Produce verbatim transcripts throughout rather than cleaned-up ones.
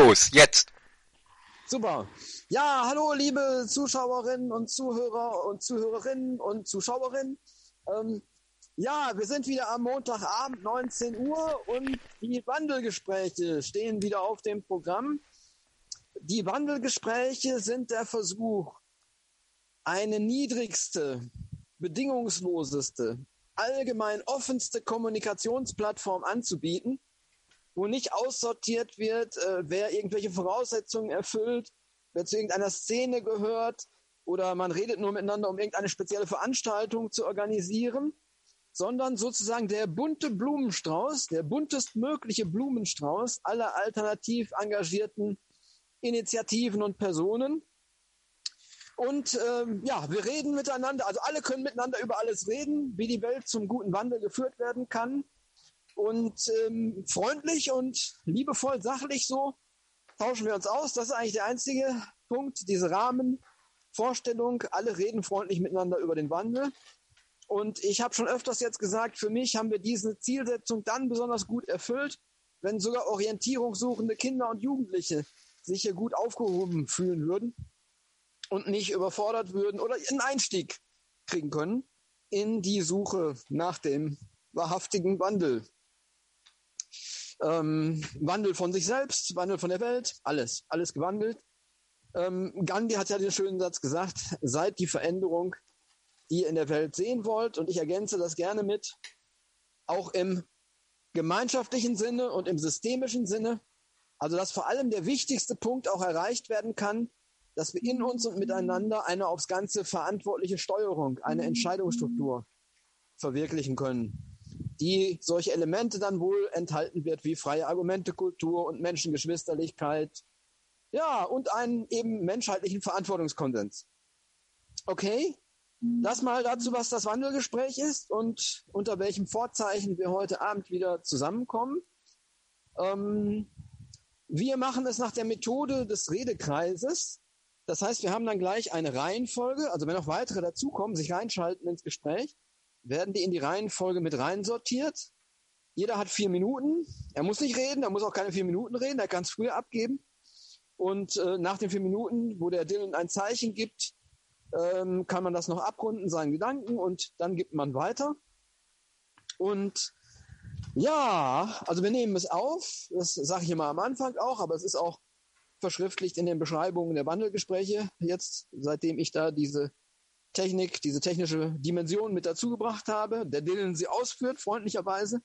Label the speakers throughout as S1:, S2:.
S1: los, jetzt.
S2: Super. Ja, hallo liebe Zuschauerinnen und Zuhörer und Zuhörerinnen und Zuschauerinnen. Ähm, ja, wir sind wieder am Montagabend, neunzehn Uhr, und die Wandelgespräche stehen wieder auf dem Programm. Die Wandelgespräche sind der Versuch, eine niedrigste, bedingungsloseste, allgemein offenste Kommunikationsplattform anzubieten, wo nicht aussortiert wird, äh, wer irgendwelche Voraussetzungen erfüllt, wer zu irgendeiner Szene gehört, oder man redet nur miteinander, um irgendeine spezielle Veranstaltung zu organisieren, sondern sozusagen der bunte Blumenstrauß, der buntestmögliche Blumenstrauß aller alternativ engagierten Initiativen und Personen. Und ähm, ja, wir reden miteinander, also alle können miteinander über alles reden, wie die Welt zum guten Wandel geführt werden kann. Und ähm, freundlich und liebevoll, sachlich so tauschen wir uns aus. Das ist eigentlich der einzige Punkt, diese Rahmenvorstellung. Alle reden freundlich miteinander über den Wandel. Und ich habe schon öfters jetzt gesagt, für mich haben wir diese Zielsetzung dann besonders gut erfüllt, wenn sogar orientierungssuchende Kinder und Jugendliche sich hier gut aufgehoben fühlen würden und nicht überfordert würden oder einen Einstieg kriegen können in die Suche nach dem wahrhaftigen Wandel. Ähm, Wandel von sich selbst, Wandel von der Welt, alles, alles gewandelt. Ähm, Gandhi hat ja den schönen Satz gesagt, seid die Veränderung, die ihr in der Welt sehen wollt. Und ich ergänze das gerne mit, auch im gemeinschaftlichen Sinne und im systemischen Sinne. Also dass vor allem der wichtigste Punkt auch erreicht werden kann, dass wir in uns und miteinander eine aufs Ganze verantwortliche Steuerung, eine Entscheidungsstruktur verwirklichen können, die solche Elemente dann wohl enthalten wird, wie freie Argumentekultur und Menschengeschwisterlichkeit, ja, und einen eben menschheitlichen Verantwortungskonsens. Okay, das mal dazu, was das Wandelgespräch ist und unter welchem Vorzeichen wir heute Abend wieder zusammenkommen. Ähm, wir machen es nach der Methode des Redekreises. Das heißt, wir haben dann gleich eine Reihenfolge, also wenn noch weitere dazukommen, sich reinschalten ins Gespräch, werden die in die Reihenfolge mit reinsortiert. Jeder hat vier Minuten. Er muss nicht reden, er muss auch keine vier Minuten reden, er kann es früher abgeben. Und äh, nach den vier Minuten, wo der Dylan ein Zeichen gibt, ähm, kann man das noch abrunden, seinen Gedanken, und dann gibt man weiter. Und ja, also wir nehmen es auf, das sage ich immer am Anfang auch, aber es ist auch verschriftlicht in den Beschreibungen der Wandelgespräche jetzt, seitdem ich da diese Technik, diese technische Dimension mit dazugebracht habe, der Dylan sie ausführt, freundlicherweise.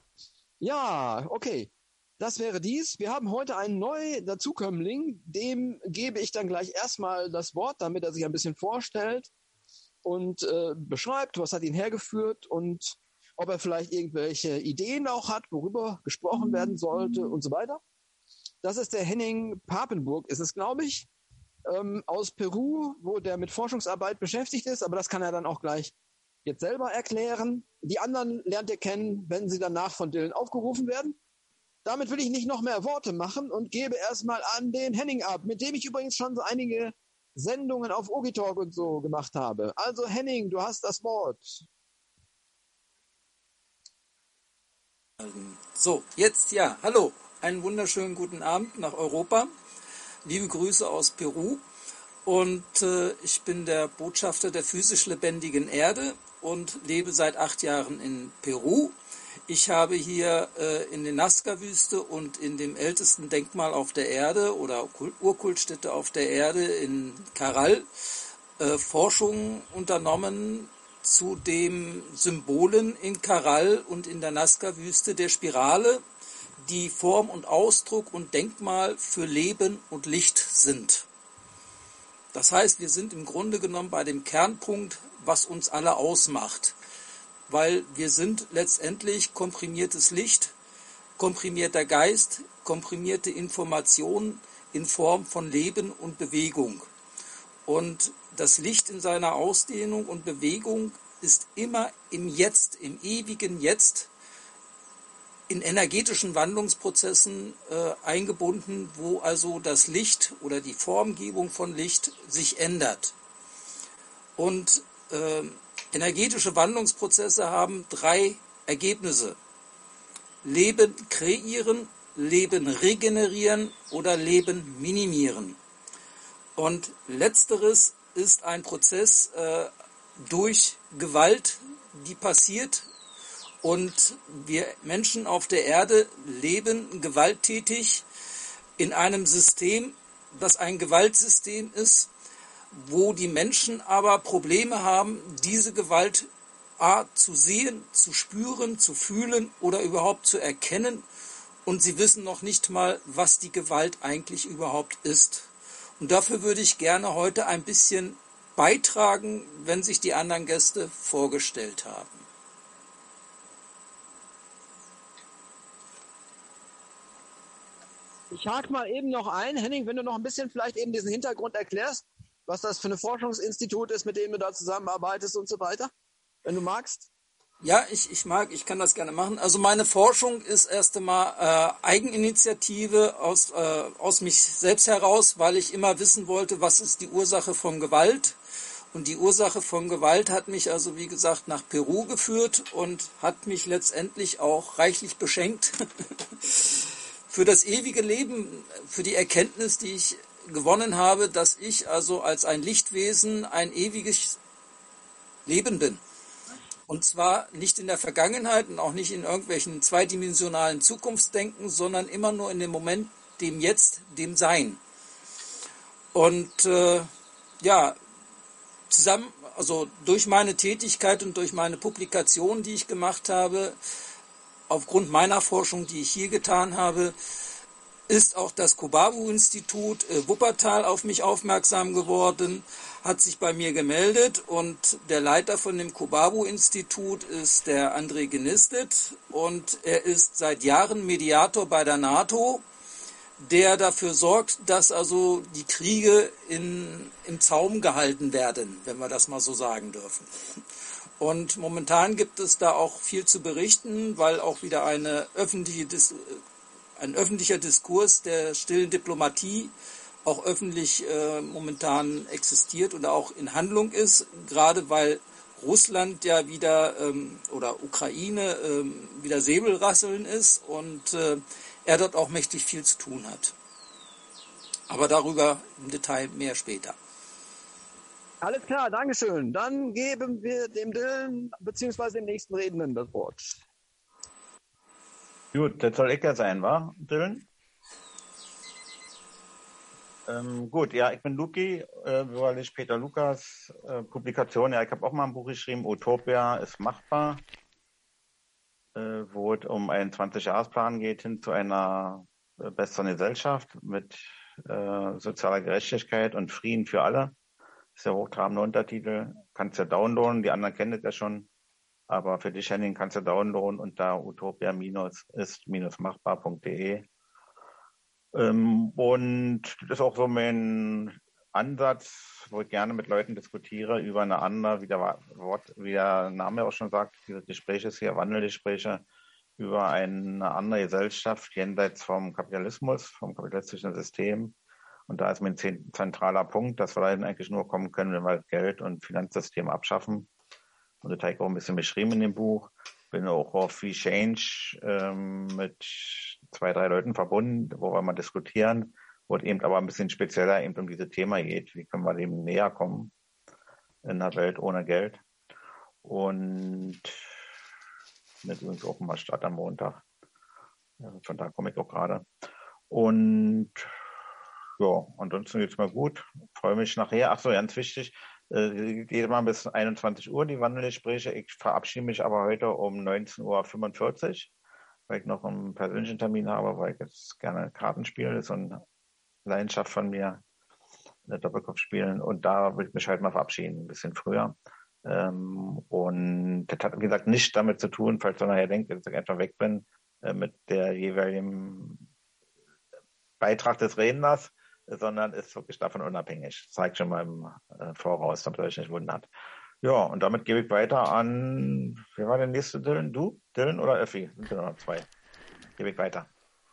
S2: Ja, okay, das wäre dies. Wir haben heute einen neuen Dazukömmling, dem gebe ich dann gleich erstmal das Wort, damit er sich ein bisschen vorstellt und äh, beschreibt, was hat ihn hergeführt und ob er vielleicht irgendwelche Ideen auch hat, worüber gesprochen werden sollte und so weiter. Das ist der Henning Papenburg, ist es, glaube ich, ähm, aus Peru, wo der mit Forschungsarbeit beschäftigt ist, aber das kann er dann auch gleich jetzt selber erklären. Die anderen lernt ihr kennen, wenn sie danach von Dylan aufgerufen werden. Damit will ich nicht noch mehr Worte machen und gebe erstmal an den Henning ab, mit dem ich übrigens schon so einige Sendungen auf Ogitalk und so gemacht habe. Also Henning, du hast das Wort.
S3: So, jetzt ja, hallo, einen wunderschönen guten Abend nach Europa. Liebe Grüße aus Peru, und äh, ich bin der Botschafter der physisch lebendigen Erde und lebe seit acht Jahren in Peru. Ich habe hier äh, in der Nazca-Wüste und in dem ältesten Denkmal auf der Erde oder Urkultstätte auf der Erde in Caral äh, Forschungen unternommen zu den Symbolen in Caral und in der Nazca-Wüste der Spirale, die Form und Ausdruck und Denkmal für Leben und Licht sind. Das heißt, wir sind im Grunde genommen bei dem Kernpunkt, was uns alle ausmacht, weil wir sind letztendlich komprimiertes Licht, komprimierter Geist, komprimierte Information in Form von Leben und Bewegung. Und das Licht in seiner Ausdehnung und Bewegung ist immer im Jetzt, im ewigen Jetzt, in energetischen Wandlungsprozessen äh, eingebunden, wo also das Licht oder die Formgebung von Licht sich ändert. Und äh, energetische Wandlungsprozesse haben drei Ergebnisse. Leben kreieren, Leben regenerieren oder Leben minimieren. Und letzteres ist ein Prozess äh, durch Gewalt, die passiert. Und wir Menschen auf der Erde leben gewalttätig in einem System, das ein Gewaltsystem ist, wo die Menschen aber Probleme haben, diese Gewalt A, zu sehen, zu spüren, zu fühlen oder überhaupt zu erkennen. Und sie wissen noch nicht mal, was die Gewalt eigentlich überhaupt ist. Und dafür würde ich gerne heute ein bisschen beitragen, wenn sich die anderen Gäste vorgestellt haben.
S2: Ich hake mal eben noch ein, Henning, wenn du noch ein bisschen vielleicht eben diesen Hintergrund erklärst, was das für ein Forschungsinstitut ist, mit dem du da zusammenarbeitest und so weiter, wenn du magst.
S3: Ja, ich, ich mag, ich kann das gerne machen. Also meine Forschung ist erst einmal äh, Eigeninitiative aus, äh, aus mich selbst heraus, weil ich immer wissen wollte, was ist die Ursache von Gewalt. Und die Ursache von Gewalt hat mich also, wie gesagt, nach Peru geführt und hat mich letztendlich auch reichlich beschenkt für das ewige Leben, für die Erkenntnis, die ich gewonnen habe, dass ich also als ein Lichtwesen ein ewiges Leben bin. Und zwar nicht in der Vergangenheit und auch nicht in irgendwelchen zweidimensionalen Zukunftsdenken, sondern immer nur in dem Moment, dem Jetzt, dem Sein. Und äh, ja, zusammen, also durch meine Tätigkeit und durch meine Publikation, die ich gemacht habe, aufgrund meiner Forschung, die ich hier getan habe, ist auch das Kobabu-Institut äh, Wuppertal auf mich aufmerksam geworden, hat sich bei mir gemeldet und der Leiter von dem Kobabu-Institut ist der André Genistet und er ist seit Jahren Mediator bei der NATO, der dafür sorgt, dass also die Kriege in, im Zaum gehalten werden, wenn wir das mal so sagen dürfen. Und momentan gibt es da auch viel zu berichten, weil auch wieder eine öffentliche, ein öffentlicher Diskurs der stillen Diplomatie auch öffentlich äh, momentan existiert oder auch in Handlung ist, gerade weil Russland ja wieder ähm, oder Ukraine ähm, wieder Säbelrasseln ist und äh, er dort auch mächtig viel zu tun hat. Aber darüber im Detail mehr später.
S2: Alles klar, Dankeschön. Dann geben wir dem Dylan bzw. dem nächsten Redenden das Wort.
S1: Gut, das soll ich ja sein, wa, Dylan? Ähm, gut, ja, ich bin Luki, äh, weil ich Peter Lukas, äh, Publikation, ja, ich habe auch mal ein Buch geschrieben, Utopia ist machbar, äh, wo es um einen zwanzig-Jahres-Plan geht hin zu einer äh, besseren Gesellschaft mit äh, sozialer Gerechtigkeit und Frieden für alle. Das ist der hochtrabende Untertitel, kannst du ja downloaden, die anderen kennen das ja schon, aber für dich, Henning, kannst du downloaden unter utopia-ist-machbar punkt de. Ähm, und das ist auch so mein Ansatz, wo ich gerne mit Leuten diskutiere über eine andere, wie der, Wort, wie der Name auch schon sagt, diese Gespräche hier, Wandelgespräche, über eine andere Gesellschaft jenseits vom Kapitalismus, vom kapitalistischen System. Und da ist mein zentraler Punkt, dass wir dahin eigentlich nur kommen können, wenn wir das Geld- und Finanzsystem abschaffen. Und das habe ich auch ein bisschen beschrieben in dem Buch. Bin auch auf Free Change ähm, mit zwei, drei Leuten verbunden, wo wir mal diskutieren, wo es eben aber ein bisschen spezieller eben um dieses Thema geht. Wie können wir dem näher kommen in einer Welt ohne Geld? Und mit übrigens auch mal Start am Montag. Ja, von da komme ich auch gerade. Und ja, ansonsten geht's mir gut. Freue mich nachher. Ach so, ganz wichtig. Äh, geht mal bis einundzwanzig Uhr die Wandelgespräche. Ich verabschiede mich aber heute um neunzehn Uhr fünfundvierzig, weil ich noch einen persönlichen Termin habe, weil ich jetzt gerne Karten spiele. Das ist so eine Leidenschaft von mir, Doppelkopf spielen. Und da will ich mich halt mal verabschieden, ein bisschen früher. Ähm, und das hat, wie gesagt, nichts damit zu tun, falls du nachher denkt, dass ich einfach weg bin, äh, mit der jeweiligen Beitrag des Redners, sondern ist wirklich davon unabhängig. Das zeigt schon mal im äh, Voraus, damit ihr euch nicht wundert. Ja, und damit gebe ich weiter an, wer war der nächste, Dylan? Du? Dylan oder Öffi? Sind wir noch zwei? Gebe ich weiter.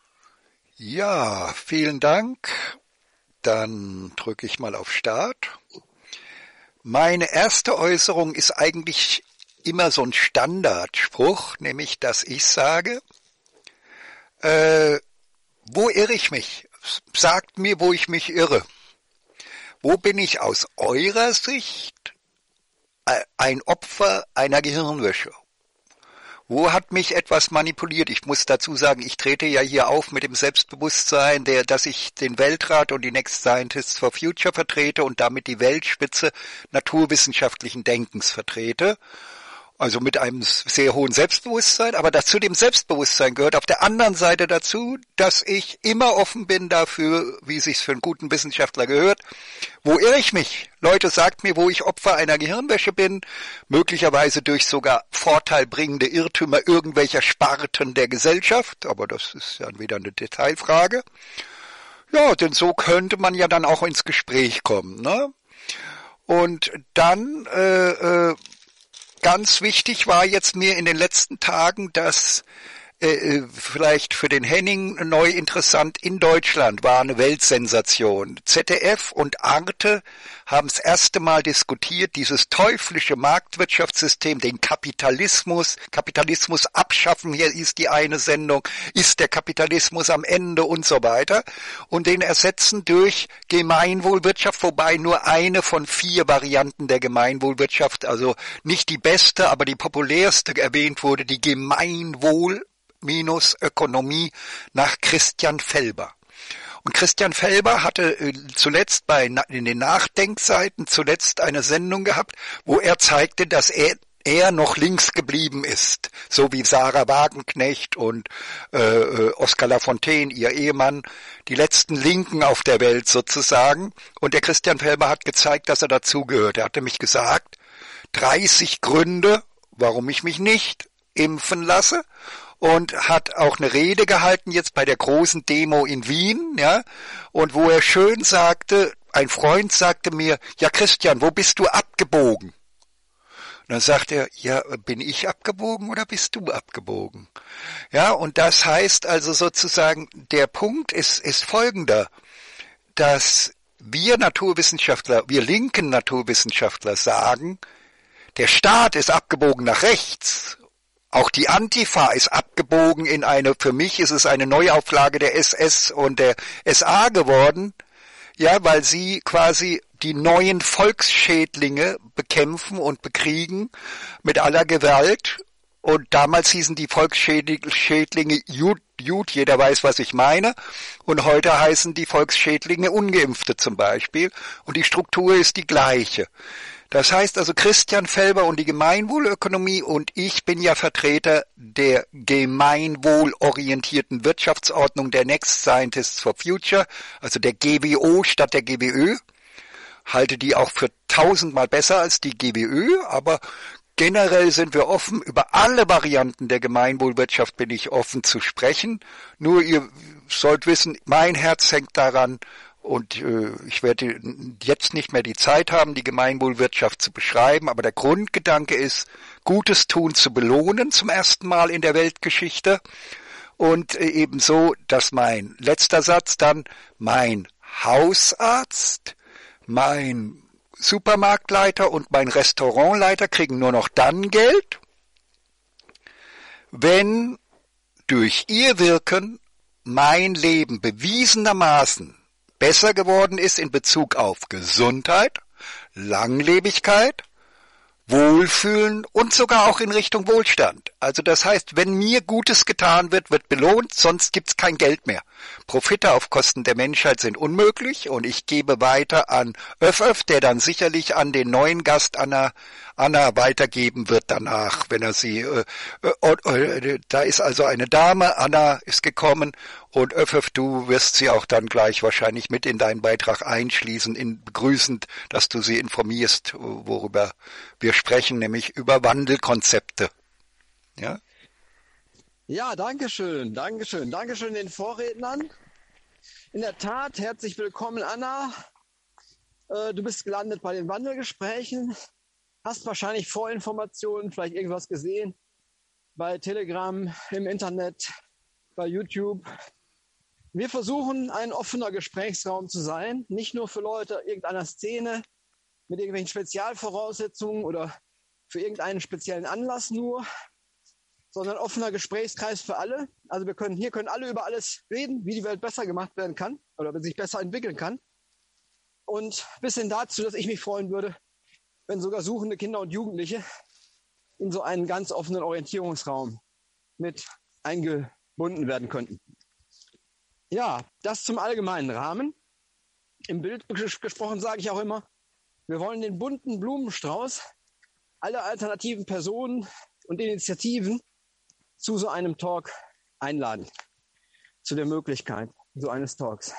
S4: Ja, vielen Dank. Dann drücke ich mal auf Start. Meine erste Äußerung ist eigentlich immer so ein Standardspruch, nämlich, dass ich sage, äh, Wo irre ich mich? Sagt mir, wo ich mich irre. Wo bin ich aus eurer Sicht ein Opfer einer Gehirnwäsche? Wo hat mich etwas manipuliert? Ich muss dazu sagen, ich trete ja hier auf mit dem Selbstbewusstsein, der, dass ich den Weltrat und die Next Scientists for Future vertrete und damit die Weltspitze naturwissenschaftlichen Denkens vertrete. Also mit einem sehr hohen Selbstbewusstsein, aber dazu dem Selbstbewusstsein gehört auf der anderen Seite dazu, dass ich immer offen bin dafür, wie es sich für einen guten Wissenschaftler gehört. Wo irre ich mich? Leute, sagt mir, wo ich Opfer einer Gehirnwäsche bin, möglicherweise durch sogar vorteilbringende Irrtümer irgendwelcher Sparten der Gesellschaft, aber das ist ja wieder eine Detailfrage. Ja, denn so könnte man ja dann auch ins Gespräch kommen, ne? Und dann, äh, äh, ganz wichtig war jetzt mir in den letzten Tagen, dass äh, vielleicht für den Henning neu interessant, in Deutschland war eine Weltsensation. Z D F und Arte haben das erste Mal diskutiert, dieses teuflische Marktwirtschaftssystem, den Kapitalismus, Kapitalismus abschaffen, hier ist die eine Sendung, ist der Kapitalismus am Ende und so weiter, und den ersetzen durch Gemeinwohlwirtschaft, wobei nur eine von vier Varianten der Gemeinwohlwirtschaft, also nicht die beste, aber die populärste erwähnt wurde, die Gemeinwohl minus Ökonomie nach Christian Felber. Und Christian Felber hatte zuletzt bei in den Nachdenkseiten zuletzt eine Sendung gehabt, wo er zeigte, dass er er noch links geblieben ist, so wie Sarah Wagenknecht und äh, Oskar Lafontaine, ihr Ehemann, die letzten Linken auf der Welt sozusagen. Und der Christian Felber hat gezeigt, dass er dazugehört. Er hatte mich gesagt, dreißig Gründe, warum ich mich nicht impfen lasse. Und hat auch eine Rede gehalten jetzt bei der großen Demo in Wien, ja, und wo er schön sagte, ein Freund sagte mir, ja Christian, wo bist du abgebogen? Und dann sagt er, ja, bin ich abgebogen oder bist du abgebogen? Ja, und das heißt also sozusagen, der Punkt ist, ist folgender, dass wir Naturwissenschaftler, wir linken Naturwissenschaftler sagen, der Staat ist abgebogen nach rechts. Auch die Antifa ist abgebogen in eine, für mich ist es eine Neuauflage der S S und der S A geworden, ja, weil sie quasi die neuen Volksschädlinge bekämpfen und bekriegen mit aller Gewalt. Und damals hießen die Volksschädlinge Jud, Jud, jeder weiß, was ich meine. Und heute heißen die Volksschädlinge Ungeimpfte zum Beispiel. Und die Struktur ist die gleiche. Das heißt also Christian Felber und die Gemeinwohlökonomie, und ich bin ja Vertreter der gemeinwohlorientierten Wirtschaftsordnung der Next Scientists for Future, also der G W O statt der G W Ö. Halte die auch für tausendmal besser als die G W Ö, aber generell sind wir offen, über alle Varianten der Gemeinwohlwirtschaft bin ich offen zu sprechen. Nur ihr sollt wissen, mein Herz hängt daran, und äh, ich werde jetzt nicht mehr die Zeit haben, die Gemeinwohlwirtschaft zu beschreiben, aber der Grundgedanke ist, Gutes tun zu belohnen zum ersten Mal in der Weltgeschichte. Und äh, ebenso, dass mein letzter Satz dann, mein Hausarzt, mein Supermarktleiter und mein Restaurantleiter kriegen nur noch dann Geld, wenn durch ihr Wirken mein Leben bewiesenermaßen besser geworden ist in Bezug auf Gesundheit, Langlebigkeit, Wohlfühlen und sogar auch in Richtung Wohlstand. Also das heißt, wenn mir Gutes getan wird, wird belohnt, sonst gibt's kein Geld mehr. Profite auf Kosten der Menschheit sind unmöglich, und ich gebe weiter an Öff, der dann sicherlich an den neuen Gast Anna, Anna weitergeben wird danach, wenn er sie, äh, äh, da ist also eine Dame, Anna ist gekommen, und Öff, du wirst sie auch dann gleich wahrscheinlich mit in deinen Beitrag einschließen, in begrüßend, dass du sie informierst, worüber wir sprechen, nämlich über Wandelkonzepte. Ja?
S2: Ja, danke schön, danke schön, danke schön den Vorrednern. In der Tat, herzlich willkommen, Anna. Äh, du bist gelandet bei den Wandelgesprächen, hast wahrscheinlich Vorinformationen, vielleicht irgendwas gesehen bei Telegram, im Internet, bei YouTube. Wir versuchen, ein offener Gesprächsraum zu sein, nicht nur für Leute irgendeiner Szene mit irgendwelchen Spezialvoraussetzungen oder für irgendeinen speziellen Anlass nur. sondern offener Gesprächskreis für alle. Also wir können, hier können alle über alles reden, wie die Welt besser gemacht werden kann oder sich besser entwickeln kann. Und bis hin dazu, dass ich mich freuen würde, wenn sogar suchende Kinder und Jugendliche in so einen ganz offenen Orientierungsraum mit eingebunden werden könnten. Ja, das zum allgemeinen Rahmen. Im Bild gesprochen sage ich auch immer, wir wollen den bunten Blumenstrauß, alle alternativen Personen und Initiativen zu so einem Talk einladen, zu der Möglichkeit so eines Talks.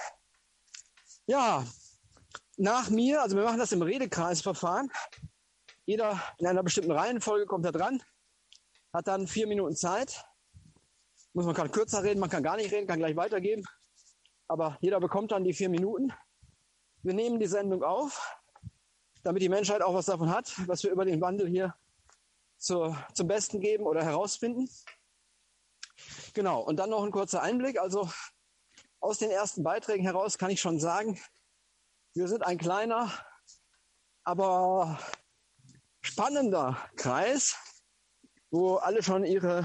S2: Ja, nach mir, also wir machen das im Redekreisverfahren, jeder in einer bestimmten Reihenfolge kommt da dran, hat dann vier Minuten Zeit, muss man kann kürzer reden, man kann gar nicht reden, kann gleich weitergeben, aber jeder bekommt dann die vier Minuten. Wir nehmen die Sendung auf, damit die Menschheit auch was davon hat, was wir über den Wandel hier zur, zum Besten geben oder herausfinden. Genau, und dann noch ein kurzer Einblick. Also aus den ersten Beiträgen heraus kann ich schon sagen, wir sind ein kleiner, aber spannender Kreis, wo alle schon ihre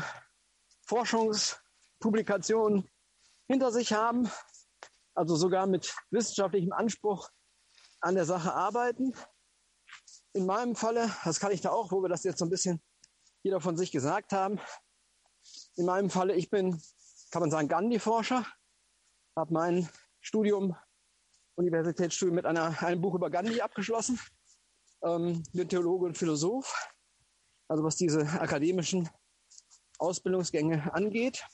S2: Forschungspublikationen hinter sich haben, also sogar mit wissenschaftlichem Anspruch an der Sache arbeiten. In meinem Falle, das kann ich da auch, wo wir das jetzt so ein bisschen jeder von sich gesagt haben, in meinem Falle, ich bin, kann man sagen, Gandhi-Forscher, habe mein Studium, Universitätsstudium mit einer, einem Buch über Gandhi abgeschlossen, ähm, bin Theologe und Philosoph, also was diese akademischen Ausbildungsgänge angeht,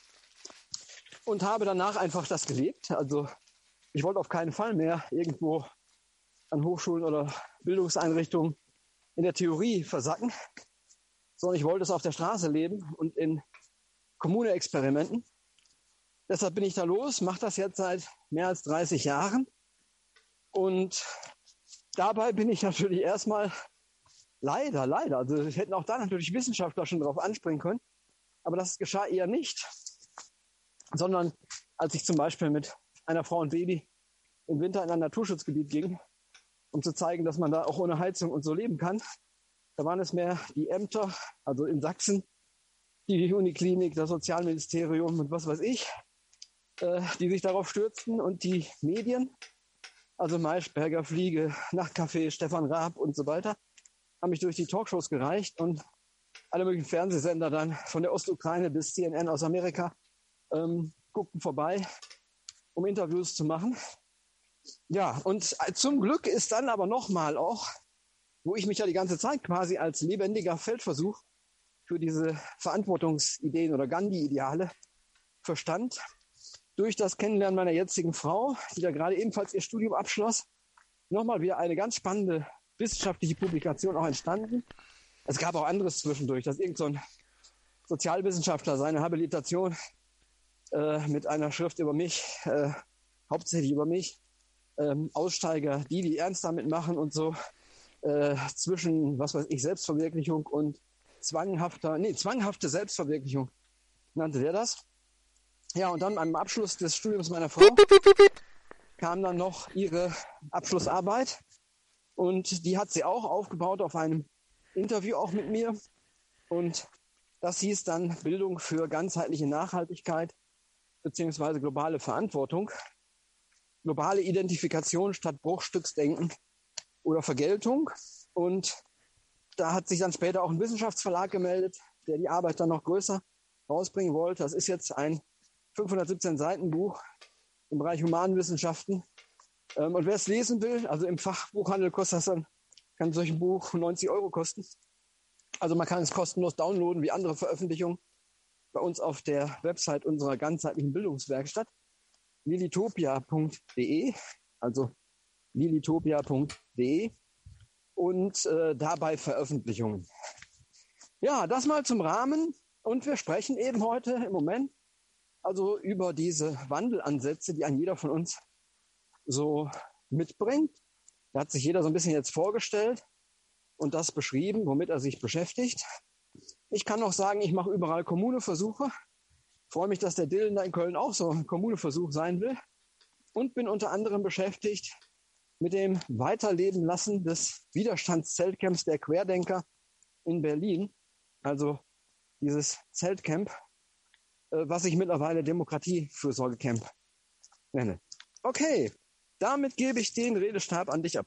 S2: und habe danach einfach das gelebt. Also ich wollte auf keinen Fall mehr irgendwo an Hochschulen oder Bildungseinrichtungen in der Theorie versacken, sondern ich wollte es auf der Straße leben und in Kommune-Experimenten. Deshalb bin ich da los, mache das jetzt seit mehr als dreißig Jahren. Und dabei bin ich natürlich erstmal leider, leider, also es hätten auch da natürlich Wissenschaftler schon drauf anspringen können, aber das geschah eher nicht, sondern als ich zum Beispiel mit einer Frau und Baby im Winter in ein Naturschutzgebiet ging, um zu zeigen, dass man da auch ohne Heizung und so leben kann, da waren es mehr die Ämter, also in Sachsen, die Uniklinik, das Sozialministerium und was weiß ich, äh, die sich darauf stürzten, und die Medien, also Maischberger, Fliege, Nachtcafé, Stefan Raab und so weiter, haben mich durch die Talkshows gereicht, und alle möglichen Fernsehsender dann von der Ostukraine bis C N N aus Amerika ähm, guckten vorbei, um Interviews zu machen. Ja, und zum Glück ist dann aber nochmal auch, wo ich mich ja die ganze Zeit quasi als lebendiger Feldversuch für diese Verantwortungsideen oder Gandhi-Ideale verstand, durch das Kennenlernen meiner jetzigen Frau, die da gerade ebenfalls ihr Studium abschloss, nochmal wieder eine ganz spannende wissenschaftliche Publikation auch entstanden. Es gab auch anderes zwischendurch, dass irgend so ein Sozialwissenschaftler seine Habilitation äh, mit einer Schrift über mich, äh, hauptsächlich über mich, ähm, Aussteiger, die, die ernst damit machen und so, äh, zwischen, was weiß ich, Selbstverwirklichung und zwanghafter, nee, zwanghafte Selbstverwirklichung nannte der das. Ja, und dann am Abschluss des Studiums meiner Frau kam dann noch ihre Abschlussarbeit, und die hat sie auch aufgebaut auf einem Interview auch mit mir, und das hieß dann Bildung für ganzheitliche Nachhaltigkeit beziehungsweise globale Verantwortung, globale Identifikation statt Bruchstücksdenken oder Vergeltung. Und da hat sich dann später auch ein Wissenschaftsverlag gemeldet, der die Arbeit dann noch größer rausbringen wollte. Das ist jetzt ein fünfhundertsiebzehn Seiten Buch im Bereich Humanwissenschaften. Ähm, und wer es lesen will, also im Fachbuchhandel kostet das dann, kann solch ein Buch neunzig Euro kosten. Also man kann es kostenlos downloaden wie andere Veröffentlichungen bei uns auf der Website unserer ganzheitlichen Bildungswerkstatt, lilitopia punkt de, also lilitopia punkt de, und äh, dabei Veröffentlichungen. Ja, das mal zum Rahmen, und wir sprechen eben heute im Moment also über diese Wandelansätze, die ein jeder von uns so mitbringt. Da hat sich jeder so ein bisschen jetzt vorgestellt und das beschrieben, womit er sich beschäftigt. Ich kann noch sagen, ich mache überall Kommuneversuche. Freue mich, dass der Dillen da in Köln auch so ein Kommuneversuch sein will. Und bin unter anderem beschäftigt mit dem Weiterleben lassen des Widerstandszeltcamps der Querdenker in Berlin. Also dieses Zeltcamp, äh, was ich mittlerweile Demokratiefürsorgecamp nenne. Okay, damit gebe ich den Redestab an dich ab.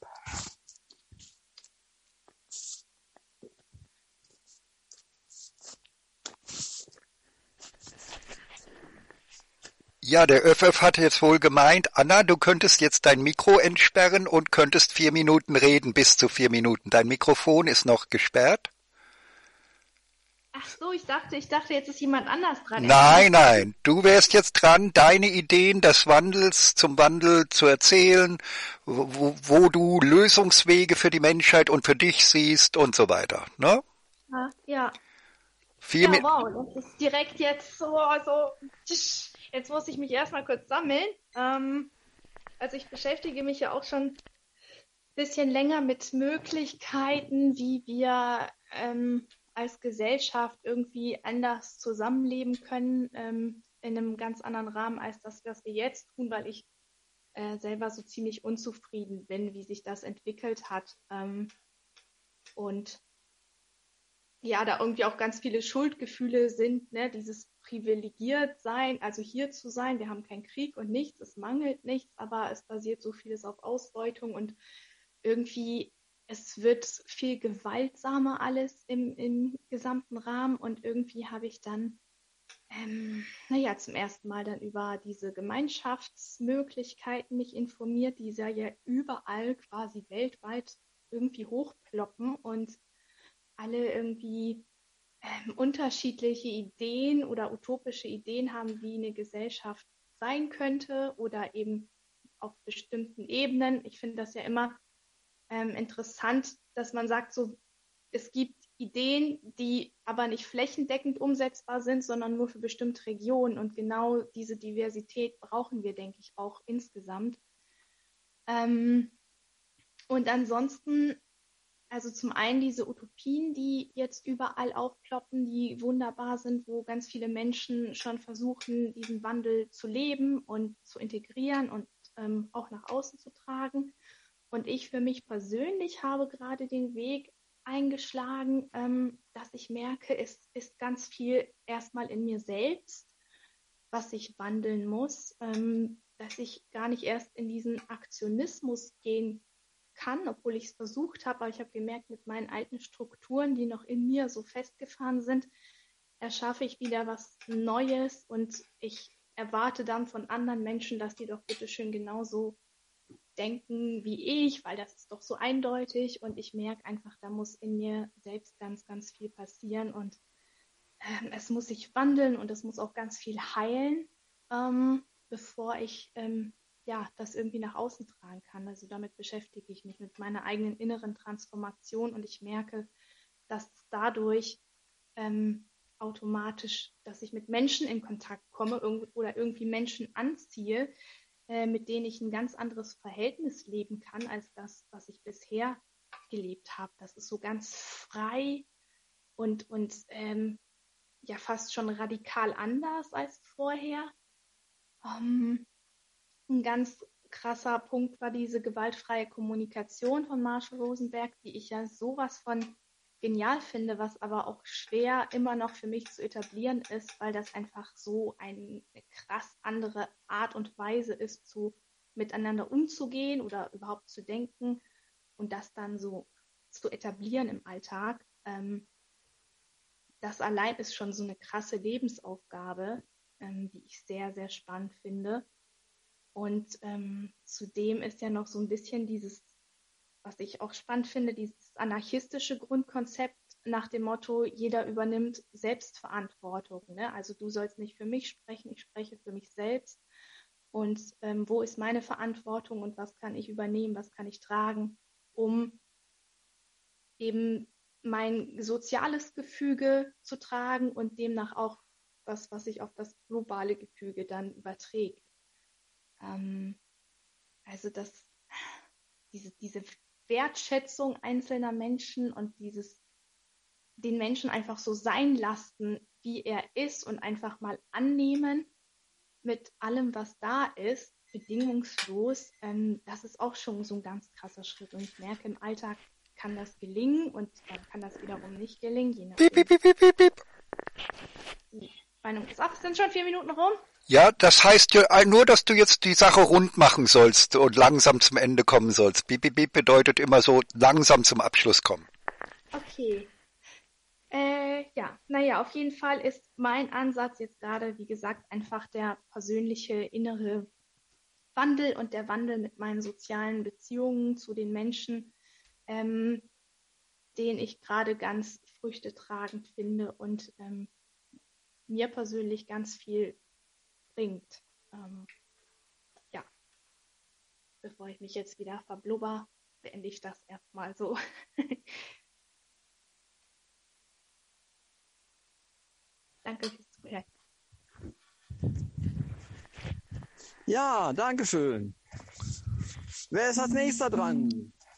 S4: Ja, der Ö F F hatte jetzt wohl gemeint, Anna, du könntest jetzt dein Mikro entsperren und könntest vier Minuten reden, bis zu vier Minuten. Dein Mikrofon ist noch gesperrt.
S5: Ach so, ich dachte, ich dachte, jetzt ist jemand anders dran.
S4: Nein, nein, du wärst jetzt dran, deine Ideen des Wandels zum Wandel zu erzählen, wo, wo du Lösungswege für die Menschheit und für dich siehst und so weiter, ne?
S5: Ja, ja.
S4: Vier
S5: ja wow, das ist direkt jetzt so, so, jetzt muss ich mich erstmal kurz sammeln. Ähm, also ich beschäftige mich ja auch schon ein bisschen länger mit Möglichkeiten, wie wir ähm, als Gesellschaft irgendwie anders zusammenleben können, ähm, in einem ganz anderen Rahmen als das, was wir jetzt tun, weil ich äh, selber so ziemlich unzufrieden bin, wie sich das entwickelt hat. Ähm, und ja, da irgendwie auch ganz viele Schuldgefühle sind, ne, dieses privilegiert sein, also hier zu sein, wir haben keinen Krieg und nichts, es mangelt nichts, aber es basiert so vieles auf Ausbeutung und irgendwie, es wird viel gewaltsamer alles im, im gesamten Rahmen und irgendwie habe ich dann, ähm, naja, zum ersten Mal dann über diese Gemeinschaftsmöglichkeiten mich informiert, die ja überall quasi weltweit irgendwie hochploppen und alle irgendwie ähm, unterschiedliche Ideen oder utopische Ideen haben, wie eine Gesellschaft sein könnte oder eben auf bestimmten Ebenen. Ich finde das ja immer ähm, interessant, dass man sagt, so, es gibt Ideen, die aber nicht flächendeckend umsetzbar sind, sondern nur für bestimmte Regionen. Und genau diese Diversität brauchen wir, denke ich, auch insgesamt. Ähm, und ansonsten, also zum einen diese Utopien, die jetzt überall aufploppen, die wunderbar sind, wo ganz viele Menschen schon versuchen, diesen Wandel zu leben und zu integrieren und ähm, auch nach außen zu tragen. Und ich für mich persönlich habe gerade den Weg eingeschlagen, ähm, dass ich merke, es ist ganz viel erstmal in mir selbst, was ich wandeln muss, ähm, dass ich gar nicht erst in diesen Aktionismus gehen kann, obwohl ich es versucht habe, aber ich habe gemerkt, mit meinen alten Strukturen, die noch in mir so festgefahren sind, erschaffe ich wieder was Neues und ich erwarte dann von anderen Menschen, dass die doch bitteschön genauso denken wie ich, weil das ist doch so eindeutig und ich merke einfach, da muss in mir selbst ganz, ganz viel passieren und ähm, es muss sich wandeln und es muss auch ganz viel heilen, ähm, bevor ich ähm, ja, das irgendwie nach außen tragen kann. Also damit beschäftige ich mich mit meiner eigenen inneren Transformation und ich merke, dass dadurch ähm, automatisch, dass ich mit Menschen in Kontakt komme oder irgendwie Menschen anziehe, äh, mit denen ich ein ganz anderes Verhältnis leben kann, als das, was ich bisher gelebt habe. Das ist so ganz frei und, und ähm, ja fast schon radikal anders als vorher. Um, Ein ganz krasser Punkt war diese gewaltfreie Kommunikation von Marshall Rosenberg, die ich ja sowas von genial finde, was aber auch schwer immer noch für mich zu etablieren ist, weil das einfach so eine krass andere Art und Weise ist, zu miteinander umzugehen oder überhaupt zu denken und das dann so zu etablieren im Alltag. Ähm, das allein ist schon so eine krasse Lebensaufgabe, ähm, die ich sehr, sehr spannend finde. Und ähm, zudem ist ja noch so ein bisschen dieses, was ich auch spannend finde, dieses anarchistische Grundkonzept nach dem Motto, jeder übernimmt Selbstverantwortung. Ne? Also du sollst nicht für mich sprechen, ich spreche für mich selbst. Und ähm, wo ist meine Verantwortung und was kann ich übernehmen, was kann ich tragen, um eben mein soziales Gefüge zu tragen und demnach auch das, was sich auf das globale Gefüge dann überträgt. Ähm, also das, diese, diese Wertschätzung einzelner Menschen und dieses den Menschen einfach so sein lassen, wie er ist und einfach mal annehmen mit allem, was da ist, bedingungslos, ähm, das ist auch schon so ein ganz krasser Schritt. Und ich merke, im Alltag kann das gelingen und dann kann das wiederum nicht gelingen, je
S4: Piep,
S5: nachdem.
S4: piep, piep, piep, piep.
S5: Meine, ach, sind schon vier Minuten rum?
S4: Ja, das heißt ja nur, dass du jetzt die Sache rund machen sollst und langsam zum Ende kommen sollst. Bip, bip, bip bedeutet immer so langsam zum Abschluss kommen.
S5: Okay. Äh, ja, naja, auf jeden Fall ist mein Ansatz jetzt gerade, wie gesagt, einfach der persönliche innere Wandel und der Wandel mit meinen sozialen Beziehungen zu den Menschen, ähm, den ich gerade ganz früchtetragend finde und ähm, mir persönlich ganz viel bringt. Ähm, ja, bevor ich mich jetzt wieder verblubber, beende ich das erstmal so. Danke fürs Zuhören.
S2: Ja, danke schön. Wer ist als nächster dran?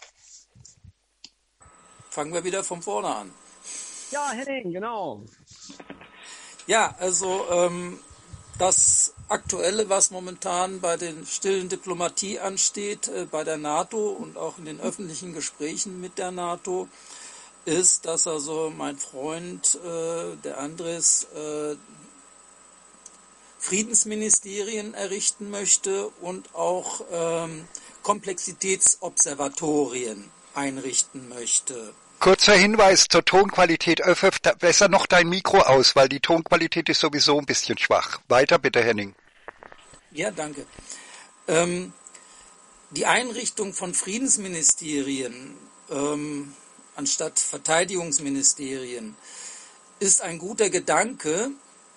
S3: Fangen wir wieder von vorne an.
S2: Ja, Henning, genau.
S3: Ja, also ähm, das Aktuelle, was momentan bei den stillen Diplomatie ansteht, äh, bei der NATO und auch in den öffentlichen Gesprächen mit der NATO, ist, dass also mein Freund, äh, der Andres, äh, Friedensministerien errichten möchte und auch ähm, Komplexitätsobservatorien einrichten möchte.
S4: Kurzer Hinweis zur Tonqualität. Öffne besser noch dein Mikro aus, weil die Tonqualität ist sowieso ein bisschen schwach. Weiter bitte, Henning.
S3: Ja, danke. Ähm, die Einrichtung von Friedensministerien ähm, anstatt Verteidigungsministerien ist ein guter Gedanke.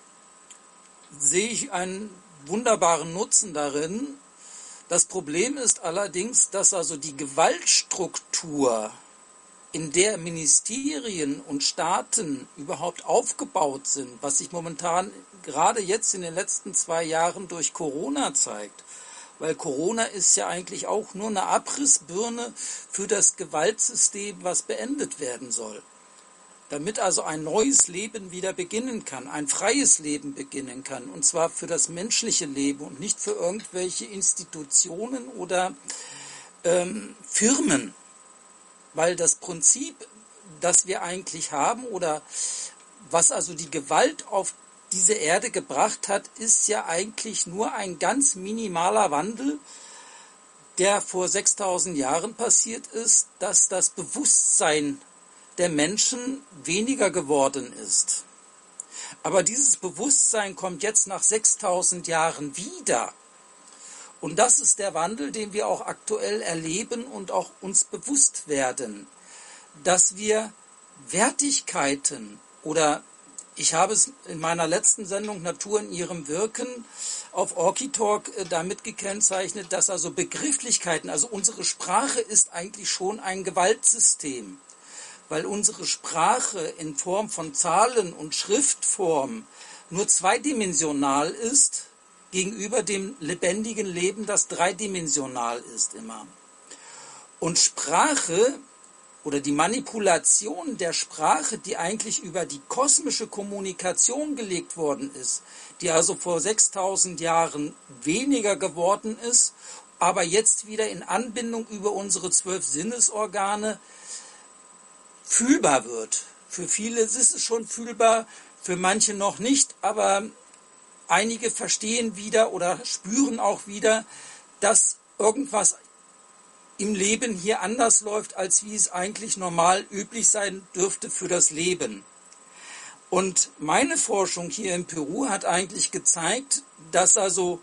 S3: Sehe ich einen wunderbaren Nutzen darin. Das Problem ist allerdings, dass also die Gewaltstruktur, in der Ministerien und Staaten überhaupt aufgebaut sind, was sich momentan gerade jetzt in den letzten zwei Jahren durch Corona zeigt, weil Corona ist ja eigentlich auch nur eine Abrissbirne für das Gewaltsystem, was beendet werden soll. Damit also ein neues Leben wieder beginnen kann, ein freies Leben beginnen kann, und zwar für das menschliche Leben und nicht für irgendwelche Institutionen oder ähm, Firmen. Weil das Prinzip, das wir eigentlich haben oder was also die Gewalt auf diese Erde gebracht hat, ist ja eigentlich nur ein ganz minimaler Wandel, der vor sechstausend Jahren passiert ist, dass das Bewusstsein der Menschen weniger geworden ist. Aber dieses Bewusstsein kommt jetzt nach sechstausend Jahren wieder. Und das ist der Wandel, den wir auch aktuell erleben und auch uns bewusst werden, dass wir Wertigkeiten oder ich habe es in meiner letzten Sendung Natur in ihrem Wirken auf Orkitalk damit gekennzeichnet, dass also Begrifflichkeiten, also unsere Sprache ist eigentlich schon ein Gewaltsystem, weil unsere Sprache in Form von Zahlen und Schriftform nur zweidimensional ist, gegenüber dem lebendigen Leben, das dreidimensional ist immer. Und Sprache oder die Manipulation der Sprache, die eigentlich über die kosmische Kommunikation gelegt worden ist, die also vor sechstausend Jahren weniger geworden ist, aber jetzt wieder in Anbindung über unsere zwölf Sinnesorgane fühlbar wird. Für viele ist es schon fühlbar, für manche noch nicht, aber einige verstehen wieder oder spüren auch wieder, dass irgendwas im Leben hier anders läuft, als wie es eigentlich normal üblich sein dürfte für das Leben. Und meine Forschung hier in Peru hat eigentlich gezeigt, dass also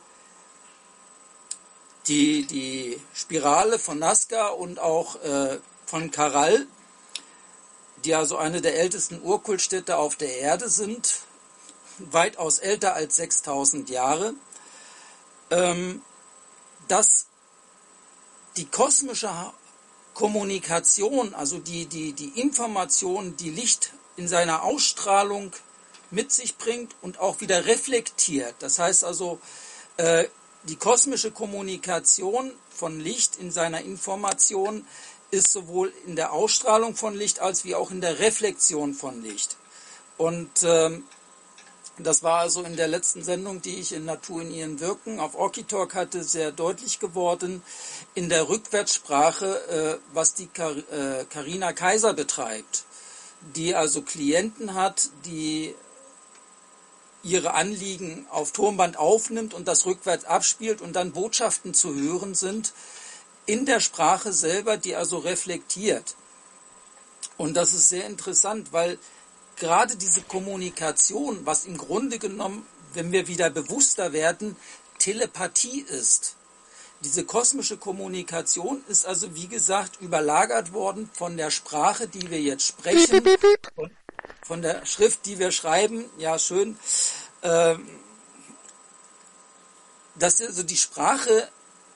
S3: die, die Spirale von Nazca und auch äh, von Caral, die also eine der ältesten Urkultstädte auf der Erde sind, weitaus älter als sechstausend Jahre, ähm, dass die kosmische Kommunikation, also die, die, die Information, die Licht in seiner Ausstrahlung mit sich bringt und auch wieder reflektiert. Das heißt also, äh, die kosmische Kommunikation von Licht in seiner Information ist sowohl in der Ausstrahlung von Licht als wie auch in der Reflexion von Licht. Und ähm, das war also in der letzten Sendung, die ich in Natur in ihren Wirken auf Orkitalk hatte, sehr deutlich geworden. In der Rückwärtssprache, äh, was die Carina Kaiser betreibt, die also Klienten hat, die ihre Anliegen auf Tonband aufnimmt und das rückwärts abspielt und dann Botschaften zu hören sind in der Sprache selber, die also reflektiert. Und das ist sehr interessant, weil gerade diese Kommunikation, was im Grunde genommen, wenn wir wieder bewusster werden, Telepathie ist. Diese kosmische Kommunikation ist also, wie gesagt, überlagert worden von der Sprache, die wir jetzt sprechen, von, von der Schrift, die wir schreiben. Ja, schön. Ähm, dass also die Sprache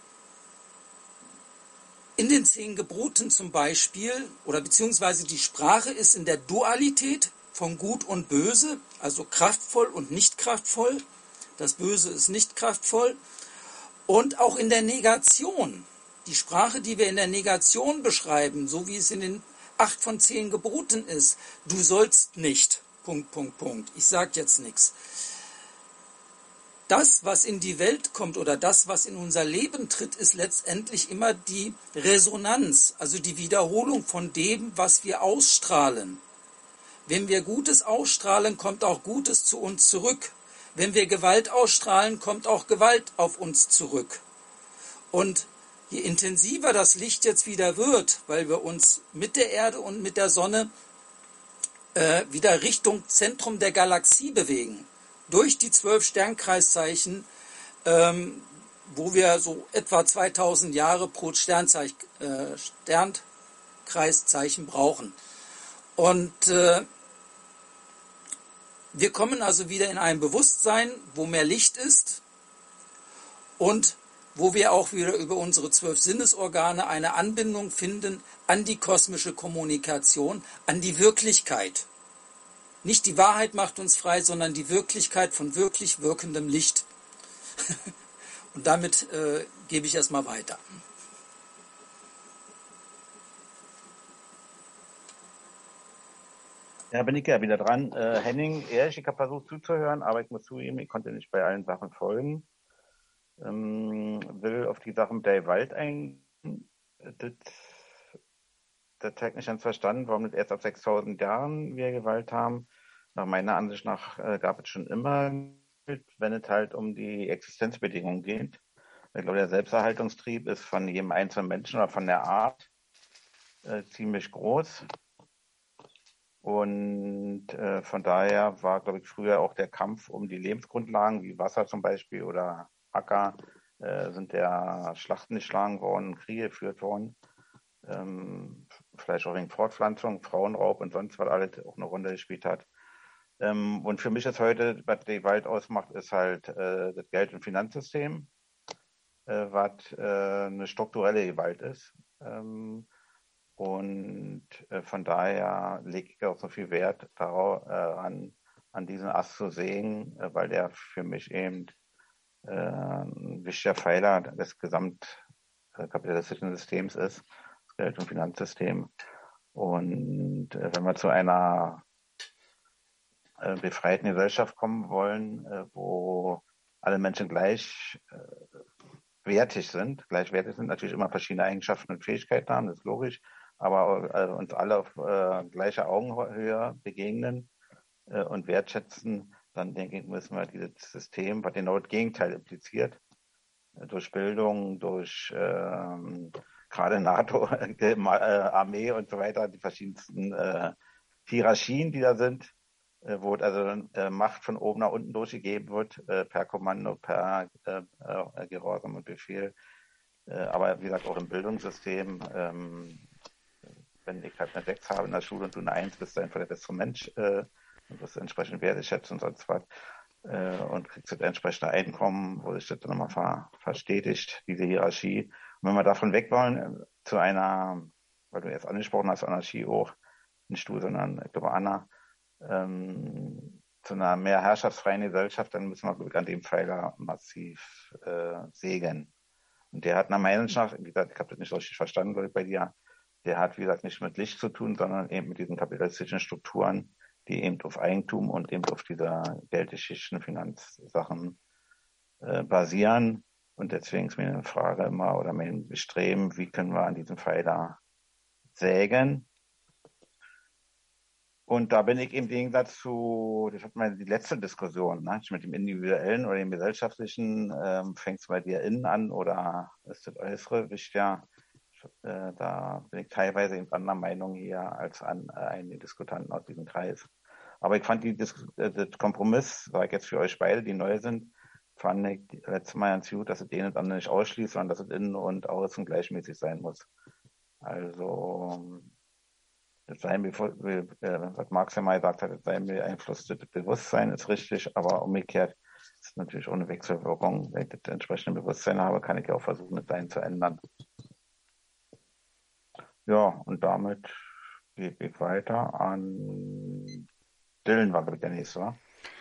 S3: in den zehn Geboten zum Beispiel, oder beziehungsweise die Sprache ist in der Dualität von Gut und Böse, also kraftvoll und nicht kraftvoll. Das Böse ist nicht kraftvoll. Und auch in der Negation. Die Sprache, die wir in der Negation beschreiben, so wie es in den acht von zehn Geboten ist. Du sollst nicht. Punkt, Punkt, Punkt. Ich sage jetzt nichts. Das, was in die Welt kommt oder das, was in unser Leben tritt, ist letztendlich immer die Resonanz, also die Wiederholung von dem, was wir ausstrahlen. Wenn wir Gutes ausstrahlen, kommt auch Gutes zu uns zurück. Wenn wir Gewalt ausstrahlen, kommt auch Gewalt auf uns zurück. Und je intensiver das Licht jetzt wieder wird, weil wir uns mit der Erde und mit der Sonne äh, wieder Richtung Zentrum der Galaxie bewegen, durch die zwölf Sternkreiszeichen, ähm, wo wir so etwa zweitausend Jahre pro Sternzeich, äh, Sternkreiszeichen brauchen. Und äh, wir kommen also wieder in ein Bewusstsein, wo mehr Licht ist und wo wir auch wieder über unsere zwölf Sinnesorgane eine Anbindung finden an die kosmische Kommunikation, an die Wirklichkeit. Nicht die Wahrheit macht uns frei, sondern die Wirklichkeit von wirklich wirkendem Licht. Und damit äh, gebe ich erstmal weiter.
S1: Ja, bin ich ja wieder dran. Äh, Henning, ehrlich, ich habe versucht zuzuhören, aber ich muss zugeben, ich konnte nicht bei allen Sachen folgen. Ähm, will auf die Sachen mit der Gewalt eingehen. Das, das zeigt nicht ganz verstanden, warum das erst ab sechstausend Jahren wir Gewalt haben. Nach meiner Ansicht nach äh, gab es schon immer, wenn es halt um die Existenzbedingungen geht. Ich glaube, der Selbsterhaltungstrieb ist von jedem einzelnen Menschen oder von der Art äh, ziemlich groß. Und äh, von daher war, glaube ich, früher auch der Kampf um die Lebensgrundlagen, wie Wasser zum Beispiel oder Acker, äh, sind der Schlachten geschlagen worden, Kriege geführt worden. Ähm, vielleicht auch wegen Fortpflanzung, Frauenraub und sonst was alles auch eine Rolle gespielt hat. Ähm, und für mich ist heute, was die Gewalt ausmacht, ist halt äh, das Geld- und Finanzsystem, äh, was äh, eine strukturelle Gewalt ist. Ähm, Und äh, von daher lege ich auch so viel Wert darauf, äh, an, an diesen Ast zu sägen, äh, weil der für mich eben äh, ein wichtiger Pfeiler des gesamtkapitalistischen Systems ist, das Geld- und Finanzsystem. Und äh, wenn wir zu einer äh, befreiten Gesellschaft kommen wollen, äh, wo alle Menschen gleich äh, wertig sind, gleichwertig sind, natürlich immer verschiedene Eigenschaften und Fähigkeiten haben, das ist logisch, aber äh, uns alle auf äh, gleicher Augenhöhe begegnen äh, und wertschätzen, dann denke ich, müssen wir dieses System, was genau das Gegenteil impliziert, äh, durch Bildung, durch ähm, gerade NATO, äh, Armee und so weiter, die verschiedensten äh, Hierarchien, die da sind, äh, wo also äh, Macht von oben nach unten durchgegeben wird, äh, per Kommando, per äh, äh, Gehorsam und Befehl. Äh, aber wie gesagt, auch im Bildungssystem, ähm, wenn ich halt eine sechs habe in der Schule und du eine eins, bist du einfach der bessere Mensch äh, und wirst entsprechend wertgeschätzt und sonst was. Äh, und kriegst das entsprechende Einkommen, wo sich das dann nochmal ver verstetigt, diese Hierarchie. Und wenn wir davon weg wollen, äh, zu einer, weil du jetzt angesprochen hast, Anarchie auch, nicht du, sondern ich glaube Anna, ähm, zu einer mehr herrschaftsfreien Gesellschaft, dann müssen wir glaube ich, an dem Pfeiler massiv äh, sägen. Und der hat nach meiner Meinung nach, wie gesagt, ich habe das nicht richtig verstanden, glaube ich, bei dir, der hat, wie gesagt, nicht mit Licht zu tun, sondern eben mit diesen kapitalistischen Strukturen, die eben auf Eigentum und eben auf dieser Geldgeschichten, Finanzsachen äh, basieren. Und deswegen ist mir eine Frage immer oder mein Bestreben, wie können wir an diesem Pfeiler sägen? Und da bin ich im Gegensatz zu, das hat man die letzte Diskussion, ne? Mit dem individuellen oder dem gesellschaftlichen, ähm, fängt es bei dir innen an oder ist das äußere wichtiger? Äh, da bin ich teilweise in anderer Meinung hier als an äh, einige Diskutanten aus diesem Kreis. Aber ich fand die Dis äh, das Kompromiss, sage ich jetzt für euch beide, die neu sind, fand ich letztes Mal ganz gut, dass es den und anderen nicht ausschließt, sondern dass es innen und außen gleichmäßig sein muss. Also, das sein, äh, was Marx ja mal gesagt hat, das sein beeinflusste Bewusstsein ist richtig, aber umgekehrt ist natürlich ohne Wechselwirkung. Wenn ich das entsprechende Bewusstsein habe, kann ich ja auch versuchen, das Sein zu ändern. Ja, und damit gebe ich weiter an Dylan, war der nächste, wa?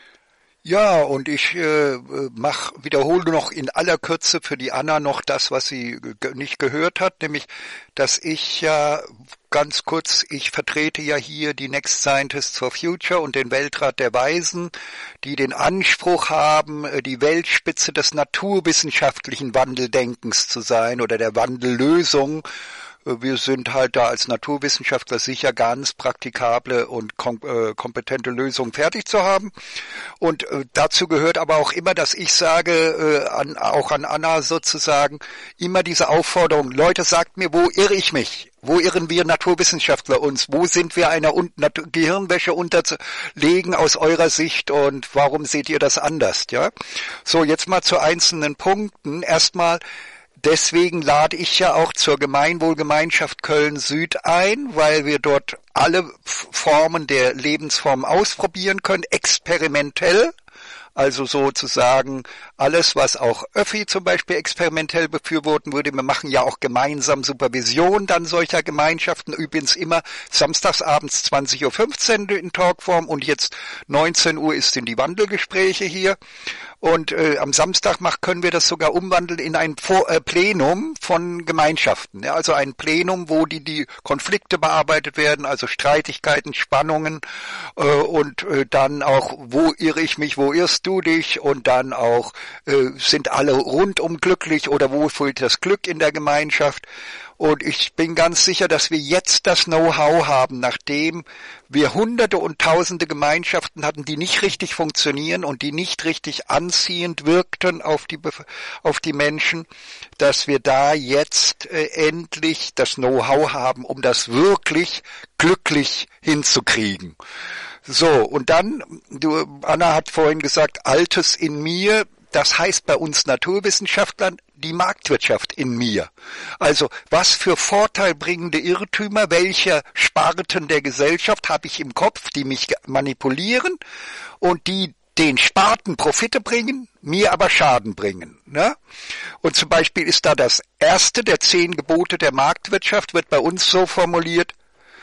S4: Ja, und ich äh, mach, wiederhole noch in aller Kürze für die Anna noch das, was sie ge- nicht gehört hat, nämlich, dass ich ja ganz kurz, ich vertrete ja hier die Next Scientists for Future und den Weltrat der Weisen, die den Anspruch haben, die Weltspitze des naturwissenschaftlichen Wandeldenkens zu sein oder der Wandellösung. Wir sind halt da als Naturwissenschaftler sicher, ganz praktikable und kom- äh, kompetente Lösungen fertig zu haben. Und äh, dazu gehört aber auch immer, dass ich sage, äh, an, auch an Anna sozusagen, immer diese Aufforderung, Leute, sagt mir, wo irre ich mich? Wo irren wir Naturwissenschaftler uns? Wo sind wir einer Un- Nat- Gehirnwäsche unterlegen aus eurer Sicht und warum seht ihr das anders? Ja. So, jetzt mal zu einzelnen Punkten. Erstmal, deswegen lade ich ja auch zur Gemeinwohlgemeinschaft Köln-Süd ein, weil wir dort alle Formen der Lebensform ausprobieren können, experimentell. Also sozusagen alles, was auch Öffi zum Beispiel experimentell befürworten würde. Wir machen ja auch gemeinsam Supervision dann solcher Gemeinschaften. Übrigens immer samstagsabends zwanzig Uhr fünfzehn in Talkform und jetzt neunzehn Uhr ist in die Wandelgespräche hier. Und äh, am Samstag mach, können wir das sogar umwandeln in ein Vor- äh, Plenum von Gemeinschaften. Ja, also ein Plenum, wo die, die Konflikte bearbeitet werden, also Streitigkeiten, Spannungen äh, und äh, dann auch, wo irre ich mich, wo irrst du dich und dann auch, äh, sind alle rundum glücklich oder wo fühlt das Glück in der Gemeinschaft. Und ich bin ganz sicher, dass wir jetzt das Know-how haben, nachdem wir hunderte und tausende Gemeinschaften hatten, die nicht richtig funktionieren und die nicht richtig anziehend wirkten auf die, auf die Menschen, dass wir da jetzt äh, endlich das Know-how haben, um das wirklich glücklich hinzukriegen. So, und dann, du, Anna hat vorhin gesagt, Altes in mir, das heißt bei uns Naturwissenschaftlern, die Marktwirtschaft in mir. Also was für vorteilbringende Irrtümer, welche Sparten der Gesellschaft habe ich im Kopf, die mich manipulieren und die den Sparten Profite bringen, mir aber Schaden bringen. Ne? Und zum Beispiel ist da das erste der zehn Gebote der Marktwirtschaft, wird bei uns so formuliert,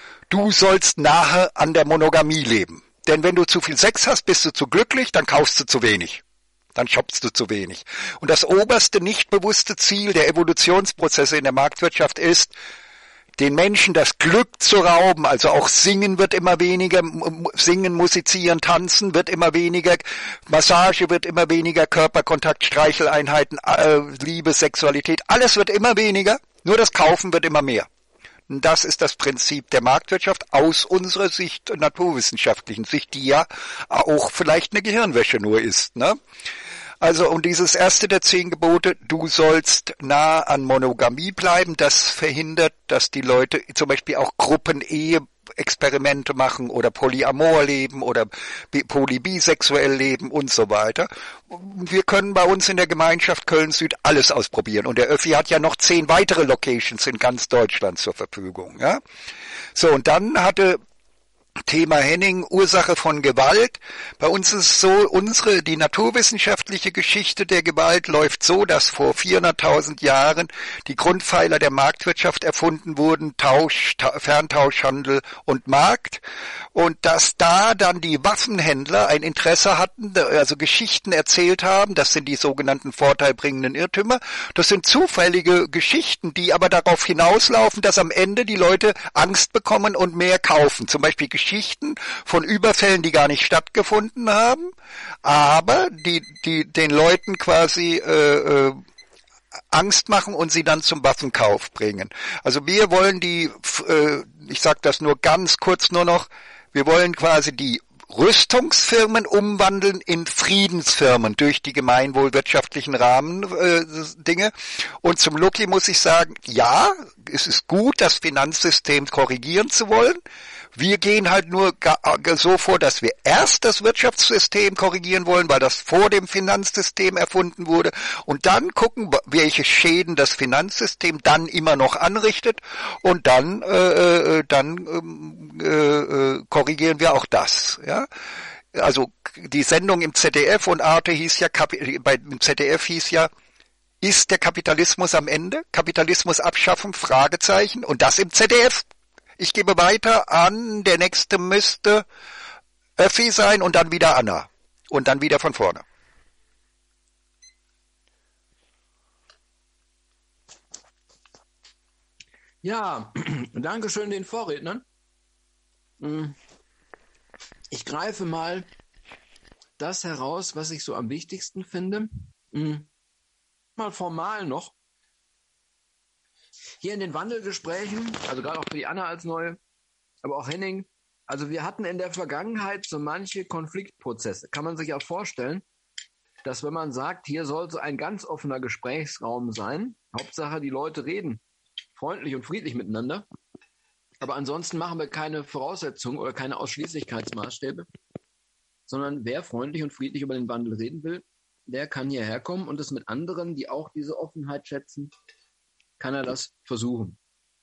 S4: du sollst nahe an der Monogamie leben. Denn wenn du zu viel Sex hast, bist du zu glücklich, dann kaufst du zu wenig. Dann shoppst du zu wenig. Und das oberste nicht bewusste Ziel der Evolutionsprozesse in der Marktwirtschaft ist, den Menschen das Glück zu rauben. Also auch Singen wird immer weniger, Singen, Musizieren, Tanzen wird immer weniger, Massage wird immer weniger, Körperkontakt, Streicheleinheiten, äh, Liebe, Sexualität, alles wird immer weniger, nur das Kaufen wird immer mehr. Und das ist das Prinzip der Marktwirtschaft aus unserer Sicht, naturwissenschaftlichen Sicht, die ja auch vielleicht eine Gehirnwäsche nur ist, ne? Also, und dieses erste der zehn Gebote, du sollst nah an Monogamie bleiben, das verhindert, dass die Leute zum Beispiel auch Gruppenehe Experimente machen oder Polyamor leben oder polybisexuell leben und so weiter. Wir können bei uns in der Gemeinschaft Köln-Süd alles ausprobieren. Und der Öffi hat ja noch zehn weitere Locations in ganz Deutschland zur Verfügung. Ja? So, und dann hatte Thema Henning, Ursache von Gewalt. Bei uns ist es so, unsere, die naturwissenschaftliche Geschichte der Gewalt läuft so, dass vor vierhunderttausend Jahren die Grundpfeiler der Marktwirtschaft erfunden wurden, Tausch, Ta- Ferntauschhandel und Markt. Und dass da dann die Waffenhändler ein Interesse hatten, also Geschichten erzählt haben, das sind die sogenannten vorteilbringenden Irrtümer. Das sind zufällige Geschichten, die aber darauf hinauslaufen, dass am Ende die Leute Angst bekommen und mehr kaufen. Zum Beispiel Geschichten von Überfällen, die gar nicht stattgefunden haben, aber die, die den Leuten quasi äh, äh, Angst machen und sie dann zum Waffenkauf bringen. Also wir wollen die, äh, ich sage das nur ganz kurz nur noch, Wir wollen quasi die Rüstungsfirmen umwandeln in Friedensfirmen durch die gemeinwohlwirtschaftlichen Rahmendinge. Äh, Und zum Lucky muss ich sagen, ja, es ist gut, das Finanzsystem korrigieren zu wollen. Wir gehen halt nur so vor, dass wir erst das Wirtschaftssystem korrigieren wollen, weil das vor dem Finanzsystem erfunden wurde, und dann gucken, welche Schäden das Finanzsystem dann immer noch anrichtet, und dann äh, dann äh, korrigieren wir auch das. Ja, also die Sendung im Z D F und Arte hieß ja, bei im Z D F hieß ja, ist der Kapitalismus am Ende? Kapitalismus abschaffen? Fragezeichen. Und das im Z D F. Ich gebe weiter an, der nächste müsste Öffi sein und dann wieder Anna. Und dann wieder von vorne.
S2: Ja, danke schön den Vorrednern. Ich greife mal das heraus, was ich so am wichtigsten finde. Mal formal noch. Hier in den Wandelgesprächen, also gerade auch für die Anna als Neue, aber auch Henning, also wir hatten in der Vergangenheit so manche Konfliktprozesse. Kann man sich ja vorstellen, dass wenn man sagt, hier soll so ein ganz offener Gesprächsraum sein, Hauptsache die Leute reden freundlich und friedlich miteinander, aber ansonsten machen wir keine Voraussetzungen oder keine Ausschließlichkeitsmaßstäbe, sondern wer freundlich und friedlich über den Wandel reden will, der kann hierher kommen und es mit anderen, die auch diese Offenheit schätzen, kann er das versuchen.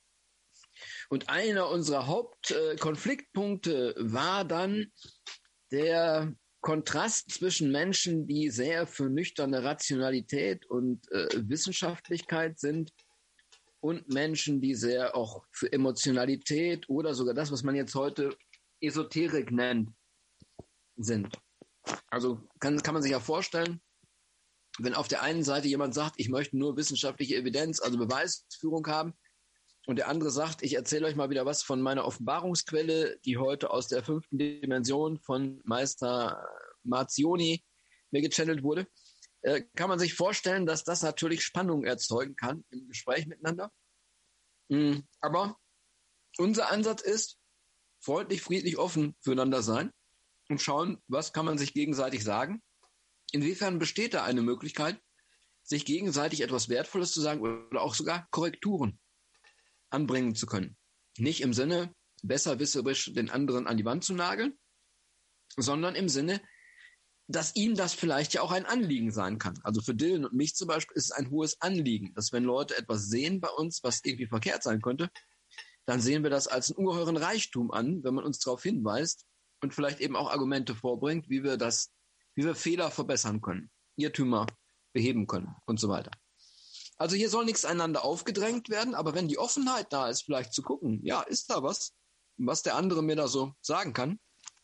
S2: Und einer unserer Hauptkonfliktpunkte äh, war dann der Kontrast zwischen Menschen, die sehr für nüchterne Rationalität und äh, Wissenschaftlichkeit sind, und Menschen, die sehr auch für Emotionalität oder sogar das, was man jetzt heute Esoterik nennt, sind. Also kann, kann man sich ja vorstellen, wenn auf der einen Seite jemand sagt, ich möchte nur wissenschaftliche Evidenz, also Beweisführung haben, und der andere sagt, ich erzähle euch mal wieder was von meiner Offenbarungsquelle, die heute aus der fünften Dimension von Meister Marzioni mir gechannelt wurde, äh, kann man sich vorstellen, dass das natürlich Spannung erzeugen kann im Gespräch miteinander. Mhm. Aber unser Ansatz ist, freundlich, friedlich, offen füreinander sein und schauen, was kann man sich gegenseitig sagen. Inwiefern besteht da eine Möglichkeit, sich gegenseitig etwas Wertvolles zu sagen oder auch sogar Korrekturen anbringen zu können? Nicht im Sinne, besserwisserisch den anderen an die Wand zu nageln, sondern im Sinne, dass ihm das vielleicht ja auch ein Anliegen sein kann. Also für Dylan und mich zum Beispiel ist es ein hohes Anliegen, dass wenn Leute etwas sehen bei uns, was irgendwie verkehrt sein könnte, dann sehen wir das als einen ungeheuren Reichtum an, wenn man uns darauf hinweist und vielleicht eben auch Argumente vorbringt, wie wir das wie wir Fehler verbessern können, Irrtümer beheben können und so weiter. Also hier soll nichts einander aufgedrängt werden, aber wenn die Offenheit da ist, vielleicht zu gucken, ja, ist da was, was der andere mir da so sagen kann,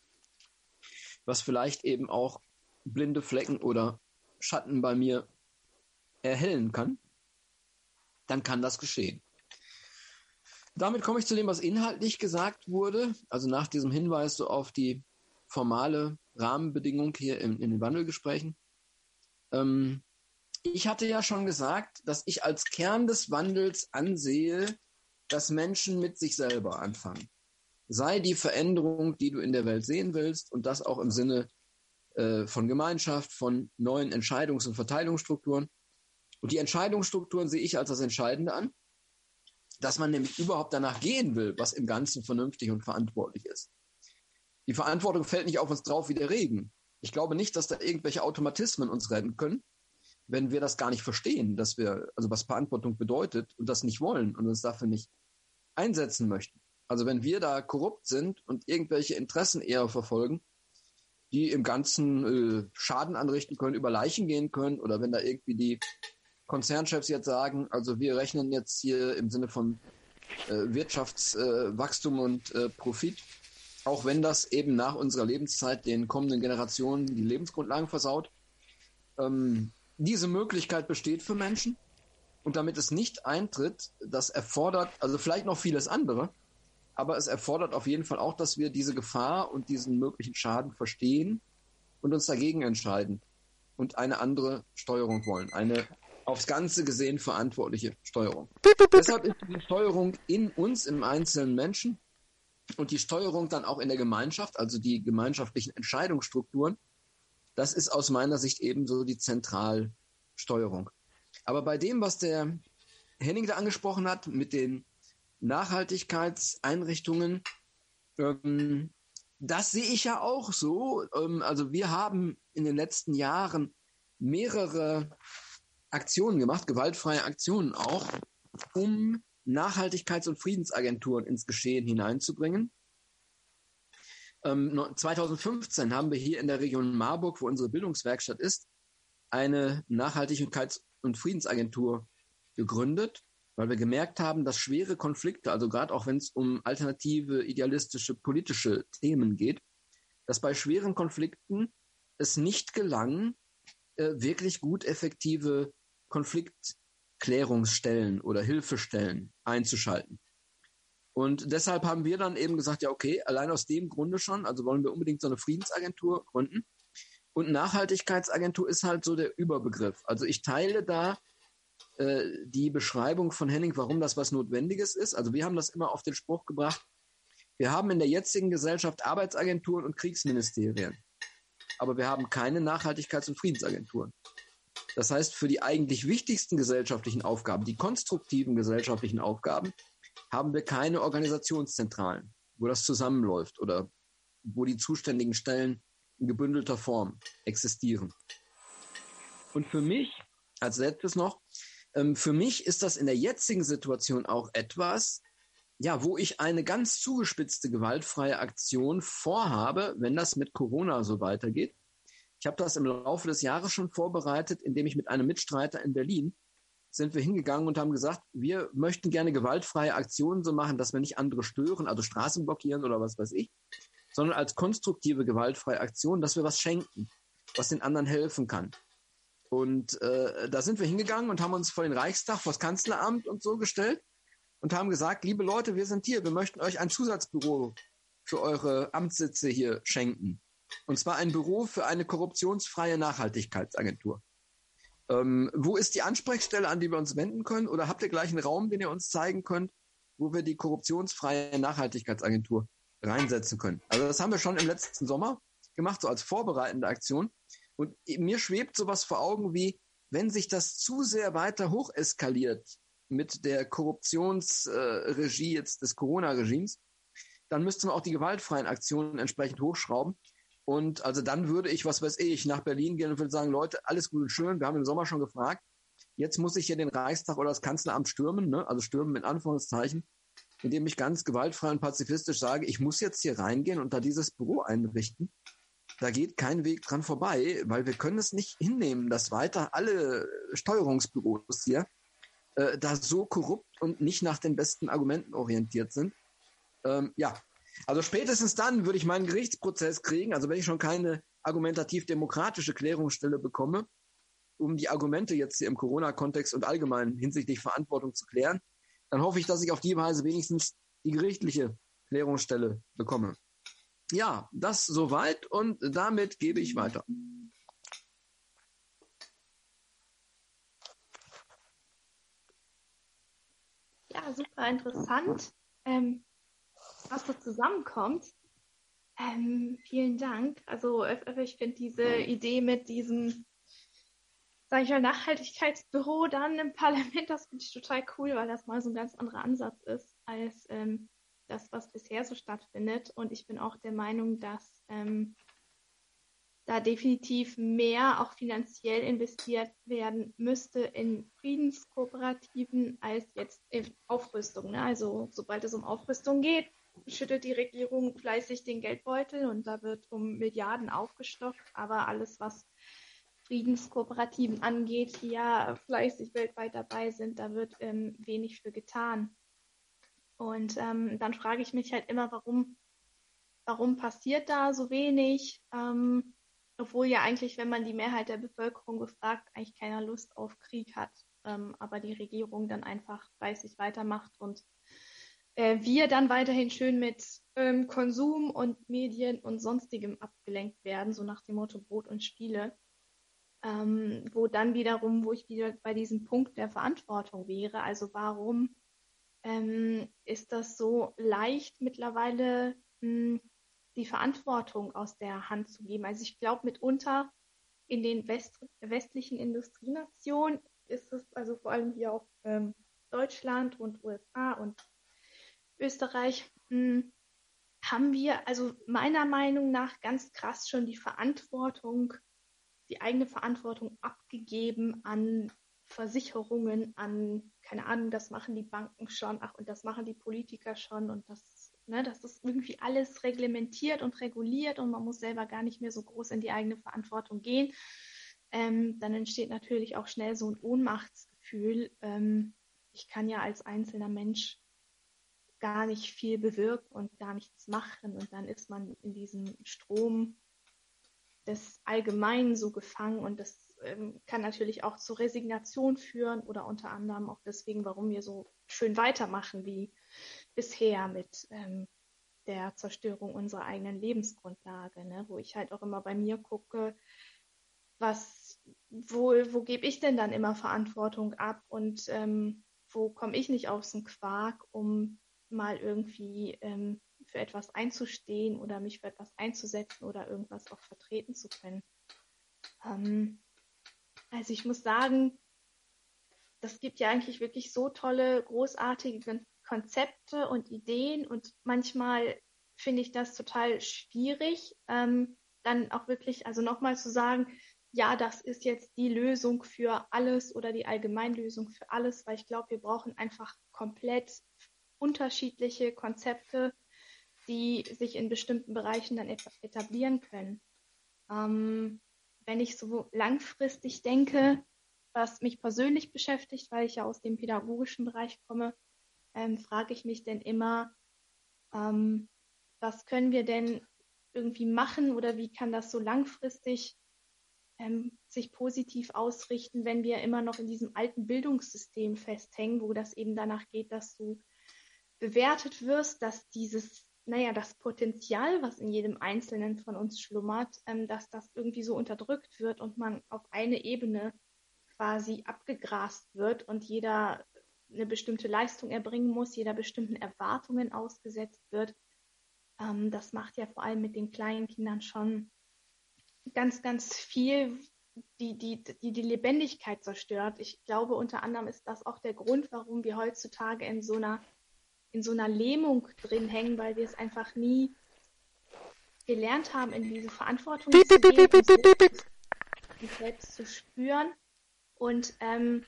S2: was vielleicht eben auch blinde Flecken oder Schatten bei mir erhellen kann, dann kann das geschehen. Damit komme ich zu dem, was inhaltlich gesagt wurde, also nach diesem Hinweis so auf die formale Rahmenbedingung hier in, in den Wandelgesprächen. Ähm, ich hatte ja schon gesagt, dass ich als Kern des Wandels ansehe, dass Menschen mit sich selber anfangen. Sei die Veränderung, die du in der Welt sehen willst, und das auch im Sinne äh, von Gemeinschaft, von neuen Entscheidungs- und Verteilungsstrukturen. Und die Entscheidungsstrukturen sehe ich als das Entscheidende an, dass man nämlich überhaupt danach gehen will, was im Ganzen vernünftig und verantwortlich ist. Die Verantwortung fällt nicht auf uns drauf wie der Regen. Ich glaube nicht, dass da irgendwelche Automatismen uns retten können, wenn wir das gar nicht verstehen, dass wir, also was Verantwortung bedeutet und das nicht wollen und uns dafür nicht einsetzen möchten. Also wenn wir da korrupt sind und irgendwelche Interessen eher verfolgen, die im Ganzen äh, Schaden anrichten können, über Leichen gehen können, oder wenn da irgendwie die Konzernchefs jetzt sagen, also wir rechnen jetzt hier im Sinne von äh, Wirtschaftswachstum äh, und äh, Profit, auch wenn das eben nach unserer Lebenszeit den kommenden Generationen die Lebensgrundlagen versaut. Ähm, diese Möglichkeit besteht für Menschen, und damit es nicht eintritt, das erfordert, also vielleicht noch vieles andere, aber es erfordert auf jeden Fall auch, dass wir diese Gefahr und diesen möglichen Schaden verstehen und uns dagegen entscheiden und eine andere Steuerung wollen, eine aufs Ganze gesehen verantwortliche Steuerung. Deshalb ist die Steuerung in uns, im einzelnen Menschen, Und die Steuerung dann auch in der Gemeinschaft, also die gemeinschaftlichen Entscheidungsstrukturen, das ist aus meiner Sicht ebenso die Zentralsteuerung. Aber bei dem, was der Henning da angesprochen hat, mit den Nachhaltigkeitseinrichtungen, ähm, das sehe ich ja auch so. Ähm, also wir haben in den letzten Jahren mehrere Aktionen gemacht, gewaltfreie Aktionen auch, um Nachhaltigkeits- und Friedensagenturen ins Geschehen hineinzubringen. Ähm, zweitausendfünfzehn haben wir hier in der Region Marburg, wo unsere Bildungswerkstatt ist, eine Nachhaltigkeits- und Friedensagentur gegründet, weil wir gemerkt haben, dass schwere Konflikte, also gerade auch wenn es um alternative, idealistische, politische Themen geht, dass bei schweren Konflikten es nicht gelang, äh, wirklich gut effektive Konfliktklärungsstellen oder Hilfestellen einzuschalten. Und deshalb haben wir dann eben gesagt, ja okay, allein aus dem Grunde schon, also wollen wir unbedingt so eine Friedensagentur gründen. Und Nachhaltigkeitsagentur ist halt so der Überbegriff. Also ich teile da äh, die Beschreibung von Henning, warum das was Notwendiges ist. Also wir haben das immer auf den Spruch gebracht, wir haben in der jetzigen Gesellschaft Arbeitsagenturen und Kriegsministerien. Aber wir haben keine Nachhaltigkeits- und Friedensagenturen. Das heißt, für die eigentlich wichtigsten gesellschaftlichen Aufgaben, die konstruktiven gesellschaftlichen Aufgaben, haben wir keine Organisationszentralen, wo das zusammenläuft oder wo die zuständigen Stellen in gebündelter Form existieren. Und für mich, als letztes noch, ähm, für mich ist das in der jetzigen Situation auch etwas, ja, wo ich eine ganz zugespitzte gewaltfreie Aktion vorhabe, wenn das mit Corona so weitergeht. Ich habe das im Laufe des Jahres schon vorbereitet, indem ich mit einem Mitstreiter in Berlin sind wir hingegangen und haben gesagt, wir möchten gerne gewaltfreie Aktionen so machen, dass wir nicht andere stören, also Straßen blockieren oder was weiß ich, sondern als konstruktive gewaltfreie Aktion, dass wir was schenken, was den anderen helfen kann. Und äh, da sind wir hingegangen und haben uns vor den Reichstag, vor das Kanzleramt und so gestellt und haben gesagt, liebe Leute, wir sind hier, wir möchten euch ein Zusatzbüro für eure Amtssitze hier schenken. Und zwar ein Büro für eine korruptionsfreie Nachhaltigkeitsagentur. Ähm, wo ist die Ansprechstelle, an die wir uns wenden können? Oder habt ihr gleich einen Raum, den ihr uns zeigen könnt, wo wir die korruptionsfreie Nachhaltigkeitsagentur reinsetzen können? Also das haben wir schon im letzten Sommer gemacht, so als vorbereitende Aktion. Und mir schwebt sowas vor Augen wie, wenn sich das zu sehr weiter hocheskaliert mit der Korruptionsregie äh, jetzt des Corona-Regimes, dann müsste man auch die gewaltfreien Aktionen entsprechend hochschrauben. Und also dann würde ich, was weiß ich, nach Berlin gehen und würde sagen, Leute, alles gut und schön, wir haben im Sommer schon gefragt, jetzt muss ich hier den Reichstag oder das Kanzleramt stürmen, ne? Also stürmen mit Anführungszeichen, indem ich ganz gewaltfrei und pazifistisch sage, ich muss jetzt hier reingehen und da dieses Büro einrichten. Da geht kein Weg dran vorbei, weil wir können es nicht hinnehmen, dass weiter alle Steuerungsbüros hier äh, da so korrupt und nicht nach den besten Argumenten orientiert sind. Ähm, ja, also spätestens dann würde ich meinen Gerichtsprozess kriegen, also wenn ich schon keine argumentativ-demokratische Klärungsstelle bekomme, um die Argumente jetzt hier im Corona-Kontext und allgemein hinsichtlich Verantwortung zu klären, dann hoffe ich, dass ich auf die Weise wenigstens die gerichtliche Klärungsstelle bekomme. Ja, das soweit und damit gebe ich weiter.
S5: Ja, super interessant. Ähm, was so zusammenkommt. Ähm, vielen Dank. Also ich finde diese Idee mit diesem, sage ich mal, Nachhaltigkeitsbüro dann im Parlament, das finde ich total cool, weil das mal so ein ganz anderer Ansatz ist als ähm, das, was bisher so stattfindet. Und ich bin auch der Meinung, dass ähm, da definitiv mehr auch finanziell investiert werden müsste in Friedenskooperativen als jetzt in Aufrüstung. Ne? Also sobald es um Aufrüstung geht, schüttelt die Regierung fleißig den Geldbeutel und da wird um Milliarden aufgestockt, aber alles, was Friedenskooperativen angeht, die ja fleißig weltweit dabei sind, da wird ähm, wenig für getan. Und ähm, dann frage ich mich halt immer, warum, warum passiert da so wenig, ähm, obwohl ja eigentlich, wenn man die Mehrheit der Bevölkerung befragt, eigentlich keiner Lust auf Krieg hat, ähm, aber die Regierung dann einfach fleißig weitermacht und Äh, wir dann weiterhin schön mit ähm, Konsum und Medien und Sonstigem abgelenkt werden, so nach dem Motto Brot und Spiele, ähm, wo dann wiederum, wo ich wieder bei diesem Punkt der Verantwortung wäre, also warum ähm, ist das so leicht mittlerweile, mh, die Verantwortung aus der Hand zu geben. Also ich glaube, mitunter in den West westlichen Industrienationen ist es, also vor allem hier auch ähm, Deutschland und U S A und Österreich, mh, haben wir also meiner Meinung nach ganz krass schon die Verantwortung, die eigene Verantwortung abgegeben an Versicherungen, an, keine Ahnung, das machen die Banken schon, ach, und das machen die Politiker schon und das, ne, das ist irgendwie alles reglementiert und reguliert und man muss selber gar nicht mehr so groß in die eigene Verantwortung gehen. Ähm, dann entsteht natürlich auch schnell so ein Ohnmachtsgefühl. Ähm, ich kann ja als einzelner Mensch gar nicht viel bewirken und gar nichts machen und dann ist man in diesem Strom des Allgemeinen so gefangen und das ähm, kann natürlich auch zu Resignation führen oder unter anderem auch deswegen, warum wir so schön weitermachen wie bisher mit ähm, der Zerstörung unserer eigenen Lebensgrundlage, ne? Wo ich halt auch immer bei mir gucke, was, wo, wo gebe ich denn dann immer Verantwortung ab und ähm, wo komme ich nicht aus dem Quark, um mal irgendwie ähm, für etwas einzustehen oder mich für etwas einzusetzen oder irgendwas auch vertreten zu können. Ähm, also ich muss sagen, das gibt ja eigentlich wirklich so tolle, großartige Konzepte und Ideen und manchmal finde ich das total schwierig, ähm, dann auch wirklich, also nochmal zu sagen, ja, das ist jetzt die Lösung für alles oder die Allgemeinlösung für alles, weil ich glaube, wir brauchen einfach komplett unterschiedliche Konzepte, die sich in bestimmten Bereichen dann etablieren können. Ähm, wenn ich so langfristig denke, was mich persönlich beschäftigt, weil ich ja aus dem pädagogischen Bereich komme, ähm, frage ich mich denn immer, ähm, was können wir denn irgendwie machen oder wie kann das so langfristig ähm, sich positiv ausrichten, wenn wir immer noch in diesem alten Bildungssystem festhängen, wo das eben danach geht, dass du bewertet wirst, dass dieses, naja, das Potenzial, was in jedem Einzelnen von uns schlummert, ähm, dass das irgendwie so unterdrückt wird und man auf eine Ebene quasi abgegrast wird und jeder eine bestimmte Leistung erbringen muss, jeder bestimmten Erwartungen ausgesetzt wird. Ähm, das macht ja vor allem mit den kleinen Kindern schon ganz, ganz viel, die die, die die Lebendigkeit zerstört. Ich glaube, unter anderem ist das auch der Grund, warum wir heutzutage in so einer in so einer Lähmung drin hängen, weil wir es einfach nie gelernt haben, in diese Verantwortung zu gehen und selbst, und selbst zu spüren. Und ähm,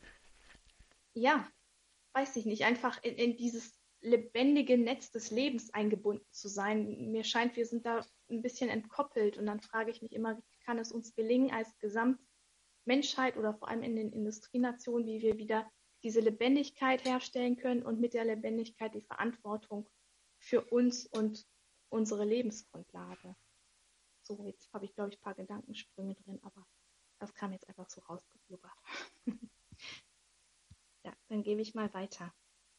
S5: ja, weiß ich nicht, einfach in, in dieses lebendige Netz des Lebens eingebunden zu sein. Mir scheint, wir sind da ein bisschen entkoppelt und dann frage ich mich immer, wie kann es uns gelingen als Gesamtmenschheit oder vor allem in den Industrienationen, wie wir wieder diese Lebendigkeit herstellen können und mit der Lebendigkeit die Verantwortung für uns und unsere Lebensgrundlage. So, jetzt habe ich, glaube ich, ein paar Gedankensprünge drin, aber das kam jetzt einfach so rausgeblubbert. Ja, dann gebe ich mal weiter.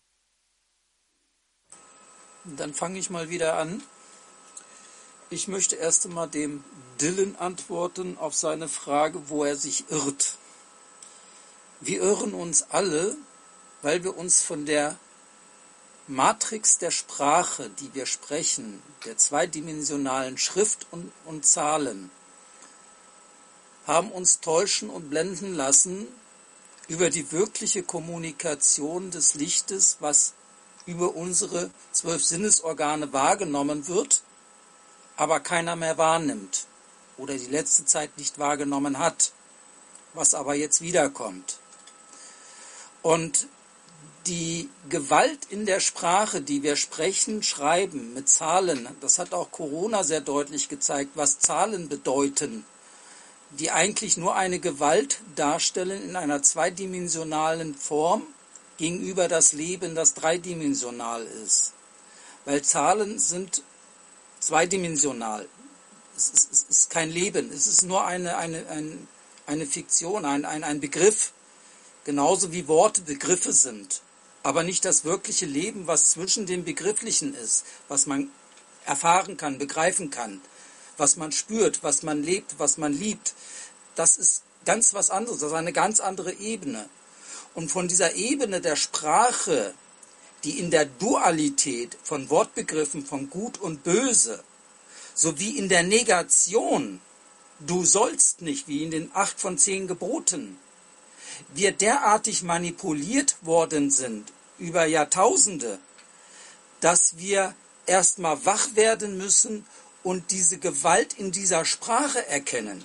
S3: Dann fange ich mal wieder an. Ich möchte erst einmal dem Dylan antworten auf seine Frage, wo er sich irrt. Wir irren uns alle, weil wir uns von der Matrix der Sprache, die wir sprechen, der zweidimensionalen Schrift und, und Zahlen, haben uns täuschen und blenden lassen über die wirkliche Kommunikation des Lichtes, was über unsere zwölf Sinnesorgane wahrgenommen wird, aber keiner mehr wahrnimmt oder die letzte Zeit nicht wahrgenommen hat, was aber jetzt wiederkommt. Und die Gewalt in der Sprache, die wir sprechen, schreiben mit Zahlen, das hat auch Corona sehr deutlich gezeigt, was Zahlen bedeuten, die eigentlich nur eine Gewalt darstellen in einer zweidimensionalen Form gegenüber das Leben, das dreidimensional ist. Weil Zahlen sind zweidimensional. Es ist, es ist kein Leben, es ist nur eine, eine, eine, eine Fiktion, ein, ein, ein Begriff. Genauso wie Worte Begriffe sind, aber nicht das wirkliche Leben, was zwischen dem Begrifflichen ist, was man erfahren kann, begreifen kann, was man spürt, was man lebt, was man liebt. Das ist ganz was anderes, das ist eine ganz andere Ebene. Und von dieser Ebene der Sprache die in der Dualität von Wortbegriffen von Gut und Böse sowie in der Negation, du sollst nicht, wie in den acht von zehn Geboten, wir derartig manipuliert worden sind über Jahrtausende, dass wir erstmal wach werden müssen und diese Gewalt in dieser Sprache erkennen.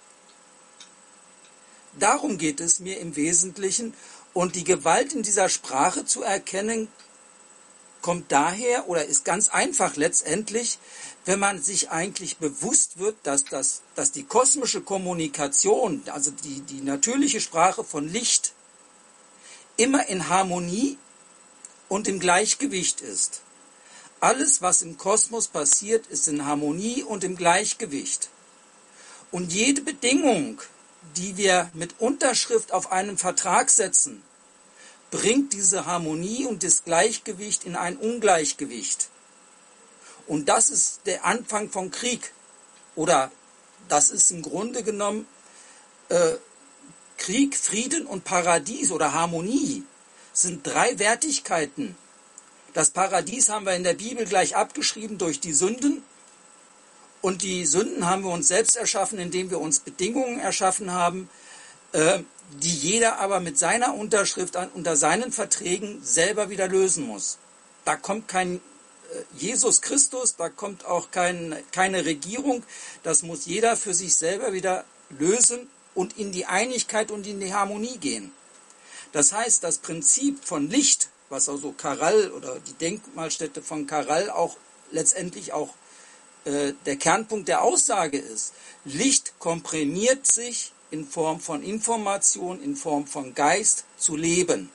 S3: Darum geht es mir im Wesentlichen. Und die Gewalt in dieser Sprache zu erkennen, kommt daher oder ist ganz einfach letztendlich, wenn man sich eigentlich bewusst wird, dass, das, dass die kosmische Kommunikation, also die, die natürliche Sprache von Licht, immer in Harmonie und im Gleichgewicht ist. Alles, was im Kosmos passiert, ist in Harmonie und im Gleichgewicht. Und jede Bedingung, die wir mit Unterschrift auf einen Vertrag setzen, bringt diese Harmonie und das Gleichgewicht in ein Ungleichgewicht. Und das ist der Anfang von Krieg. Oder das ist im Grunde genommen äh, Krieg, Frieden und Paradies oder Harmonie sind drei Wertigkeiten. Das Paradies haben wir in der Bibel gleich abgeschrieben durch die Sünden. Und die Sünden haben wir uns selbst erschaffen, indem wir uns Bedingungen erschaffen haben, äh, die jeder aber mit seiner Unterschrift an, unter seinen Verträgen selber wieder lösen muss. Da kommt kein äh, Jesus Christus, da kommt auch kein, keine Regierung. Das muss jeder für sich selber wieder lösen und in die Einigkeit und in die Harmonie gehen. Das heißt, das Prinzip von Licht, was also Karall oder die Denkmalstätte von Karall auch letztendlich auch äh, der Kernpunkt der Aussage ist, Licht komprimiert sich in Form von Information, in Form von Geist zu leben.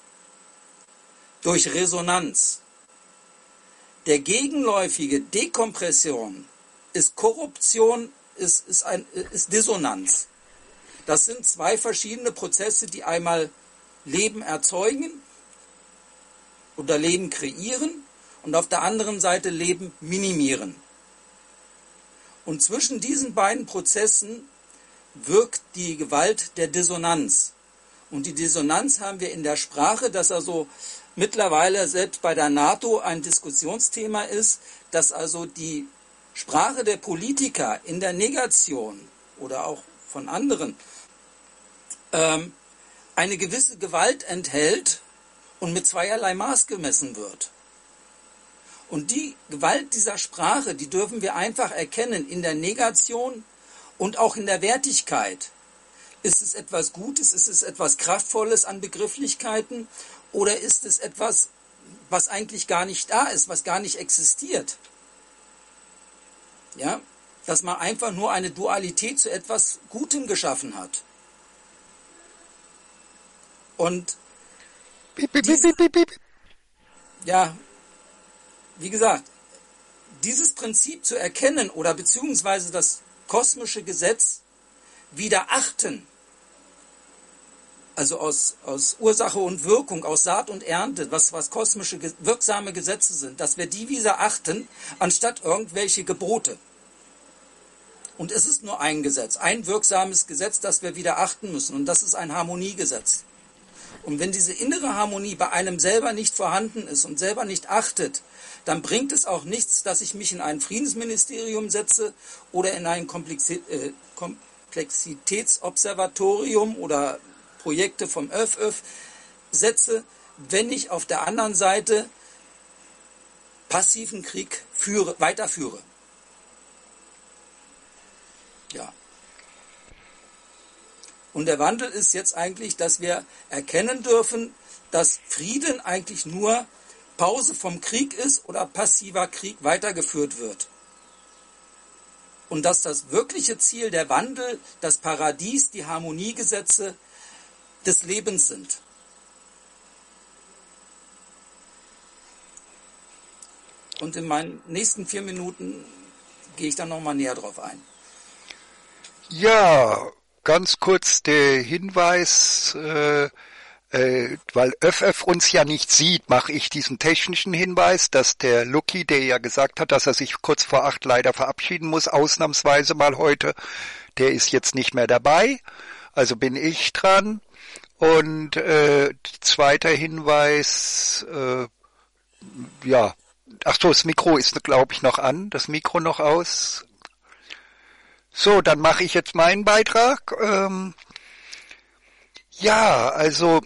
S3: Durch Resonanz. Der gegenläufige Dekompression ist Korruption, ist, ist, ein, ist Dissonanz. Das sind zwei verschiedene Prozesse, die einmal Leben erzeugen oder Leben kreieren und auf der anderen Seite Leben minimieren. Und zwischen diesen beiden Prozessen wirkt die Gewalt der Dissonanz. Und die Dissonanz haben wir in der Sprache, dass also mittlerweile selbst bei der NATO ein Diskussionsthema ist, dass also die Sprache der Politiker in der Negation oder auch von anderen ähm, eine gewisse Gewalt enthält und mit zweierlei Maß gemessen wird. Und die Gewalt dieser Sprache, die dürfen wir einfach erkennen in der Negation und auch in der Wertigkeit. Ist es etwas Gutes, ist es etwas Kraftvolles an Begrifflichkeiten oder ist es etwas, was eigentlich gar nicht da ist, was gar nicht existiert? Ja, dass man einfach nur eine Dualität zu etwas Gutem geschaffen hat. Und diese, ja, wie gesagt, dieses Prinzip zu erkennen oder beziehungsweise das kosmische Gesetz wieder achten, also aus, aus Ursache und Wirkung, aus Saat und Ernte, was, was kosmische wirksame Gesetze sind, dass wir die wieder achten, anstatt irgendwelche Gebote. Und es ist nur ein Gesetz, ein wirksames Gesetz, das wir wieder achten müssen, und das ist ein Harmoniegesetz. Und wenn diese innere Harmonie bei einem selber nicht vorhanden ist und selber nicht achtet, dann bringt es auch nichts, dass ich mich in ein Friedensministerium setze oder in ein Komplexitätsobservatorium oder Projekte vom Ö F Ö F setze, wenn ich auf der anderen Seite passiven Krieg führe, weiterführe. Ja. Und der Wandel ist jetzt eigentlich, dass wir erkennen dürfen, dass Frieden eigentlich nur Pause vom Krieg ist oder passiver Krieg weitergeführt wird. Und dass das wirkliche Ziel der Wandel, das Paradies, die Harmoniegesetze des Lebens sind. Und in meinen nächsten vier Minuten gehe ich dann nochmal näher drauf ein.
S4: Ja, ganz kurz der Hinweis, äh, äh, weil Ö F Ö F uns ja nicht sieht, mache ich diesen technischen Hinweis, dass der Lucky, der ja gesagt hat, dass er sich kurz vor acht leider verabschieden muss, ausnahmsweise mal heute, der ist jetzt nicht mehr dabei, also bin ich dran. Und äh, zweiter Hinweis, äh, ja, ach so, das Mikro ist, glaube ich, noch an, das Mikro noch aus. So, dann mache ich jetzt meinen Beitrag. Ähm, ja, also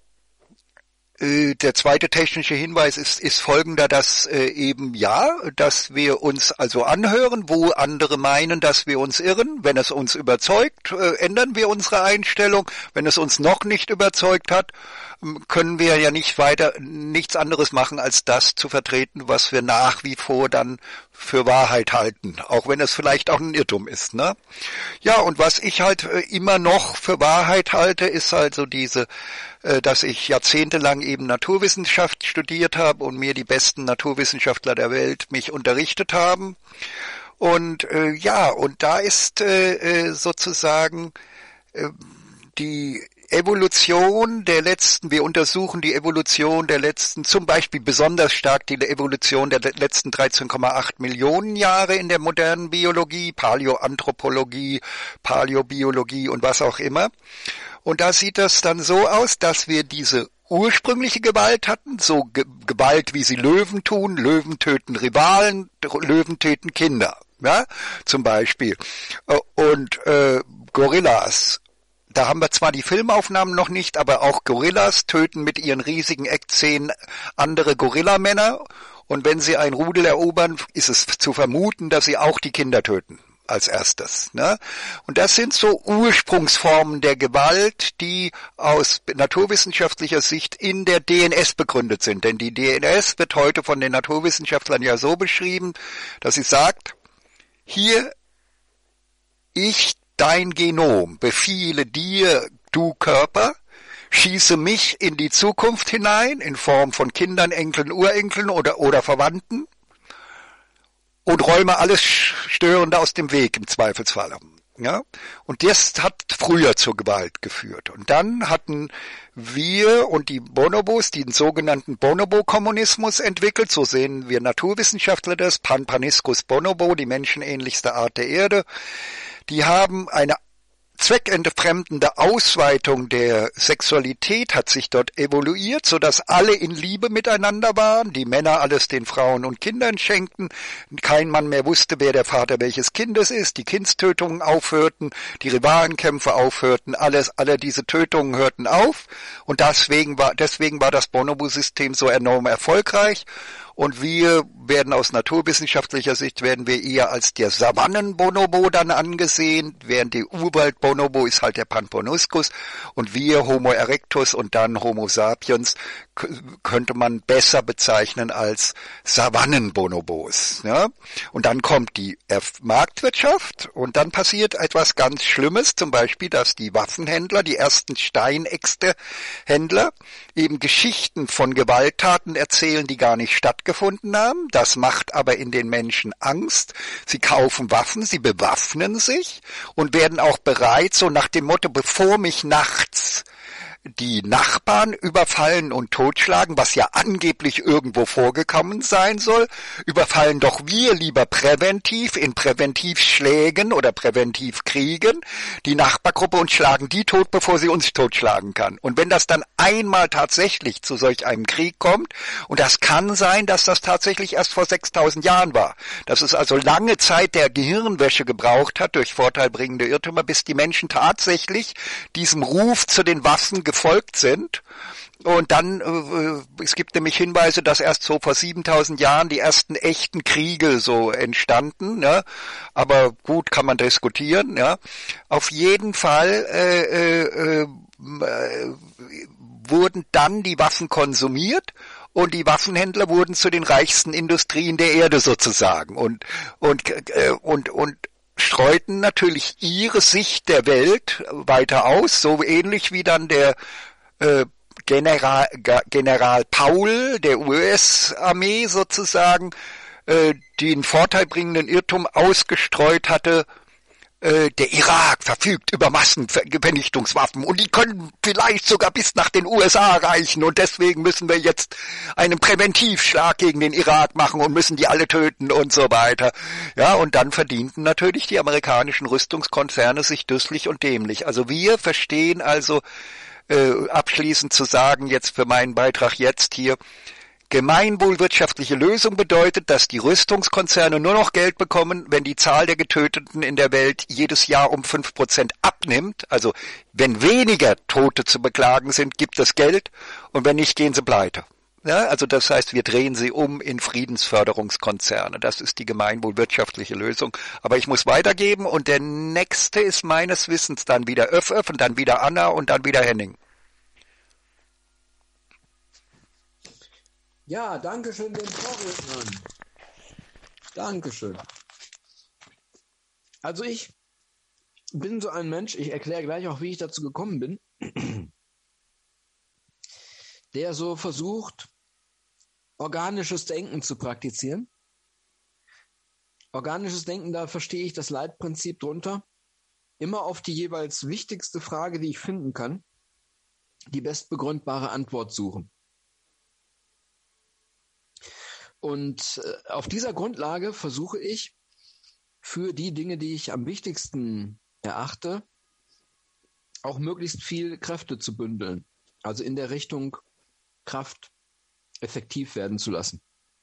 S4: äh, der zweite technische Hinweis ist, ist folgender, dass äh, eben ja, dass wir uns also anhören, wo andere meinen, dass wir uns irren. Wenn es uns überzeugt, äh, ändern wir unsere Einstellung. Wenn es uns noch nicht überzeugt hat, können wir ja nicht weiter, nichts anderes machen, als das zu vertreten, was wir nach wie vor dann für Wahrheit halten, auch wenn es vielleicht auch ein Irrtum ist, ne? Ja, und was ich halt immer noch für Wahrheit halte, ist also diese, dass ich jahrzehntelang eben Naturwissenschaft studiert habe und mir die besten Naturwissenschaftler der Welt mich unterrichtet haben. Und äh, ja, und da ist äh, sozusagen äh, die Evolution der letzten, wir untersuchen die Evolution der letzten, zum Beispiel besonders stark die Evolution der letzten dreizehn Komma acht Millionen Jahre in der modernen Biologie, Paläoanthropologie, Paläobiologie und was auch immer. Und da sieht das dann so aus, dass wir diese ursprüngliche Gewalt hatten, so Ge- Gewalt, wie sie Löwen tun. Löwen töten Rivalen, Löwen töten Kinder, ja, zum Beispiel. Und äh, Gorillas. Da haben wir zwar die Filmaufnahmen noch nicht, aber auch Gorillas töten mit ihren riesigen Eckzähnen andere Gorillamänner. Und wenn sie ein Rudel erobern, ist es zu vermuten, dass sie auch die Kinder töten als erstes, ne? Und das sind so Ursprungsformen der Gewalt, die aus naturwissenschaftlicher Sicht in der D N S begründet sind. Denn die D N S wird heute von den Naturwissenschaftlern ja so beschrieben, dass sie sagt, hier, ich dein Genom befehle dir, du Körper, schieße mich in die Zukunft hinein, in Form von Kindern, Enkeln, Urenkeln oder, oder Verwandten und räume alles Störende aus dem Weg im Zweifelsfall. Ja? Und das hat früher zur Gewalt geführt. Und dann hatten wir und die Bonobos den sogenannten Bonobo-Kommunismus entwickelt. So sehen wir Naturwissenschaftler das. Pan-Paniscus bonobo, die menschenähnlichste Art der Erde. Die haben eine zweckentfremdende Ausweitung der Sexualität hat sich dort evoluiert, sodass alle in Liebe miteinander waren, die Männer alles den Frauen und Kindern schenkten, kein Mann mehr wusste, wer der Vater welches Kindes ist, die Kindstötungen aufhörten, die Rivalenkämpfe aufhörten, alles, alle diese Tötungen hörten auf und deswegen war, deswegen war das Bonobo-System so enorm erfolgreich. Und wir werden aus naturwissenschaftlicher Sicht werden wir eher als der Savannen-Bonobo dann angesehen, während der Urwald-Bonobo ist halt der Pan-Paniscus und wir Homo erectus und dann Homo sapiens k- könnte man besser bezeichnen als Savannen-Bonobos. Ja? Und dann kommt die Erf- Marktwirtschaft und dann passiert etwas ganz Schlimmes, zum Beispiel, dass die Waffenhändler, die ersten Steinäxte-Händler eben Geschichten von Gewalttaten erzählen, die gar nicht stattgefunden haben. Das macht aber in den Menschen Angst. Sie kaufen Waffen, sie bewaffnen sich und werden auch bereit, so nach dem Motto, bevor mich nachts die Nachbarn überfallen und totschlagen, was ja angeblich irgendwo vorgekommen sein soll, überfallen doch wir lieber präventiv in Präventivschlägen oder Präventivkriegen die Nachbargruppe und schlagen die tot, bevor sie uns totschlagen kann. Und wenn das dann einmal tatsächlich zu solch einem Krieg kommt, und das kann sein, dass das tatsächlich erst vor sechstausend Jahren war, dass es also lange Zeit der Gehirnwäsche gebraucht hat durch vorteilbringende Irrtümer, bis die Menschen tatsächlich diesem Ruf zu den Waffen gefolgt sind. Und dann, äh, es gibt nämlich Hinweise, dass erst so vor siebentausend Jahren die ersten echten Kriege so entstanden, ne? Aber gut, kann man diskutieren, ja. Auf jeden Fall äh, äh, äh, wurden dann die Waffen konsumiert und die Waffenhändler wurden zu den reichsten Industrien der Erde sozusagen und und äh, und und streuten natürlich ihre Sicht der Welt weiter aus, so ähnlich wie dann der äh, General, General Paul der U S-Armee sozusagen äh, den vorteilbringenden Irrtum ausgestreut hatte, äh, der Irak verfügt über Massenvernichtungswaffen und die können vielleicht sogar bis nach den U S A reichen und deswegen müssen wir jetzt einen Präventivschlag gegen den Irak machen und müssen die alle töten und so weiter. Ja, und dann verdienten natürlich die amerikanischen Rüstungskonzerne sich dusselig und dämlich. Also wir verstehen also, Äh, abschließend zu sagen, jetzt für meinen Beitrag jetzt hier, Gemeinwohlwirtschaftliche Lösung bedeutet, dass die Rüstungskonzerne nur noch Geld bekommen, wenn die Zahl der Getöteten in der Welt jedes Jahr um fünf Prozent abnimmt. Also wenn weniger Tote zu beklagen sind, gibt es Geld und wenn nicht, gehen sie pleite. Ja, also das heißt, wir drehen sie um in Friedensförderungskonzerne. Das ist die gemeinwohlwirtschaftliche Lösung. Aber ich muss weitergeben und der nächste ist meines Wissens dann wieder Öff Öff und dann wieder Anna und dann wieder Henning.
S2: Ja, danke schön den Vorrednern. Dankeschön. Also ich bin so ein Mensch, ich erkläre gleich auch, wie ich dazu gekommen bin, der so versucht, organisches Denken zu praktizieren. Organisches Denken, da verstehe ich das Leitprinzip drunter. Immer auf die jeweils wichtigste Frage, die ich finden kann, die bestbegründbare Antwort suchen. Und auf dieser Grundlage versuche ich, für die Dinge, die ich am wichtigsten erachte, auch möglichst viel Kräfte zu bündeln. Also in der Richtung Kraft effektiv werden zu lassen.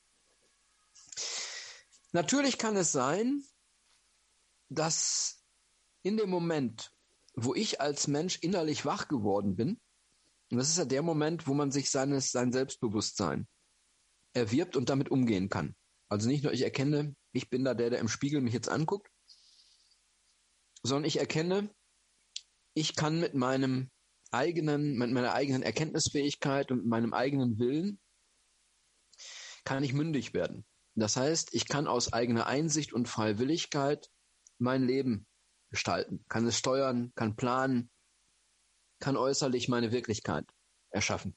S2: Natürlich kann es sein, dass in dem Moment, wo ich als Mensch innerlich wach geworden bin, und das ist ja der Moment, wo man sich seines, sein Selbstbewusstsein erwirbt und damit umgehen kann. Also nicht nur ich erkenne, ich bin da der, der im Spiegel mich jetzt anguckt, sondern ich erkenne, ich kann mit meinem eigenen, mit meiner eigenen Erkenntnisfähigkeit und mit meinem eigenen Willen kann ich mündig werden. Das heißt, ich kann aus eigener Einsicht und Freiwilligkeit mein Leben gestalten, kann es steuern, kann planen, kann äußerlich meine Wirklichkeit erschaffen.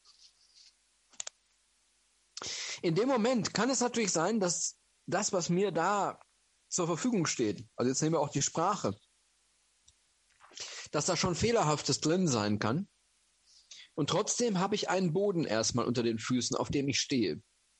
S2: In dem Moment kann es natürlich sein, dass das, was mir da zur Verfügung steht, also jetzt nehmen wir auch die Sprache, dass da schon Fehlerhaftes drin sein kann. Und trotzdem habe ich einen Boden erstmal unter den Füßen, auf dem ich stehe.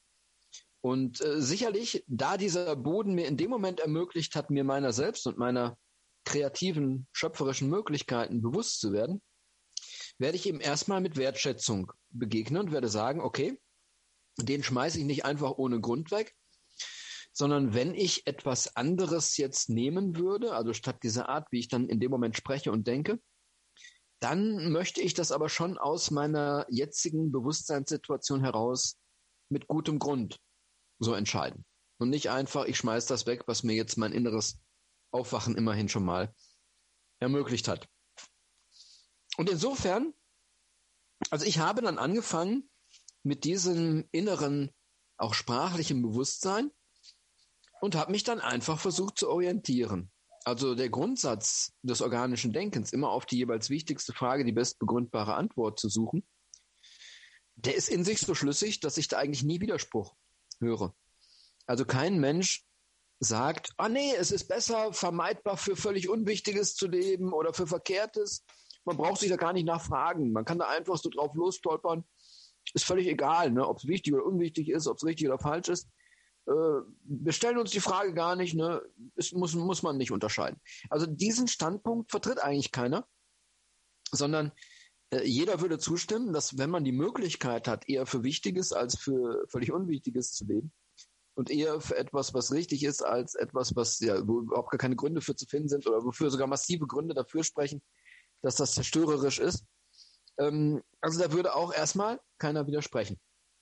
S2: Und äh, sicherlich, da dieser Boden mir in dem Moment ermöglicht hat, mir meiner selbst und meiner kreativen, schöpferischen Möglichkeiten bewusst zu werden, werde ich ihm erstmal mit Wertschätzung begegnen und werde sagen, okay, den schmeiße ich nicht einfach ohne Grund weg, sondern wenn ich etwas anderes jetzt nehmen würde, also statt dieser Art, wie ich dann in dem Moment spreche und denke, dann möchte ich das aber schon aus meiner jetzigen Bewusstseinssituation heraus mit gutem Grund so entscheiden. Und nicht einfach, ich schmeiße das weg, was mir jetzt mein inneres Aufwachen immerhin schon mal ermöglicht hat. Und insofern, also ich habe dann angefangen mit diesem inneren, auch sprachlichen Bewusstsein und habe mich dann einfach versucht zu orientieren. Also der Grundsatz des organischen Denkens, immer auf die jeweils wichtigste Frage die bestbegründbare Antwort zu suchen, der ist in sich so schlüssig, dass ich da eigentlich nie Widerspruch höre. Also kein Mensch sagt, ah nee, es ist besser, vermeidbar für völlig Unwichtiges zu leben oder für Verkehrtes. Man braucht sich da gar nicht nachfragen. Man kann da einfach so drauf losstolpern. Ist völlig egal, ne, ob es wichtig oder unwichtig ist, ob es richtig oder falsch ist. Äh, wir stellen uns die Frage gar nicht, ne, es muss, muss man nicht unterscheiden. Also diesen Standpunkt vertritt eigentlich keiner, sondern äh, jeder würde zustimmen, dass wenn man die Möglichkeit hat, eher für Wichtiges als für völlig Unwichtiges zu leben und eher für etwas, was richtig ist, als etwas, was ja, wo überhaupt gar keine Gründe für zu finden sind oder wofür sogar massive Gründe dafür sprechen, dass das zerstörerisch ist. Ähm, also da würde auch erstmal keiner widersprechen.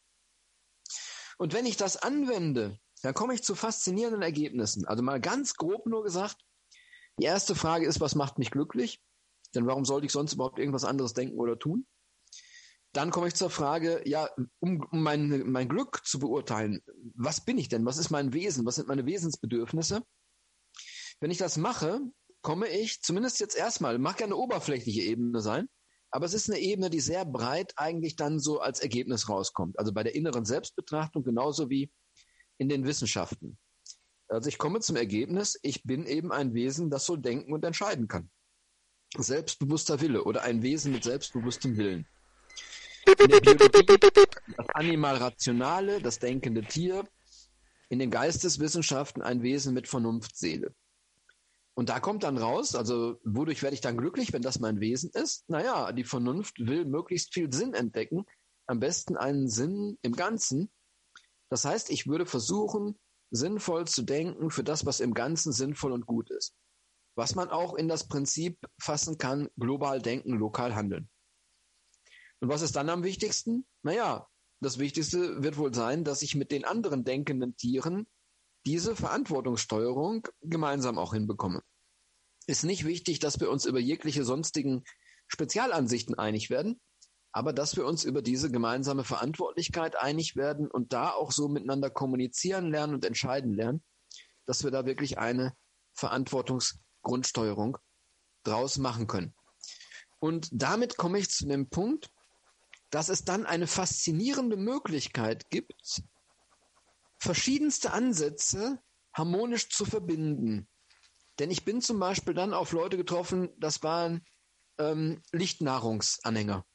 S2: Und wenn ich das anwende, dann komme ich zu faszinierenden Ergebnissen. Also mal ganz grob nur gesagt, die erste Frage ist, was macht mich glücklich? Denn warum sollte ich sonst überhaupt irgendwas anderes denken oder tun? Dann komme ich zur Frage, ja, um, um mein, mein Glück zu beurteilen, was bin ich denn? Was ist mein Wesen? Was sind meine Wesensbedürfnisse? Wenn ich das mache, komme ich zumindest jetzt erstmal, mag ja eine oberflächliche Ebene sein, aber es ist eine Ebene, die sehr breit eigentlich dann so als Ergebnis rauskommt. Also bei der inneren Selbstbetrachtung genauso wie in den Wissenschaften. Also ich komme zum Ergebnis, ich bin eben ein Wesen, das so denken und entscheiden kann. Selbstbewusster Wille oder ein Wesen mit selbstbewusstem Willen. In der Biologie das Animal-Rationale, das denkende Tier. In den Geisteswissenschaften ein Wesen mit Vernunftseele. Und da kommt dann raus, also wodurch werde ich dann glücklich, wenn das mein Wesen ist? Naja, die Vernunft will möglichst viel Sinn entdecken am besten einen Sinn im Ganzen. Das heißt, ich würde versuchen, sinnvoll zu denken für das, was im Ganzen sinnvoll und gut ist. Was man auch in das Prinzip fassen kann, global denken, lokal handeln. Und was ist dann am wichtigsten? Naja, das Wichtigste wird wohl sein, dass ich mit den anderen denkenden Tieren diese Verantwortungssteuerung gemeinsam auch hinbekomme. Ist nicht wichtig, dass wir uns über jegliche sonstigen Spezialansichten einig werden, aber dass wir uns über diese gemeinsame Verantwortlichkeit einig werden und da auch so miteinander kommunizieren lernen und entscheiden lernen, dass wir da wirklich eine Verantwortungsgrundsteuerung draus machen können. Und damit komme ich zu dem Punkt, dass es dann eine faszinierende Möglichkeit gibt, verschiedenste Ansätze harmonisch zu verbinden. Denn ich bin zum Beispiel dann auf Leute getroffen, das waren ähm, Lichtnahrungsanhänger.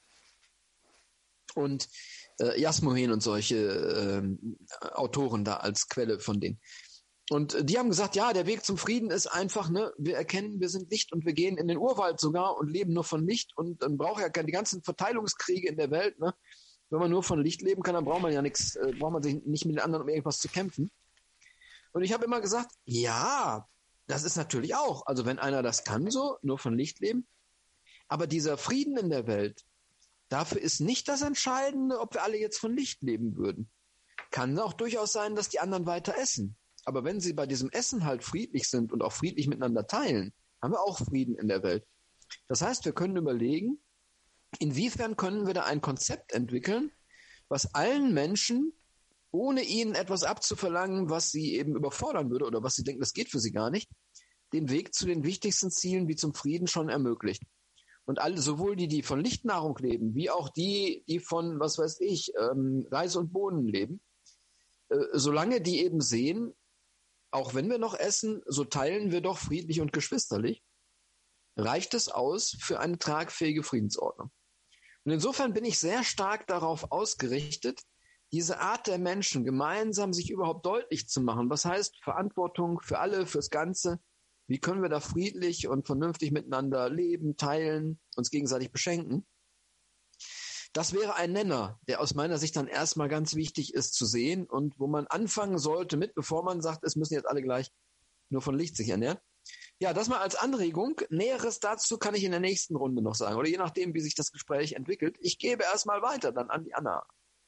S2: Und äh, Jasmohen und solche äh, Autoren da als Quelle von denen. Und die haben gesagt, ja, der Weg zum Frieden ist einfach, ne, wir erkennen, wir sind Licht und wir gehen in den Urwald sogar und leben nur von Licht und dann braucht ja keine die ganzen Verteilungskriege in der Welt, ne? Wenn man nur von Licht leben kann, dann braucht man ja nichts, äh, braucht man sich nicht mit den anderen um irgendwas zu kämpfen. Und ich habe immer gesagt, ja, das ist natürlich auch, also wenn einer das kann so, nur von Licht leben, aber dieser Frieden in der Welt, dafür ist nicht das Entscheidende, ob wir alle jetzt von Licht leben würden. Kann auch durchaus sein, dass die anderen weiter essen. Aber wenn sie bei diesem Essen halt friedlich sind und auch friedlich miteinander teilen, haben wir auch Frieden in der Welt. Das heißt, wir können überlegen, inwiefern können wir da ein Konzept entwickeln, was allen Menschen, ohne ihnen etwas abzuverlangen, was sie eben überfordern würde oder was sie denken, das geht für sie gar nicht, den Weg zu den wichtigsten Zielen wie zum Frieden schon ermöglicht. Und alle, sowohl die, die von Lichtnahrung leben, wie auch die, die von, was weiß ich, ähm, Reis und Bohnen leben, äh, solange die eben sehen, auch wenn wir noch essen, so teilen wir doch friedlich und geschwisterlich, reicht es aus für eine tragfähige Friedensordnung. Und insofern bin ich sehr stark darauf ausgerichtet, diese Art der Menschen gemeinsam sich überhaupt deutlich zu machen. Was heißt Verantwortung für alle, fürs Ganze? Wie können wir da friedlich und vernünftig miteinander leben, teilen, uns gegenseitig beschenken? Das wäre ein Nenner, der aus meiner Sicht dann erstmal ganz wichtig ist zu sehen und wo man anfangen sollte mit, bevor man sagt, es müssen jetzt alle gleich nur von Licht sich ernähren. Ja, das mal als Anregung. Näheres dazu kann ich in der nächsten Runde noch sagen oder je nachdem, wie sich das Gespräch entwickelt. Ich gebe erstmal weiter dann an die Anna.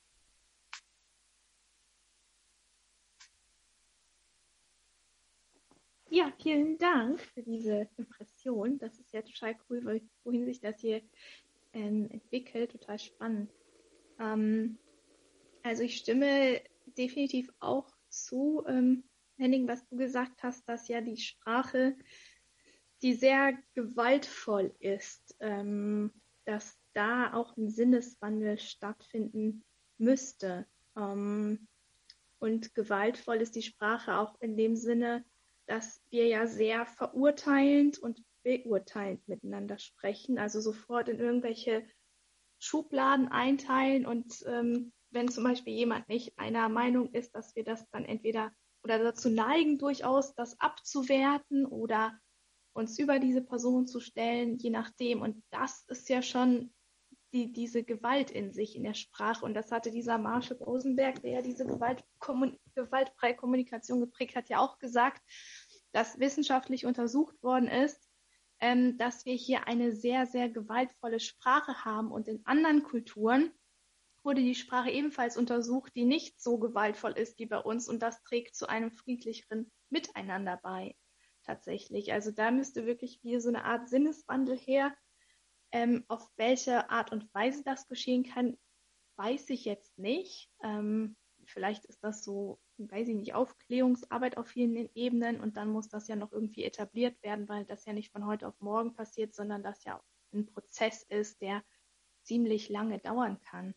S5: Ja, vielen Dank für diese Impression. Das ist ja total cool, wohin sich das hier ähm, entwickelt. Total spannend. Ähm, also ich stimme definitiv auch zu, ähm, Henning, was du gesagt hast, dass ja die Sprache, die sehr gewaltvoll ist, ähm, dass da auch ein Sinneswandel stattfinden müsste. Ähm, und gewaltvoll ist die Sprache auch in dem Sinne, dass wir ja sehr verurteilend und beurteilend miteinander sprechen, also sofort in irgendwelche Schubladen einteilen und ähm, wenn zum Beispiel jemand nicht einer Meinung ist, dass wir das dann entweder oder dazu neigen durchaus, das abzuwerten oder uns über diese Person zu stellen, je nachdem. Und das ist ja schon die, diese Gewalt in sich in der Sprache. Und das hatte dieser Marshall Rosenberg, der ja diese Gewalt, kommun, gewaltfreie Kommunikation geprägt hat, ja auch gesagt, dass wissenschaftlich untersucht worden ist, ähm, dass wir hier eine sehr, sehr gewaltvolle Sprache haben. Und in anderen Kulturen wurde die Sprache ebenfalls untersucht, die nicht so gewaltvoll ist wie bei uns. Und das trägt zu einem friedlicheren Miteinander bei, tatsächlich. Also da müsste wirklich wie so eine Art Sinneswandel her. Ähm, auf welche Art und Weise das geschehen kann, weiß ich jetzt nicht. Ähm, vielleicht ist das so, weiß ich nicht, Aufklärungsarbeit auf vielen Ebenen und dann muss das ja noch irgendwie etabliert werden, weil das ja nicht von heute auf morgen passiert, sondern das ja ein Prozess ist, der ziemlich lange dauern kann.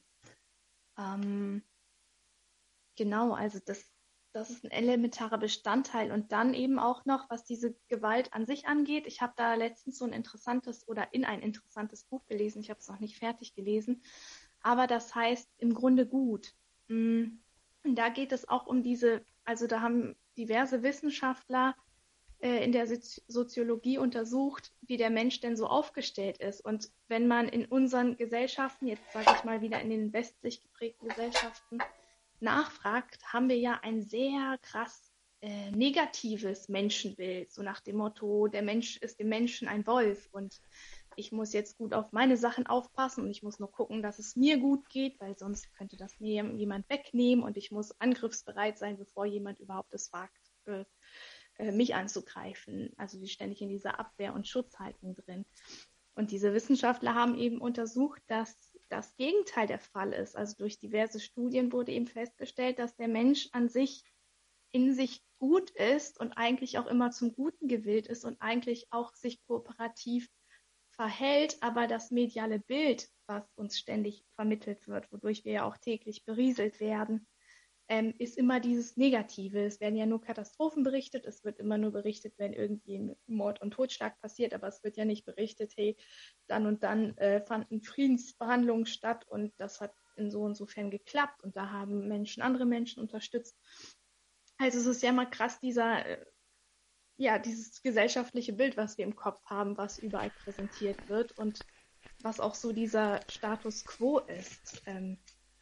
S5: Ähm, genau, also das, das ist ein elementarer Bestandteil und dann eben auch noch, was diese Gewalt an sich angeht. Ich habe da letztens so ein interessantes oder in ein interessantes Buch gelesen, ich habe es noch nicht fertig gelesen, aber das heißt im Grunde gut. Und da geht es auch um diese, also da haben diverse Wissenschaftler äh, in der Sozi- Soziologie untersucht, wie der Mensch denn so aufgestellt ist. Und wenn man in unseren Gesellschaften, jetzt sage ich mal wieder in den westlich geprägten Gesellschaften, nachfragt, haben wir ja ein sehr krass äh, negatives Menschenbild, so nach dem Motto, der Mensch ist dem Menschen ein Wolf und ich muss jetzt gut auf meine Sachen aufpassen und ich muss nur gucken, dass es mir gut geht, weil sonst könnte das mir jemand wegnehmen und ich muss angriffsbereit sein, bevor jemand überhaupt es wagt, äh, äh, mich anzugreifen. Also die ständig in dieser Abwehr- und Schutzhaltung drin. Und diese Wissenschaftler haben eben untersucht, dass das Gegenteil der Fall ist. Also durch diverse Studien wurde eben festgestellt, dass der Mensch an sich in sich gut ist und eigentlich auch immer zum Guten gewillt ist und eigentlich auch sich kooperativ verhält, aber das mediale Bild, was uns ständig vermittelt wird, wodurch wir ja auch täglich berieselt werden, ähm, ist immer dieses Negative. Es werden ja nur Katastrophen berichtet, es wird immer nur berichtet, wenn irgendwie ein Mord und Totschlag passiert, aber es wird ja nicht berichtet, hey, dann und dann äh, fanden Friedensverhandlungen statt und das hat in so und so Fällen geklappt und da haben Menschen andere Menschen unterstützt. Also es ist ja mal krass, dieser, äh, ja, dieses gesellschaftliche Bild, was wir im Kopf haben, was überall präsentiert wird und was auch so dieser Status quo ist. Ähm,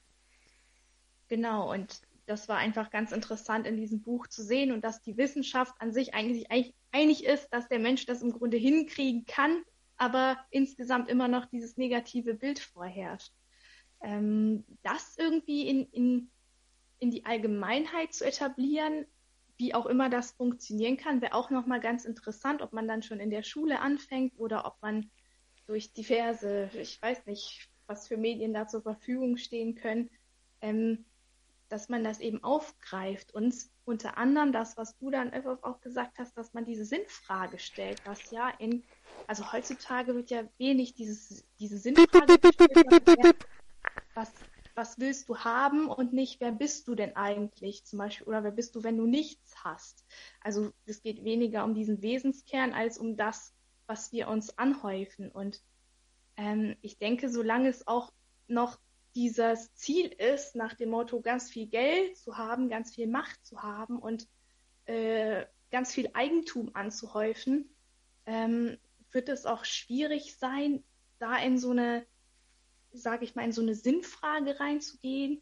S5: genau, und das war einfach ganz interessant in diesem Buch zu sehen und dass die Wissenschaft an sich eigentlich, eigentlich einig ist, dass der Mensch das im Grunde hinkriegen kann, aber insgesamt immer noch dieses negative Bild vorherrscht. Ähm, das irgendwie in, in, in die Allgemeinheit zu etablieren, wie auch immer das funktionieren kann, wäre auch nochmal ganz interessant, ob man dann schon in der Schule anfängt oder ob man durch diverse, ich weiß nicht, was für Medien da zur Verfügung stehen können, ähm, dass man das eben aufgreift und unter anderem das, was du dann auch gesagt hast, dass man diese Sinnfrage stellt, was ja in, also heutzutage wird ja wenig dieses, diese Sinnfrage gestellt, was, was willst du haben und nicht, wer bist du denn eigentlich zum Beispiel oder wer bist du, wenn du nichts hast. Also es geht weniger um diesen Wesenskern als um das, was wir uns anhäufen und ähm, ich denke, solange es auch noch dieses Ziel ist, nach dem Motto, ganz viel Geld zu haben, ganz viel Macht zu haben und äh, ganz viel Eigentum anzuhäufen, ähm, wird es auch schwierig sein, da in so eine, sage ich mal, in so eine Sinnfrage reinzugehen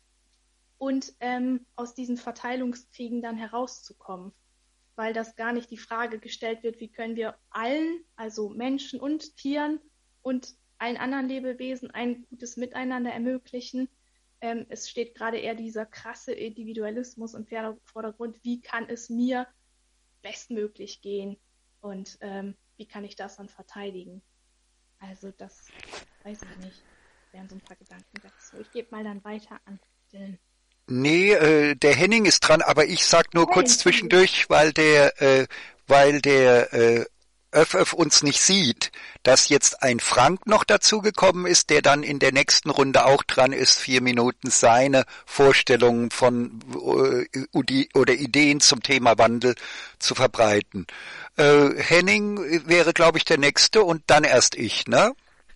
S5: und ähm, aus diesen Verteilungskriegen dann herauszukommen, weil das gar nicht die Frage gestellt wird, wie können wir allen, also Menschen und Tieren und allen anderen Lebewesen ein gutes Miteinander ermöglichen. Ähm, es steht gerade eher dieser krasse Individualismus im Vordergrund, wie kann es mir bestmöglich gehen und ähm, wie kann ich das dann verteidigen. Also das weiß ich nicht. Das wären so ein paar Gedanken dazu. Ich gebe mal dann weiter an Dylan.
S4: Nee, äh, der Henning ist dran, aber ich sag nur
S5: Hey,
S4: kurz zwischendurch, weil der, äh, weil der äh, Öff Öff uns nicht sieht, dass jetzt ein Frank noch dazugekommen ist, der dann in der nächsten Runde auch dran ist, vier Minuten seine Vorstellungen von äh, oder Ideen zum Thema Wandel zu verbreiten. Äh, Henning wäre, glaube ich, der Nächste und dann erst ich, ne?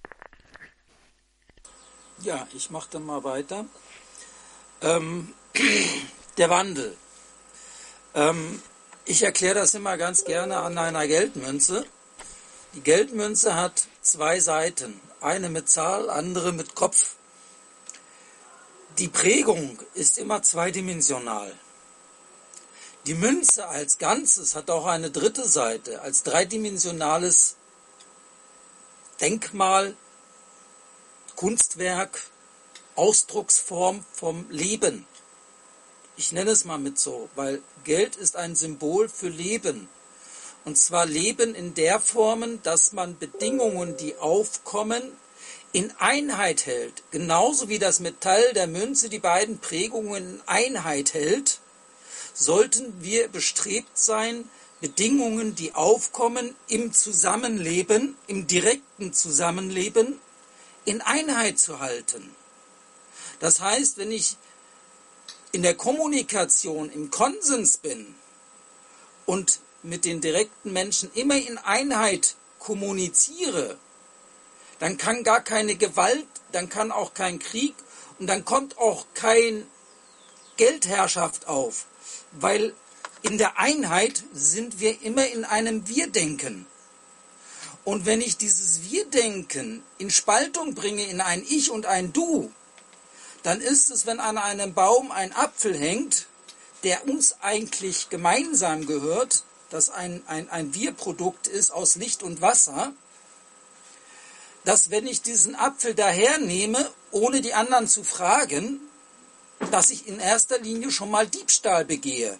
S3: Ja, ich mache dann mal weiter. Ähm, der Wandel. Ähm, ich erkläre das immer ganz gerne an einer Geldmünze. Die Geldmünze hat zwei Seiten, eine mit Zahl, andere mit Kopf. Die Prägung ist immer zweidimensional. Die Münze als Ganzes hat auch eine dritte Seite, als dreidimensionales Denkmal, Kunstwerk, Ausdrucksform vom Leben. Ich nenne es mal mit so, weil Geld ist ein Symbol für Leben. Und zwar Leben in der Form, dass man Bedingungen, die aufkommen, in Einheit hält. Genauso wie das Metall der Münze die beiden Prägungen in Einheit hält, sollten wir bestrebt sein, Bedingungen, die aufkommen im Zusammenleben, im direkten Zusammenleben, in Einheit zu halten. Das heißt, wenn ich in der Kommunikation im Konsens bin und mit den direkten Menschen immer in Einheit kommuniziere, dann kann gar keine Gewalt, dann kann auch kein Krieg und dann kommt auch keine Geldherrschaft auf, weil In der Einheit sind wir immer in einem Wir-Denken. Und wenn ich dieses Wir-Denken in Spaltung bringe in ein Ich und ein Du, dann ist es, wenn an einem Baum ein Apfel hängt, der uns eigentlich gemeinsam gehört, das ein, ein, ein Wir-Produkt ist aus Licht und Wasser, dass wenn ich diesen Apfel dahernehme, ohne die anderen zu fragen, dass ich in erster Linie schon mal Diebstahl begehe.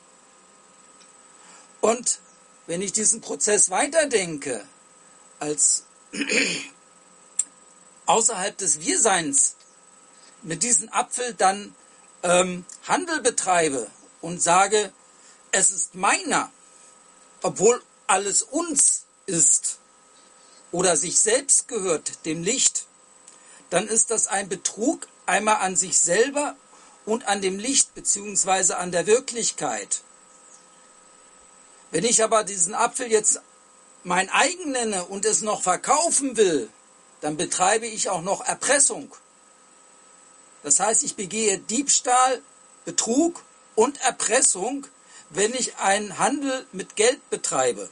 S3: Und wenn ich diesen Prozess weiterdenke, als außerhalb des Wir-Seins mit diesem Apfel dann ähm, Handel betreibe und sage, es ist meiner, obwohl alles uns ist oder sich selbst gehört, dem Licht, dann ist das ein Betrug einmal an sich selber und an dem Licht beziehungsweise an der Wirklichkeit. Wenn ich aber diesen Apfel jetzt mein eigen nenne und es noch verkaufen will, dann betreibe ich auch noch Erpressung. Das heißt, ich begehe Diebstahl, Betrug und Erpressung, wenn ich einen Handel mit Geld betreibe.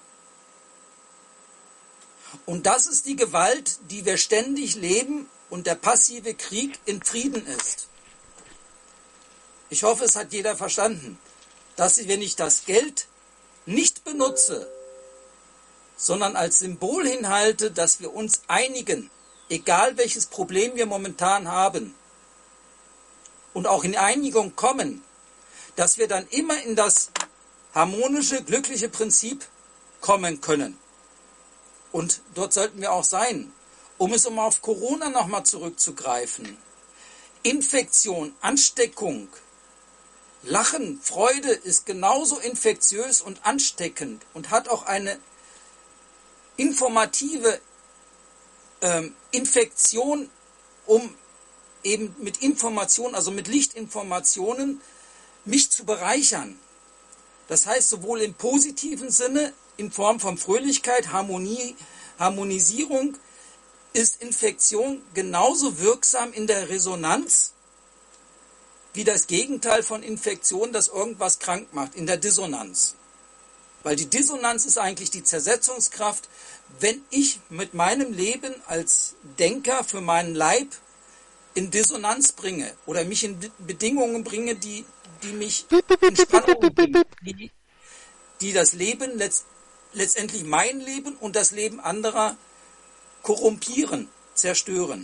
S3: Und das ist die Gewalt, die wir ständig leben und der passive Krieg in Frieden ist. Ich hoffe, es hat jeder verstanden, dass ich, wenn ich das Geld nicht benutze, sondern als Symbol hinhalte, dass wir uns einigen, egal welches Problem wir momentan haben, und auch in Einigung kommen, dass wir dann immer in das harmonische, glückliche Prinzip kommen können. Und dort sollten wir auch sein, um es um auf Corona nochmal zurückzugreifen. Infektion, Ansteckung, Lachen, Freude ist genauso infektiös und ansteckend und hat auch eine informative ähm, Infektion, um eben mit Informationen, also mit Lichtinformationen, mich zu bereichern. Das heißt, sowohl im positiven Sinne, in Form von Fröhlichkeit, Harmonie, Harmonisierung, ist Infektion genauso wirksam in der Resonanz, wie das Gegenteil von Infektion, das irgendwas krank macht, in der Dissonanz. Weil die Dissonanz ist eigentlich die Zersetzungskraft, wenn ich mit meinem Leben als Denker für meinen Leib in Dissonanz bringe oder mich in Bedingungen bringe, die, die mich in Spannung bringen, die, die das Leben, letzt, letztendlich mein Leben und das Leben anderer korrumpieren, zerstören.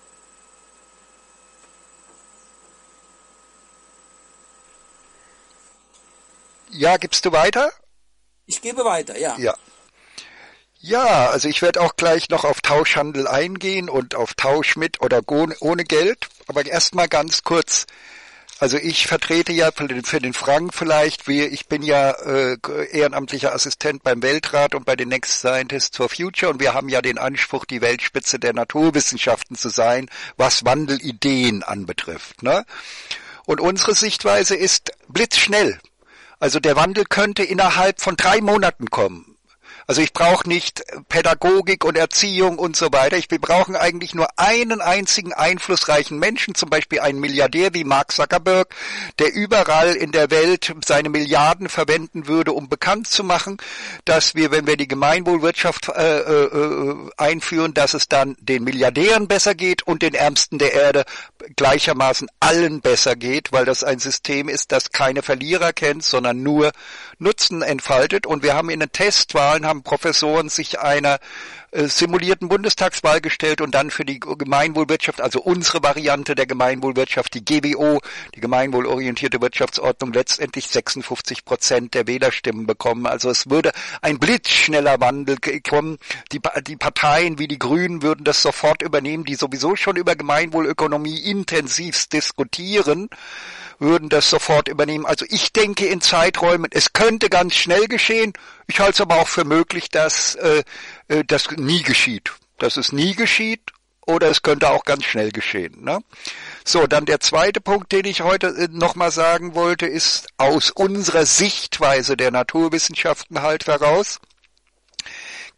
S4: Ja, gibst du weiter?
S3: Ich gebe weiter, ja.
S4: Ja. Ja, also ich werde auch gleich noch auf Tauschhandel eingehen und auf Tausch mit oder ohne Geld. Aber erstmal ganz kurz. Also ich vertrete ja für den, für den Frank vielleicht, wie, ich bin ja äh, ehrenamtlicher Assistent beim Weltrat und bei den Next Scientists for Future und wir haben ja den Anspruch, die Weltspitze der Naturwissenschaften zu sein, was Wandelideen anbetrifft, ne? Und unsere Sichtweise ist blitzschnell. Also der Wandel könnte innerhalb von drei Monaten kommen. Also ich brauche nicht Pädagogik und Erziehung und so weiter. Ich, wir brauchen eigentlich nur einen einzigen einflussreichen Menschen, zum Beispiel einen Milliardär wie Mark Zuckerberg, der überall in der Welt seine Milliarden verwenden würde, um bekannt zu machen, dass wir, wenn wir die Gemeinwohlwirtschaft äh, äh, einführen, dass es dann den Milliardären besser geht und den Ärmsten der Erde gleichermaßen allen besser geht, weil das ein System ist, das keine Verlierer kennt, sondern nur Nutzen entfaltet. Und wir haben in den Testwahlen, haben Professoren sich einer äh, simulierten Bundestagswahl gestellt und dann für die Gemeinwohlwirtschaft, also unsere Variante der Gemeinwohlwirtschaft, die G W O, die gemeinwohlorientierte Wirtschaftsordnung, letztendlich sechsundfünfzig Prozent der Wählerstimmen bekommen. Also es würde ein blitzschneller Wandel kommen. Die, die Parteien wie die Grünen würden das sofort übernehmen, die sowieso schon über Gemeinwohlökonomie intensivst diskutieren, würden das sofort übernehmen. Also ich denke in Zeiträumen, es könnte ganz schnell geschehen. Ich halte es aber auch für möglich, dass äh, das nie geschieht. Dass es nie geschieht oder es könnte auch ganz schnell geschehen. Ne? So, dann der zweite Punkt, den ich heute äh, nochmal sagen wollte, ist aus unserer Sichtweise der Naturwissenschaften halt heraus,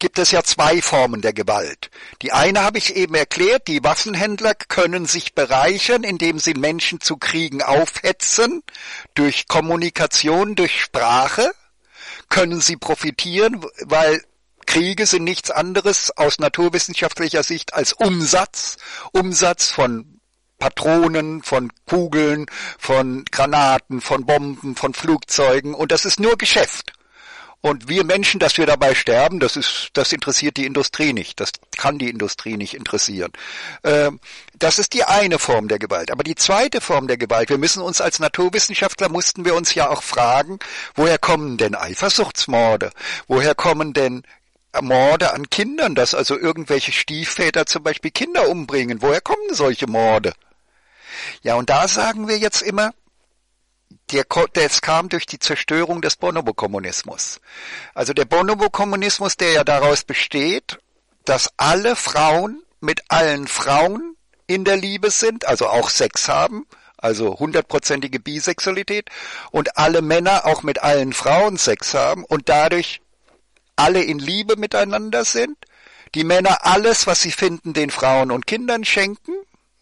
S4: gibt es ja zwei Formen der Gewalt. Die eine habe ich eben erklärt, die Waffenhändler können sich bereichern, indem sie Menschen zu Kriegen aufhetzen, durch Kommunikation, durch Sprache, können sie profitieren, weil Kriege sind nichts anderes aus naturwissenschaftlicher Sicht als Umsatz, Umsatz von Patronen, von Kugeln, von Granaten, von Bomben, von Flugzeugen, und das ist nur Geschäft. Und wir Menschen, dass wir dabei sterben, das ist, das interessiert die Industrie nicht. Das kann die Industrie nicht interessieren. Ähm, das ist die eine Form der Gewalt. Aber die zweite Form der Gewalt, wir müssen uns als Naturwissenschaftler, mussten wir uns ja auch fragen, woher kommen denn Eifersuchtsmorde? Woher kommen denn Morde an Kindern, dass also irgendwelche Stiefväter zum Beispiel Kinder umbringen? Woher kommen solche Morde? Ja, und da sagen wir jetzt immer, Der, das kam durch die Zerstörung des Bonobo-Kommunismus. Also der Bonobo-Kommunismus, der ja daraus besteht, dass alle Frauen mit allen Frauen in der Liebe sind, also auch Sex haben, also hundertprozentige Bisexualität, und alle Männer auch mit allen Frauen Sex haben und dadurch alle in Liebe miteinander sind, die Männer alles, was sie finden, den Frauen und Kindern schenken,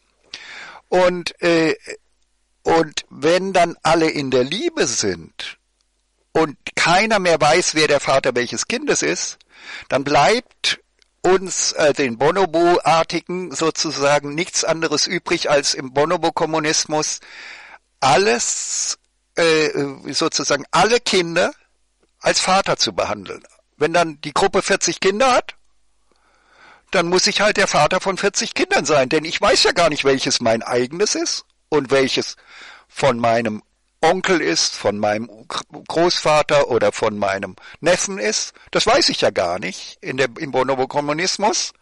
S4: und äh, Und wenn dann alle in der Liebe sind und keiner mehr weiß, wer der Vater welches Kindes ist, dann bleibt uns, äh, den Bonobo-Artigen, sozusagen nichts anderes übrig, als im Bonobo-Kommunismus alles, äh, sozusagen alle Kinder als Vater zu behandeln. Wenn dann die Gruppe vierzig Kinder hat, dann muss ich halt der Vater von vierzig Kindern sein, denn ich weiß ja gar nicht, welches mein eigenes ist und welches von meinem Onkel ist, von meinem Großvater oder von meinem Neffen ist. Das weiß ich ja gar nicht in der, im Bonobo-Kommunismus.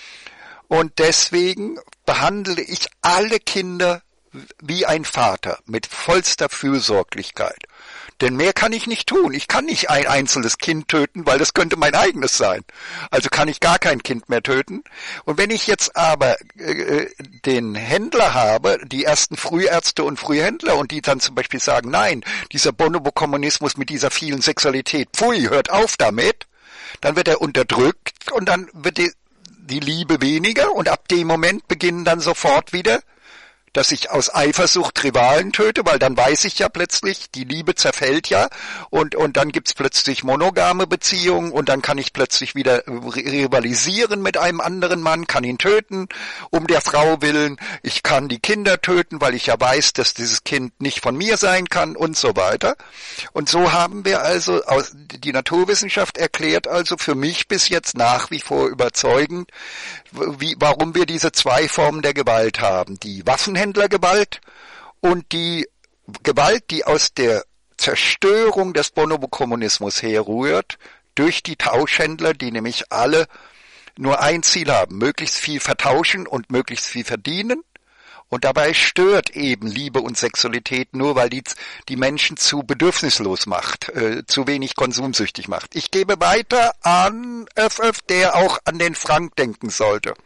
S4: Und deswegen behandle ich alle Kinder wie ein Vater mit vollster Fürsorglichkeit. Denn mehr kann ich nicht tun. Ich kann nicht ein einzelnes Kind töten, weil das könnte mein eigenes sein. Also kann ich gar kein Kind mehr töten. Und wenn ich jetzt aber äh, den Händler habe, die ersten Frühärzte und Frühhändler, und die dann zum Beispiel sagen, nein, dieser Bonobo-Kommunismus mit dieser vielen Sexualität, pfui, hört auf damit, dann wird er unterdrückt und dann wird die, die Liebe weniger, und ab dem Moment beginnen dann sofort wieder, dass ich aus Eifersucht Rivalen töte, weil dann weiß ich ja plötzlich, die Liebe zerfällt ja, und und dann gibt's plötzlich monogame Beziehungen, und dann kann ich plötzlich wieder rivalisieren mit einem anderen Mann, kann ihn töten, um der Frau willen, ich kann die Kinder töten, weil ich ja weiß, dass dieses Kind nicht von mir sein kann und so weiter. Und so haben wir also, die Naturwissenschaft erklärt also für mich bis jetzt nach wie vor überzeugend, wie, warum wir diese zwei Formen der Gewalt haben. Die Waffenhändlergewalt und die Gewalt, die aus der Zerstörung des Bonobo-Kommunismus herrührt, durch die Tauschhändler, die nämlich alle nur ein Ziel haben, möglichst viel vertauschen und möglichst viel verdienen. Und dabei stört eben Liebe und Sexualität nur, weil die die Menschen zu bedürfnislos macht, äh, zu wenig konsumsüchtig macht. Ich gebe weiter an Öff Öff, der auch an den Frank denken sollte.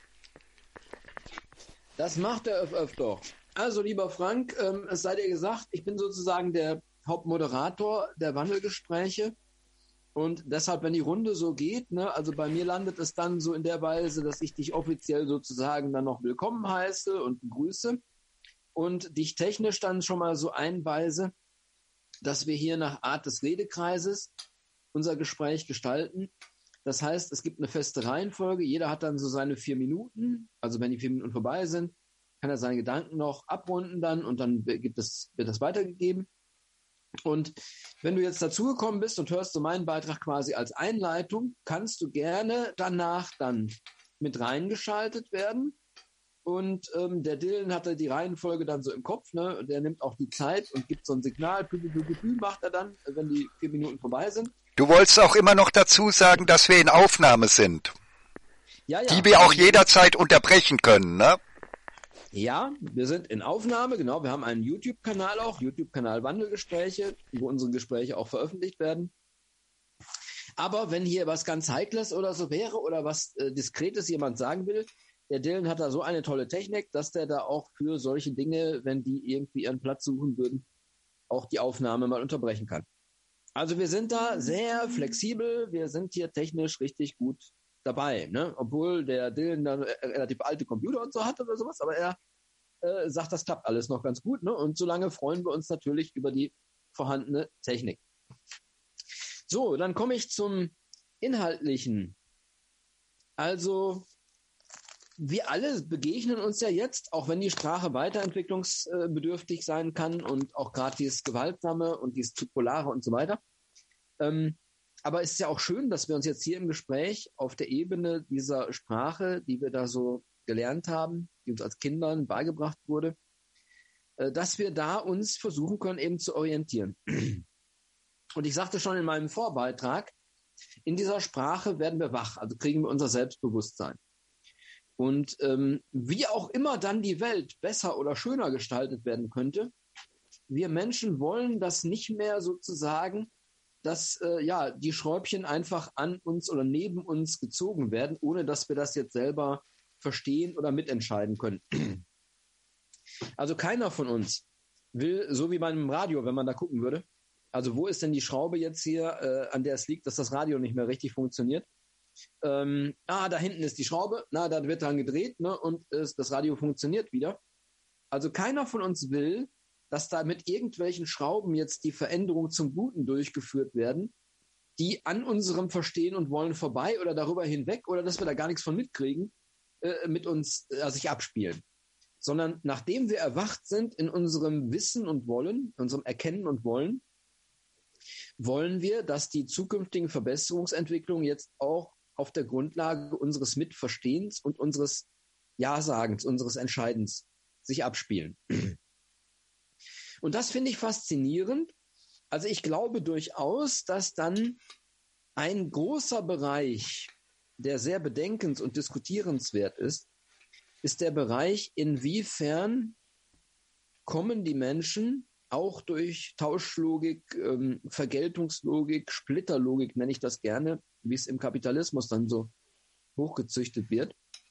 S2: Das macht der Öff Öff doch. Also, lieber Frank, ähm, es sei dir gesagt, ich bin sozusagen der Hauptmoderator der Wandelgespräche. Und deshalb, wenn die Runde so geht, ne, also bei mir landet es dann so in der Weise, dass ich dich offiziell sozusagen dann noch willkommen heiße und begrüße und dich technisch dann schon mal so einweise, dass wir hier nach Art des Redekreises unser Gespräch gestalten. Das heißt, es gibt eine feste Reihenfolge, jeder hat dann so seine vier Minuten, also wenn die vier Minuten vorbei sind, kann er seine Gedanken noch abrunden dann und dann gibt es, wird das weitergegeben. Und wenn du jetzt dazugekommen bist und hörst so meinen Beitrag quasi als Einleitung, kannst du gerne danach dann mit reingeschaltet werden. Und ähm, der Dylan hatte die Reihenfolge dann so im Kopf, ne? Der nimmt auch die Zeit und gibt so ein Signal, pü, pü, pü, pü, macht er dann, wenn die vier Minuten vorbei sind.
S4: Du wolltest auch immer noch dazu sagen, dass wir in Aufnahme sind,
S2: ja, ja.
S4: die wir auch jederzeit unterbrechen können, ne?
S2: Ja, wir sind in Aufnahme, genau. Wir haben einen YouTube-Kanal auch, YouTube-Kanal Wandelgespräche, wo unsere Gespräche auch veröffentlicht werden. Aber wenn hier was ganz Heikles oder so wäre oder was äh, Diskretes jemand sagen will, der Dylan hat da so eine tolle Technik, dass der da auch für solche Dinge, wenn die irgendwie ihren Platz suchen würden, auch die Aufnahme mal unterbrechen kann. Also wir sind da sehr flexibel, wir sind hier technisch richtig gut dabei, ne? Obwohl der Dylan dann relativ alte Computer und so hat oder sowas, aber er äh, sagt, das klappt alles noch ganz gut, ne? Und solange freuen wir uns natürlich über die vorhandene Technik. So, dann komme ich zum Inhaltlichen. Also wir alle begegnen uns ja jetzt, auch wenn die Sprache weiterentwicklungsbedürftig sein kann und auch gerade dieses Gewaltsame und dieses Polare und so weiter. Ähm, aber es ist ja auch schön, dass wir uns jetzt hier im Gespräch auf der Ebene dieser Sprache, die wir da so gelernt haben, die uns als Kindern beigebracht wurde, äh, dass wir da uns versuchen können, eben zu orientieren. Und ich sagte schon in meinem Vorbeitrag, in dieser Sprache werden wir wach, also kriegen wir unser Selbstbewusstsein. Und ähm, wie auch immer dann die Welt besser oder schöner gestaltet werden könnte, wir Menschen wollen das nicht mehr sozusagen, dass äh, ja die Schräubchen einfach an uns oder neben uns gezogen werden, ohne dass wir das jetzt selber verstehen oder mitentscheiden können. Also keiner von uns will, so wie beim Radio, wenn man da gucken würde, also wo ist denn die Schraube jetzt hier, äh, an der es liegt, dass das Radio nicht mehr richtig funktioniert? Ähm, ah, da hinten ist die Schraube, na, da wird dran gedreht, ne, und äh, das Radio funktioniert wieder. Also keiner von uns will, dass da mit irgendwelchen Schrauben jetzt die Veränderungen zum Guten durchgeführt werden, die an unserem Verstehen und Wollen vorbei oder darüber hinweg oder dass wir da gar nichts von mitkriegen, äh, mit uns äh, sich abspielen. Sondern nachdem wir erwacht sind in unserem Wissen und Wollen, unserem Erkennen und Wollen, wollen wir, dass die zukünftigen Verbesserungsentwicklungen jetzt auch auf der Grundlage unseres Mitverstehens und unseres Ja-Sagens, unseres Entscheidens sich abspielen. Und das finde ich faszinierend. Also ich glaube durchaus, dass dann ein großer Bereich, der sehr bedenkens- und diskutierenswert ist, ist der Bereich, inwiefern kommen die Menschen auch durch Tauschlogik, ähm, Vergeltungslogik, Splitterlogik nenne ich das gerne, wie es im Kapitalismus dann so hochgezüchtet wird.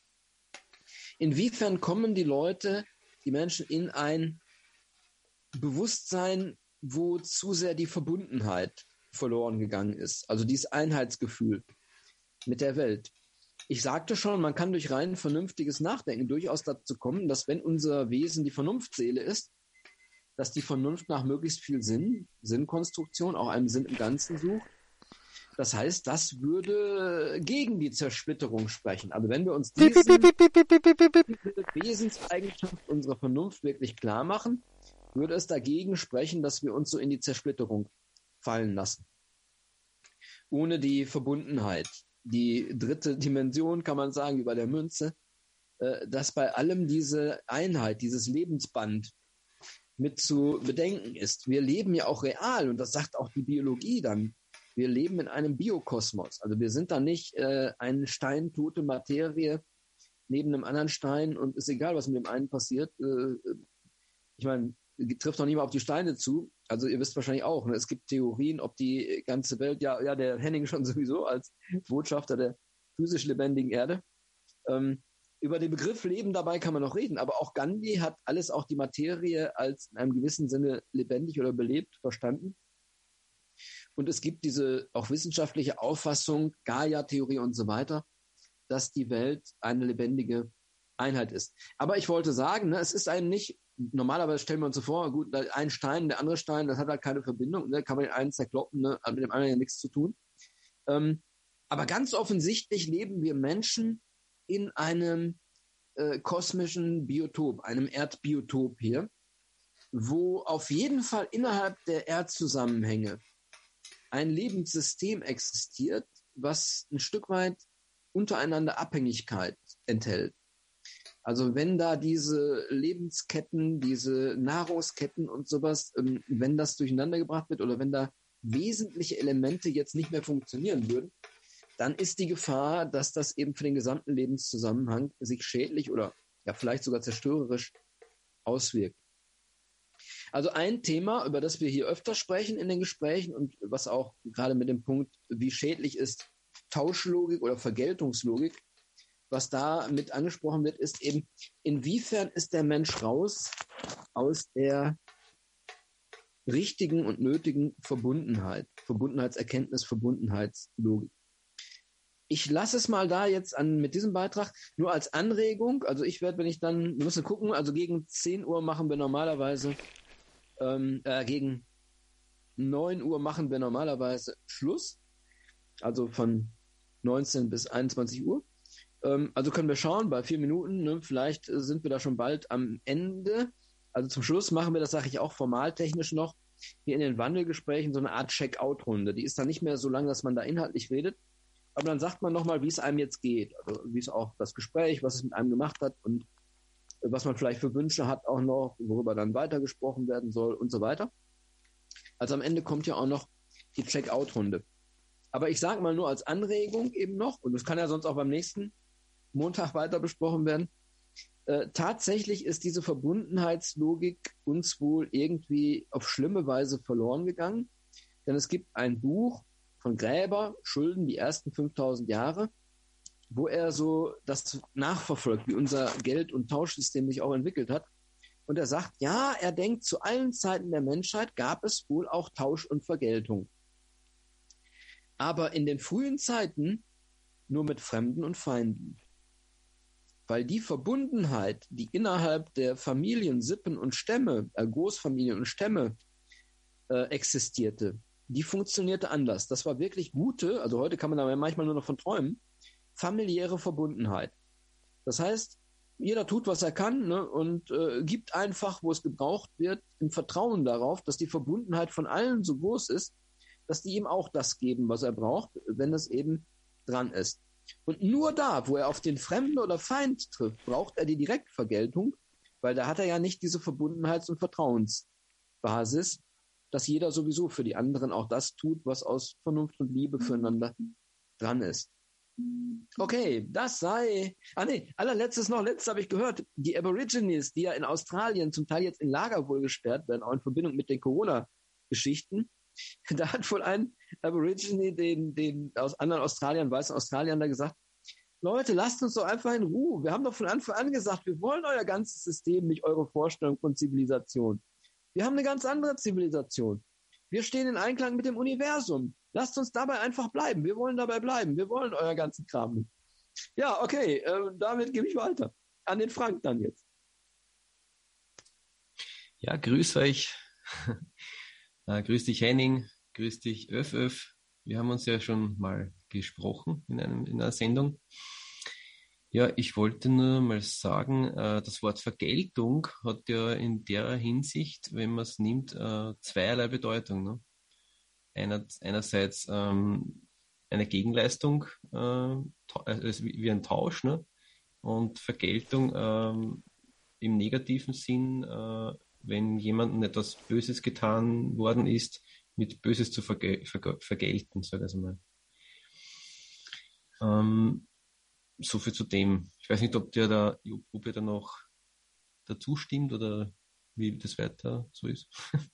S2: Inwiefern kommen die Leute, die Menschen in ein Bewusstsein, wo zu sehr die Verbundenheit verloren gegangen ist, also dieses Einheitsgefühl mit der Welt. Ich sagte schon, man kann durch rein vernünftiges Nachdenken durchaus dazu kommen, dass wenn unser Wesen die Vernunftseele ist, dass die Vernunft nach möglichst viel Sinn, Sinnkonstruktion, auch einem Sinn im Ganzen sucht. Das heißt, das würde gegen die Zersplitterung sprechen. Also wenn wir uns diese, diese Wesenseigenschaft unserer Vernunft wirklich klar machen, würde es dagegen sprechen, dass wir uns so in die Zersplitterung fallen lassen. Ohne die Verbundenheit. Die dritte Dimension, kann man sagen, über der Münze, dass bei allem diese Einheit, dieses Lebensband mit zu bedenken ist. Wir leben ja auch real und das sagt auch die Biologie dann. Wir leben in einem Biokosmos. Also wir sind da nicht äh, eine steintote Materie neben einem anderen Stein und ist egal, was mit dem einen passiert. Äh, ich meine, trifft doch nicht mal auf die Steine zu. Also ihr wisst wahrscheinlich auch, ne? Es gibt Theorien, ob die ganze Welt, ja, ja, der Henning schon sowieso als Botschafter der physisch lebendigen Erde. Ähm, Über den Begriff Leben dabei kann man noch reden, aber auch Gandhi hat alles, auch die Materie, als in einem gewissen Sinne lebendig oder belebt verstanden. Und es gibt diese auch wissenschaftliche Auffassung, Gaia-Theorie und so weiter, dass die Welt eine lebendige Einheit ist. Aber ich wollte sagen, ne, es ist einem nicht, normalerweise stellen wir uns so vor, gut, ein Stein, der andere Stein, das hat halt keine Verbindung, ne, kann man den einen zerkloppen, ne, hat mit dem anderen ja nichts zu tun. Ähm, aber ganz offensichtlich leben wir Menschen in einem äh, kosmischen Biotop, einem Erdbiotop hier, wo auf jeden Fall innerhalb der Erdzusammenhänge ein Lebenssystem existiert, was ein Stück weit untereinander Abhängigkeit enthält. Also wenn da diese Lebensketten, diese Nahrungsketten und sowas, ähm, wenn das durcheinander gebracht wird oder wenn da wesentliche Elemente jetzt nicht mehr funktionieren würden, dann ist die Gefahr, dass das eben für den gesamten Lebenszusammenhang sich schädlich oder ja vielleicht sogar zerstörerisch auswirkt. Also ein Thema, über das wir hier öfter sprechen in den Gesprächen und was auch gerade mit dem Punkt, wie schädlich ist Tauschlogik oder Vergeltungslogik, was da mit angesprochen wird, ist eben, inwiefern ist der Mensch raus aus der richtigen und nötigen Verbundenheit, Verbundenheitserkenntnis, Verbundenheitslogik. Ich lasse es mal da jetzt an mit diesem Beitrag nur als Anregung. Also ich werde, wenn ich dann, wir müssen gucken, also gegen zehn Uhr machen wir normalerweise, ähm, äh, gegen neun Uhr machen wir normalerweise Schluss. Also von neunzehn bis einundzwanzig Uhr. Ähm, also können wir schauen, bei vier Minuten, ne, vielleicht sind wir da schon bald am Ende. Also zum Schluss machen wir, das sage ich auch formaltechnisch noch, hier in den Wandelgesprächen so eine Art Check-out-Runde. Die ist dann nicht mehr so lang, dass man da inhaltlich redet. Aber dann sagt man nochmal, wie es einem jetzt geht. Also wie es auch das Gespräch, was es mit einem gemacht hat und was man vielleicht für Wünsche hat auch noch, worüber dann weitergesprochen werden soll und so weiter. Also am Ende kommt ja auch noch die Check-out-Runde. Aber ich sage mal nur als Anregung eben noch, und das kann ja sonst auch beim nächsten Montag weiter besprochen werden, äh, tatsächlich ist diese Verbundenheitslogik uns wohl irgendwie auf schlimme Weise verloren gegangen. Denn es gibt ein Buch von Gräber, Schulden, die ersten fünftausend Jahre, wo er so das nachverfolgt, wie unser Geld- und Tauschsystem sich auch entwickelt hat. Und er sagt, ja, er denkt, zu allen Zeiten der Menschheit gab es wohl auch Tausch und Vergeltung. Aber in den frühen Zeiten nur mit Fremden und Feinden. Weil die Verbundenheit, die innerhalb der Familien, Sippen und Stämme, äh, Großfamilien und Stämme äh, existierte, die funktionierte anders. Das war wirklich gute, also heute kann man da manchmal nur noch von träumen, familiäre Verbundenheit. Das heißt, jeder tut, was er kann, ne, und äh, gibt einfach, wo es gebraucht wird, im Vertrauen darauf, dass die Verbundenheit von allen so groß ist, dass die ihm auch das geben, was er braucht, wenn es eben dran ist. Und nur da, wo er auf den Fremden oder Feind trifft, braucht er die Direktvergeltung, weil da hat er ja nicht diese Verbundenheits- und Vertrauensbasis, dass jeder sowieso für die anderen auch das tut, was aus Vernunft und Liebe füreinander dran ist. Okay, das sei... Ah nee, allerletztes noch, letztes habe ich gehört, die Aborigines, die ja in Australien zum Teil jetzt in Lager wohl gesperrt werden, auch in Verbindung mit den Corona-Geschichten, da hat wohl ein Aborigine den, den aus anderen Australiern, weißen Australiern da gesagt, Leute, lasst uns doch einfach in Ruhe. Wir haben doch von Anfang an gesagt, wir wollen euer ganzes System, nicht eure Vorstellung von Zivilisation. Wir haben eine ganz andere Zivilisation. Wir stehen in Einklang mit dem Universum. Lasst uns dabei einfach bleiben. Wir wollen dabei bleiben. Wir wollen euer ganzen Kram nicht. Ja, okay, äh, damit gebe ich weiter. An den Frank dann jetzt.
S6: Ja, grüß euch. äh, grüß dich Henning, grüß dich Öf Öf. Wir haben uns ja schon mal gesprochen in, einem, in einer Sendung. Ja, ich wollte nur mal sagen, äh, das Wort Vergeltung hat ja in der Hinsicht, wenn man es nimmt, äh, zweierlei Bedeutung. Ne? Einer, einerseits ähm, eine Gegenleistung, äh, also wie ein Tausch, ne? Und Vergeltung ähm, im negativen Sinn, äh, wenn jemandem etwas Böses getan worden ist, mit Böses zu verge- verge- vergelten, sage ich mal. Ähm, so viel zu dem. Ich weiß nicht, ob der da, ob ihr da noch dazu stimmt oder wie das weiter so ist.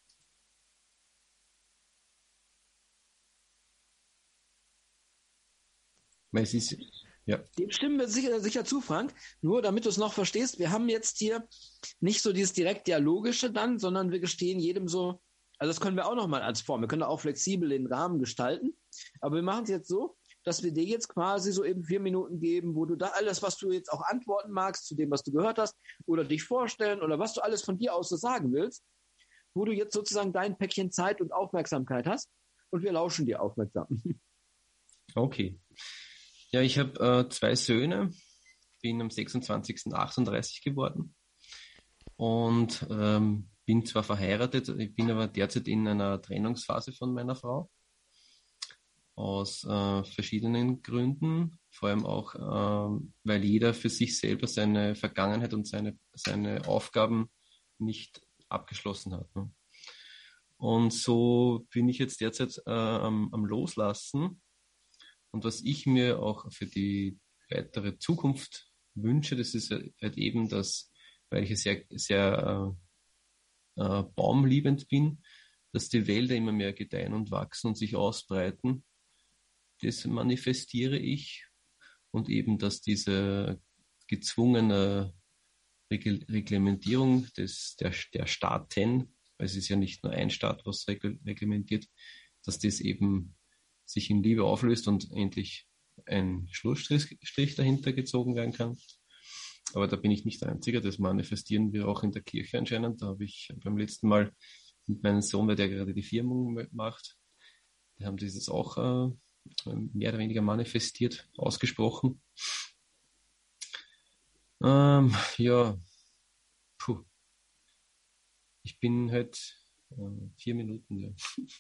S6: Weil es ist, ja.
S2: Dem stimmen wir sicher, sicher zu, Frank. Nur damit du es noch verstehst, wir haben jetzt hier nicht so dieses direkt Dialogische dann, sondern wir gestehen jedem so, also das können wir auch nochmal als Form, wir können auch flexibel den Rahmen gestalten, aber wir machen es jetzt so, dass wir dir jetzt quasi so eben vier Minuten geben, wo du da alles, was du jetzt auch antworten magst zu dem, was du gehört hast, oder dich vorstellen oder was du alles von dir aus so sagen willst, wo du jetzt sozusagen dein Päckchen Zeit und Aufmerksamkeit hast und wir lauschen dir aufmerksam.
S6: Okay. Ja, ich habe äh, zwei Söhne, bin am sechsundzwanzigsten achtunddreißig geworden und ähm, bin zwar verheiratet, ich bin aber derzeit in einer Trennungsphase von meiner Frau. Aus äh, verschiedenen Gründen, vor allem auch, äh, weil jeder für sich selber seine Vergangenheit und seine, seine Aufgaben nicht abgeschlossen hat. Ne? Und so bin ich jetzt derzeit äh, am, am Loslassen. Und was ich mir auch für die weitere Zukunft wünsche, das ist halt eben, dass, weil ich sehr, sehr äh, äh, baumliebend bin, dass die Wälder immer mehr gedeihen und wachsen und sich ausbreiten. Das manifestiere ich und eben, dass diese gezwungene Reglementierung des, der, der Staaten, weil es ist ja nicht nur ein Staat, was reglementiert, dass das eben sich in Liebe auflöst und endlich ein Schlussstrich dahinter gezogen werden kann. Aber da bin ich nicht der Einzige, das manifestieren wir auch in der Kirche anscheinend. Da habe ich beim letzten Mal mit meinem Sohn, weil der gerade die Firmung macht, die haben dieses auch äh, mehr oder weniger manifestiert, ausgesprochen. Ähm, ja, puh. Ich bin halt äh, vier Minuten, ja.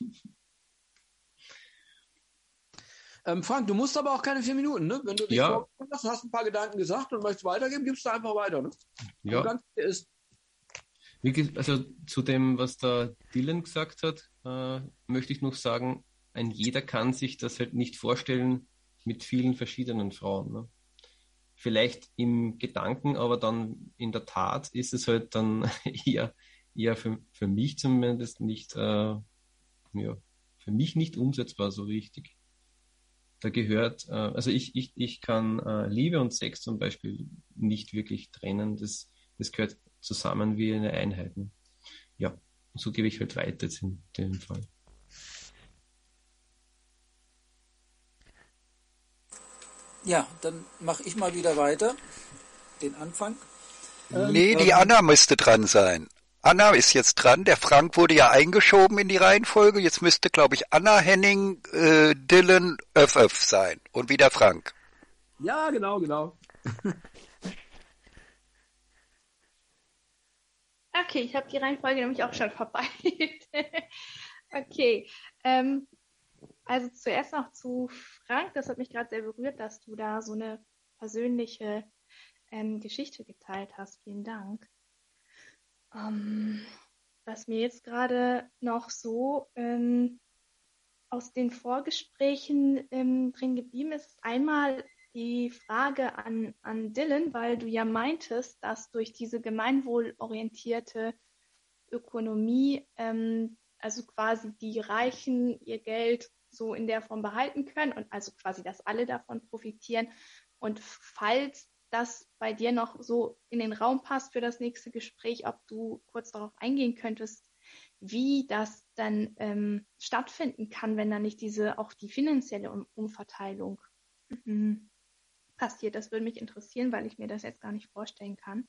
S2: Ähm, Frank, du musst aber auch keine vier Minuten, ne? Wenn du dich
S6: Ja.
S2: vorbereitet hast, hast ein paar Gedanken gesagt und möchtest weitergeben, gibst du einfach weiter, ne?
S6: Ja.
S2: Ganz ist.
S6: Wie ge- Also zu dem, was der Dylan gesagt hat, äh, möchte ich noch sagen, ein jeder kann sich das halt nicht vorstellen mit vielen verschiedenen Frauen. Ne? Vielleicht im Gedanken, aber dann in der Tat ist es halt dann eher, eher für, für mich zumindest nicht, äh, ja, für mich nicht umsetzbar so richtig. Da gehört, äh, also ich, ich, ich kann äh, Liebe und Sex zum Beispiel nicht wirklich trennen. Das, das gehört zusammen wie eine Einheit. Ne? Ja, so gebe ich halt weiter jetzt in dem Fall.
S3: Ja, dann mache ich mal wieder weiter, den Anfang.
S4: Nee,
S3: Ähm,
S4: die Anna müsste dran sein. Anna ist jetzt dran. Der Frank wurde ja eingeschoben in die Reihenfolge. Jetzt müsste, glaube ich, Anna, Henning, äh, Dylan, Öff, Öff sein. Und wieder Frank.
S2: Ja, genau, genau.
S5: Okay, ich habe die Reihenfolge nämlich auch schon vorbei. Okay, ähm, also zuerst noch zu Frank. Das hat mich gerade sehr berührt, dass du da so eine persönliche ähm, Geschichte geteilt hast. Vielen Dank. Ähm, was mir jetzt gerade noch so ähm, aus den Vorgesprächen ähm, drin geblieben ist, ist einmal die Frage an, an Dylan, weil du ja meintest, dass durch diese gemeinwohlorientierte Ökonomie, ähm, also quasi die Reichen ihr Geld so in der Form behalten können und also quasi, dass alle davon profitieren. Und falls das bei dir noch so in den Raum passt für das nächste Gespräch, ob du kurz darauf eingehen könntest, wie das dann ähm, stattfinden kann, wenn dann nicht diese auch die finanzielle um Umverteilung mhm, passiert. Das würde mich interessieren, weil ich mir das jetzt gar nicht vorstellen kann.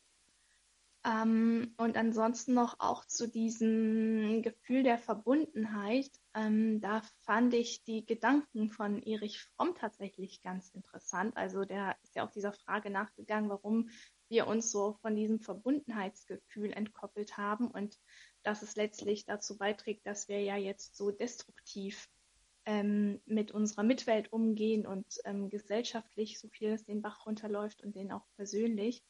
S5: Ähm, und ansonsten noch auch zu diesem Gefühl der Verbundenheit. Ähm, da fand ich die Gedanken von Erich Fromm tatsächlich ganz interessant. Also der ist ja auch dieser Frage nachgegangen, warum wir uns so von diesem Verbundenheitsgefühl entkoppelt haben und dass es letztlich dazu beiträgt, dass wir ja jetzt so destruktiv ähm, mit unserer Mitwelt umgehen und ähm, gesellschaftlich so vieles den Bach runterläuft und den auch persönlich.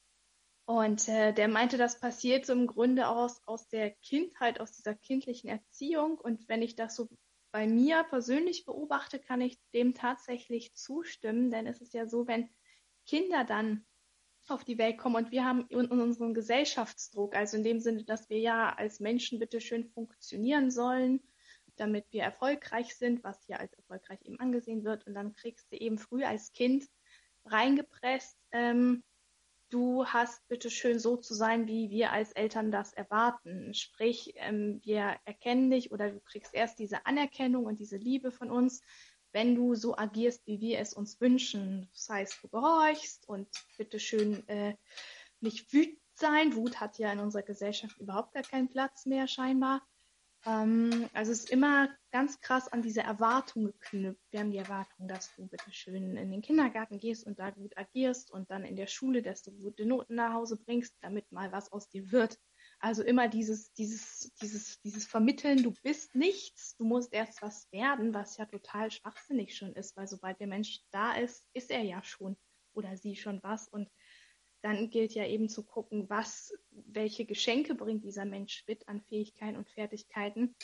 S5: Und äh, der meinte, das passiert so im Grunde aus, aus der Kindheit, aus dieser kindlichen Erziehung. Und wenn ich das so bei mir persönlich beobachte, kann ich dem tatsächlich zustimmen. Denn es ist ja so, wenn Kinder dann auf die Welt kommen und wir haben in, in unseren Gesellschaftsdruck, also in dem Sinne, dass wir ja als Menschen bitteschön funktionieren sollen, damit wir erfolgreich sind, was hier als erfolgreich eben angesehen wird. Und dann kriegst du eben früh als Kind reingepresst, ähm, du hast bitte schön so zu sein, wie wir als Eltern das erwarten. Sprich, ähm, wir erkennen dich oder du kriegst erst diese Anerkennung und diese Liebe von uns, wenn du so agierst, wie wir es uns wünschen. Das heißt, du gehorchst und bitte schön äh, nicht wütend sein. Wut hat ja in unserer Gesellschaft überhaupt gar keinen Platz mehr scheinbar. Ähm, also es ist immer ganz krass an diese Erwartung geknüpft. Wir haben die Erwartung, dass du bitte schön in den Kindergarten gehst und da gut agierst und dann in der Schule, dass du gute Noten nach Hause bringst, damit mal was aus dir wird. Also immer dieses, dieses, dieses, dieses Vermitteln, du bist nichts, du musst erst was werden, was ja total schwachsinnig schon ist, weil sobald der Mensch da ist, ist er ja schon oder sie schon was. Und dann gilt ja eben zu gucken, was, welche Geschenke bringt dieser Mensch mit an Fähigkeiten und Fertigkeiten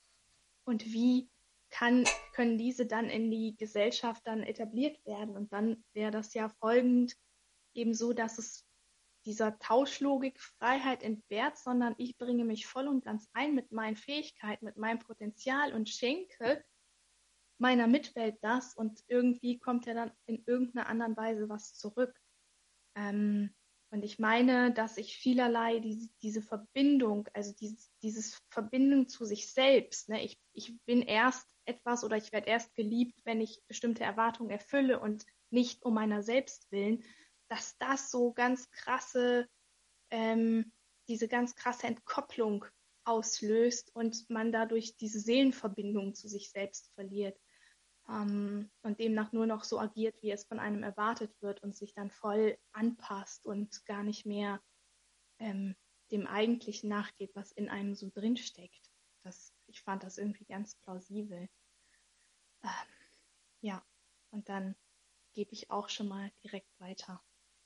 S5: und wie kann, können diese dann in die Gesellschaft dann etabliert werden. Und dann wäre das ja folgend eben so, dass es dieser Tauschlogik Freiheit entbehrt, sondern ich bringe mich voll und ganz ein mit meinen Fähigkeiten, mit meinem Potenzial und schenke meiner Mitwelt das und irgendwie kommt ja dann in irgendeiner anderen Weise was zurück. Ähm, Und ich meine, dass ich vielerlei diese, diese Verbindung, also dieses, dieses Verbindung zu sich selbst, ne? ich, ich bin erst etwas oder ich werde erst geliebt, wenn ich bestimmte Erwartungen erfülle und nicht um meiner selbst willen, dass das so ganz krasse, ähm, diese ganz krasse Entkopplung auslöst und man dadurch diese Seelenverbindung zu sich selbst verliert. Ähm, und demnach nur noch so agiert, wie es von einem erwartet wird und sich dann voll anpasst und gar nicht mehr ähm, dem Eigentlichen nachgeht, was in einem so drinsteckt. Das, ich fand das irgendwie ganz plausibel. Ähm, ja, und dann gebe ich auch schon mal direkt weiter.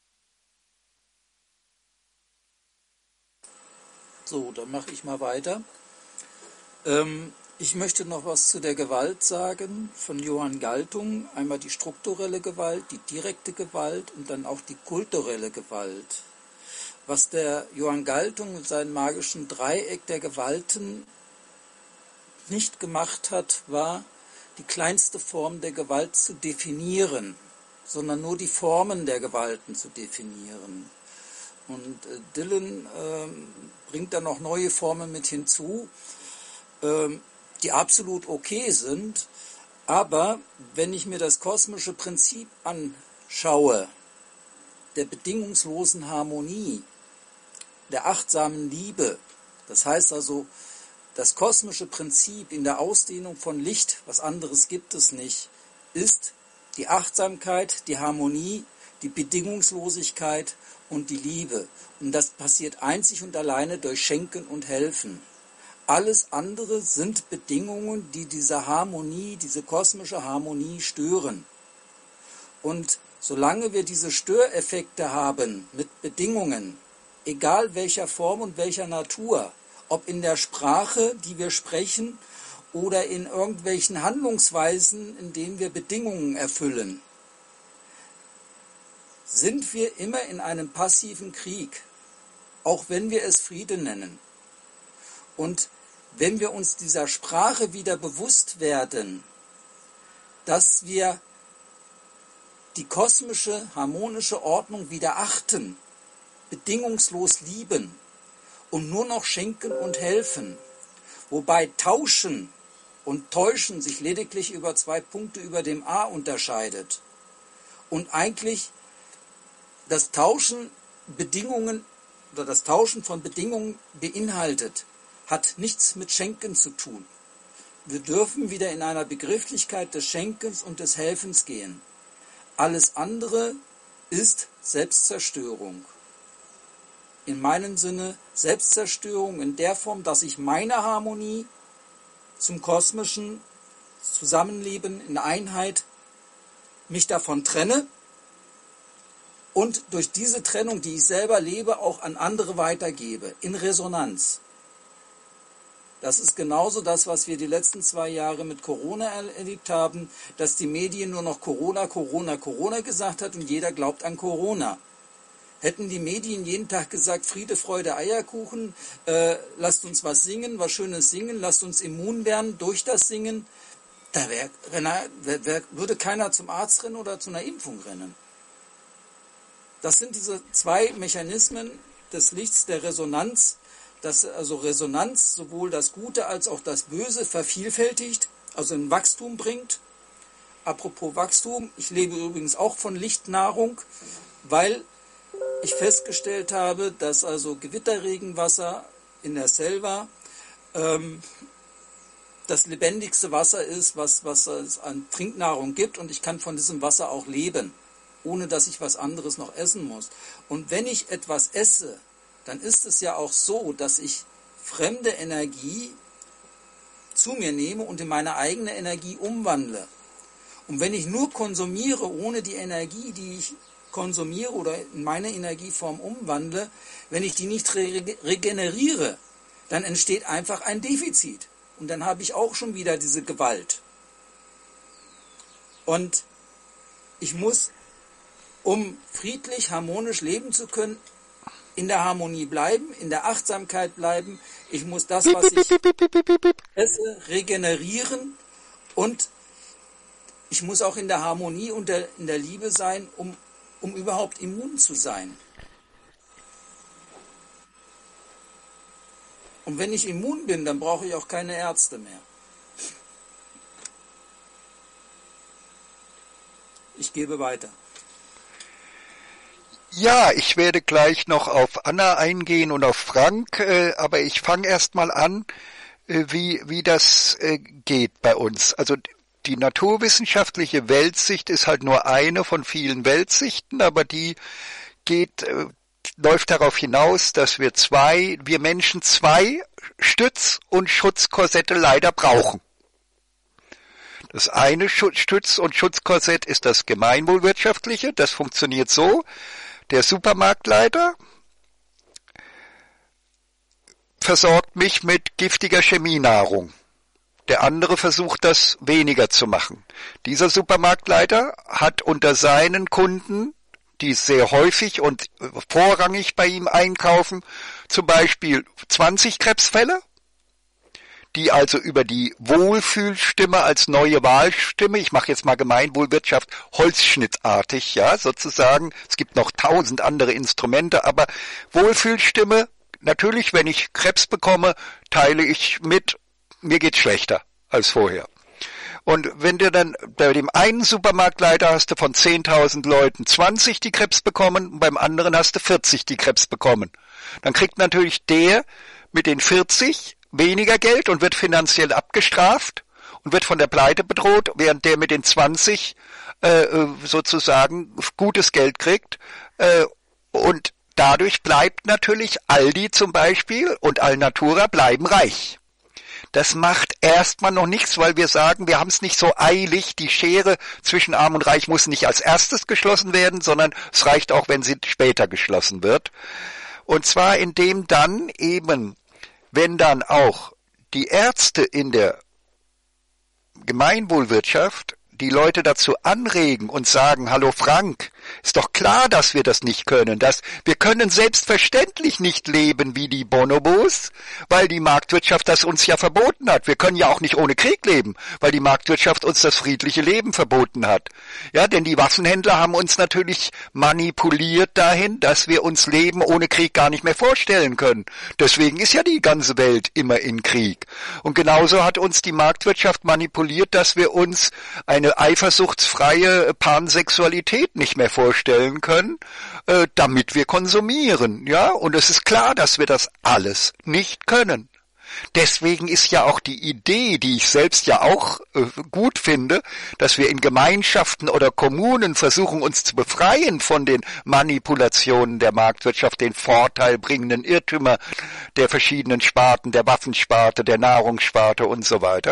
S3: So, dann mache ich mal weiter. Ähm, Ich möchte noch was zu der Gewalt sagen von Johann Galtung. Einmal die strukturelle Gewalt, die direkte Gewalt und dann auch die kulturelle Gewalt. Was der Johann Galtung mit seinem magischen Dreieck der Gewalten nicht gemacht hat, war, die kleinste Form der Gewalt zu definieren, sondern nur die Formen der Gewalten zu definieren. Und äh, Dillon äh, bringt dann noch neue Formen mit hinzu, äh, die absolut okay sind, aber wenn ich mir das kosmische Prinzip anschaue, der bedingungslosen Harmonie, der achtsamen Liebe, das heißt also, das kosmische Prinzip in der Ausdehnung von Licht, was anderes gibt es nicht, ist die Achtsamkeit, die Harmonie, die Bedingungslosigkeit und die Liebe. Und das passiert einzig und alleine durch Schenken und Helfen. Alles andere sind Bedingungen, die diese Harmonie, diese kosmische Harmonie stören. Und solange wir diese Störeffekte haben mit Bedingungen, egal welcher Form und welcher Natur, ob in der Sprache, die wir sprechen, oder in irgendwelchen Handlungsweisen, in denen wir Bedingungen erfüllen, sind wir immer in einem passiven Krieg, auch wenn wir es Friede nennen. Und wenn wir uns dieser Sprache wieder bewusst werden, dass wir die kosmische, harmonische Ordnung wieder achten, bedingungslos lieben und nur noch schenken und helfen, wobei Tauschen und Täuschen sich lediglich über zwei Punkte über dem A unterscheidet und eigentlich das Tauschen Bedingungen oder das Tauschen von Bedingungen beinhaltet, hat nichts mit Schenken zu tun. Wir dürfen wieder in einer Begrifflichkeit des Schenkens und des Helfens gehen. Alles andere ist Selbstzerstörung. In meinem Sinne Selbstzerstörung in der Form, dass ich meine Harmonie zum kosmischen Zusammenleben in Einheit mich davon trenne und durch diese Trennung, die ich selber lebe, auch an andere weitergebe, in Resonanz. Das ist genauso das, was wir die letzten zwei Jahre mit Corona erlebt haben, dass die Medien nur noch Corona, Corona, Corona gesagt hat und jeder glaubt an Corona. Hätten die Medien jeden Tag gesagt, Friede, Freude, Eierkuchen, äh, lasst uns was singen, was Schönes singen, lasst uns immun werden durch das Singen, da wär, wär, wär, würde keiner zum Arzt rennen oder zu einer Impfung rennen. Das sind diese zwei Mechanismen des Lichts, der Resonanz, dass also Resonanz sowohl das Gute als auch das Böse vervielfältigt, also ein Wachstum bringt. Apropos Wachstum, ich lebe übrigens auch von Lichtnahrung, weil ich festgestellt habe, dass also Gewitterregenwasser in der Selva ähm, das lebendigste Wasser ist, was, was es an Trinknahrung gibt und ich kann von diesem Wasser auch leben, ohne dass ich was anderes noch essen muss. Und wenn ich etwas esse, dann ist es ja auch so, dass ich fremde Energie zu mir nehme und in meine eigene Energie umwandle. Und wenn ich nur konsumiere, ohne die Energie, die ich konsumiere oder in meine Energieform umwandle, wenn ich die nicht re- regeneriere, dann entsteht einfach ein Defizit. Und dann habe ich auch schon wieder diese Gewalt. Und ich muss, um friedlich, harmonisch leben zu können, in der Harmonie bleiben, in der Achtsamkeit bleiben. Ich muss das, was ich esse, regenerieren und ich muss auch in der Harmonie und der, in der Liebe sein, um, um überhaupt immun zu sein. Und wenn ich immun bin, dann brauche ich auch keine Ärzte mehr. Ich gebe weiter.
S4: Ja, ich werde gleich noch auf Anna eingehen und auf Frank, äh, aber ich fange erst mal an, äh, wie, wie das äh, geht bei uns. Also die naturwissenschaftliche Weltsicht ist halt nur eine von vielen Weltsichten, aber die geht, äh, läuft darauf hinaus, dass wir zwei, wir Menschen zwei Stütz- und Schutzkorsette leider brauchen. Das eine Stütz- und Schutzkorsett ist das Gemeinwohlwirtschaftliche, das funktioniert so. Der Supermarktleiter versorgt mich mit giftiger Chemienahrung. Der andere versucht, das weniger zu machen. Dieser Supermarktleiter hat unter seinen Kunden, die sehr häufig und vorrangig bei ihm einkaufen, zum Beispiel zwanzig Krebsfälle, die also über die Wohlfühlstimme als neue Wahlstimme, ich mache jetzt mal Gemeinwohlwirtschaft holzschnittartig, ja, sozusagen, es gibt noch tausend andere Instrumente, aber Wohlfühlstimme, natürlich, wenn ich Krebs bekomme, teile ich mit, mir geht's schlechter als vorher. Und wenn du dann bei dem einen Supermarktleiter hast du von zehntausend Leuten zwanzig, die Krebs bekommen, und beim anderen hast du vierzig, die Krebs bekommen. Dann kriegt natürlich der mit den vierzig weniger Geld und wird finanziell abgestraft und wird von der Pleite bedroht, während der mit den zwanzig äh, sozusagen gutes Geld kriegt. Äh, und dadurch bleibt natürlich Aldi zum Beispiel und Alnatura bleiben reich. Das macht erstmal noch nichts, weil wir sagen, wir haben es nicht so eilig. Die Schere zwischen Arm und Reich muss nicht als erstes geschlossen werden, sondern es reicht auch, wenn sie später geschlossen wird. Und zwar indem dann eben, wenn dann auch die Ärzte in der Gemeinwohlwirtschaft die Leute dazu anregen und sagen, hallo Frank, ist doch klar, dass wir das nicht können. Dass wir können selbstverständlich nicht leben wie die Bonobos, weil die Marktwirtschaft das uns ja verboten hat. Wir können ja auch nicht ohne Krieg leben, weil die Marktwirtschaft uns das friedliche Leben verboten hat. Ja, denn die Waffenhändler haben uns natürlich manipuliert dahin, dass wir uns Leben ohne Krieg gar nicht mehr vorstellen können. Deswegen ist ja die ganze Welt immer in Krieg. Und genauso hat uns die Marktwirtschaft manipuliert, dass wir uns eine eifersuchtsfreie Pansexualität nicht mehr vorstellen können, äh, damit wir konsumieren, ja, und es ist klar, dass wir das alles nicht können. Deswegen ist ja auch die Idee, die ich selbst ja auch äh, gut finde, dass wir in Gemeinschaften oder Kommunen versuchen, uns zu befreien von den Manipulationen der Marktwirtschaft, den vorteilbringenden Irrtümer der verschiedenen Sparten, der Waffensparte, der Nahrungssparte und so weiter.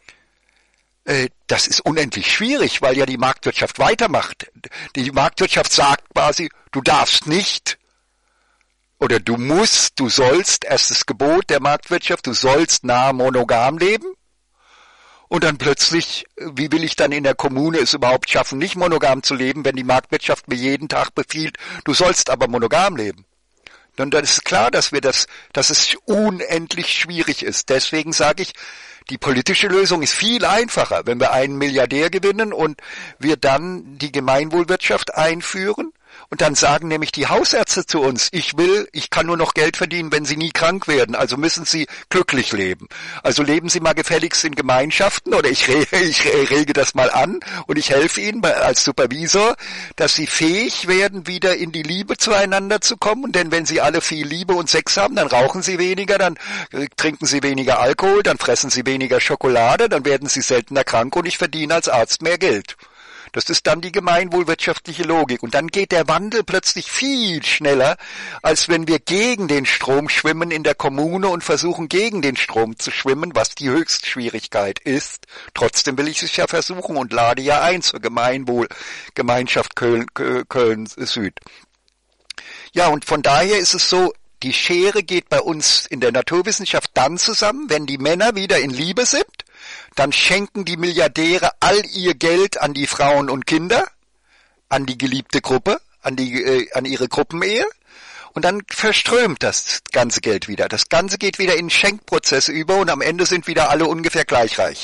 S4: Das ist unendlich schwierig, weil ja die Marktwirtschaft weitermacht. Die Marktwirtschaft sagt quasi, du darfst nicht oder du musst, du sollst, erstes Gebot der Marktwirtschaft, du sollst nah monogam leben. Und dann plötzlich, wie will ich dann in der Kommune es überhaupt schaffen, nicht monogam zu leben, wenn die Marktwirtschaft mir jeden Tag befiehlt, du sollst aber monogam leben. Dann, dann ist klar, dass wir das, dass es unendlich schwierig ist. Deswegen sage ich, die politische Lösung ist viel einfacher, wenn wir einen Milliardär gewinnen und wir dann die Gemeinwohlwirtschaft einführen. Und dann sagen nämlich die Hausärzte zu uns, ich will, ich kann nur noch Geld verdienen, wenn Sie nie krank werden, also müssen Sie glücklich leben. Also leben Sie mal gefälligst in Gemeinschaften oder ich, re, ich rege das mal an und ich helfe Ihnen als Supervisor, dass Sie fähig werden, wieder in die Liebe zueinander zu kommen, denn wenn Sie alle viel Liebe und Sex haben, dann rauchen Sie weniger, dann trinken Sie weniger Alkohol, dann fressen Sie weniger Schokolade, dann werden Sie seltener krank und ich verdiene als Arzt mehr Geld. Das ist dann die gemeinwohlwirtschaftliche Logik. Und dann geht der Wandel plötzlich viel schneller, als wenn wir gegen den Strom schwimmen in der Kommune und versuchen, gegen den Strom zu schwimmen, was die Höchstschwierigkeit ist. Trotzdem will ich es ja versuchen und lade ja ein zur Gemeinwohlgemeinschaft Köln, Köln Süd. Ja, und von daher ist es so, die Schere geht bei uns in der Naturwissenschaft dann zusammen, wenn die Männer wieder in Liebe sind. Dann schenken die Milliardäre all ihr Geld an die Frauen und Kinder, an die geliebte Gruppe, an die äh, an ihre Gruppenehe und dann verströmt das ganze Geld wieder. Das Ganze geht wieder in Schenkprozesse über und am Ende sind wieder alle ungefähr gleich reich.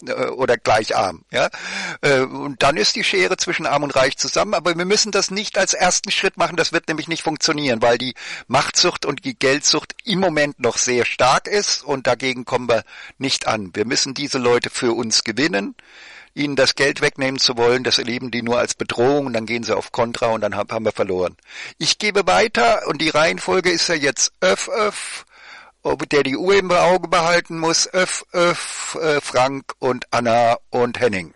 S4: äh, oder gleich arm. Ja? Äh, und dann ist die Schere zwischen arm und reich zusammen, aber wir müssen das nicht als ersten Schritt machen, das wird nämlich nicht funktionieren, weil die Machtsucht und die Geldsucht im Moment noch sehr stark ist und dagegen kommen wir nicht an. Wir müssen diese Leute für uns gewinnen. Ihnen das Geld wegnehmen zu wollen, das erleben die nur als Bedrohung und dann gehen sie auf Kontra und dann haben wir verloren. Ich gebe weiter und die Reihenfolge ist ja jetzt Öff, Öff, der die Uhr im Auge behalten muss, Öff, Öff, äh, Frank und Anna und Henning.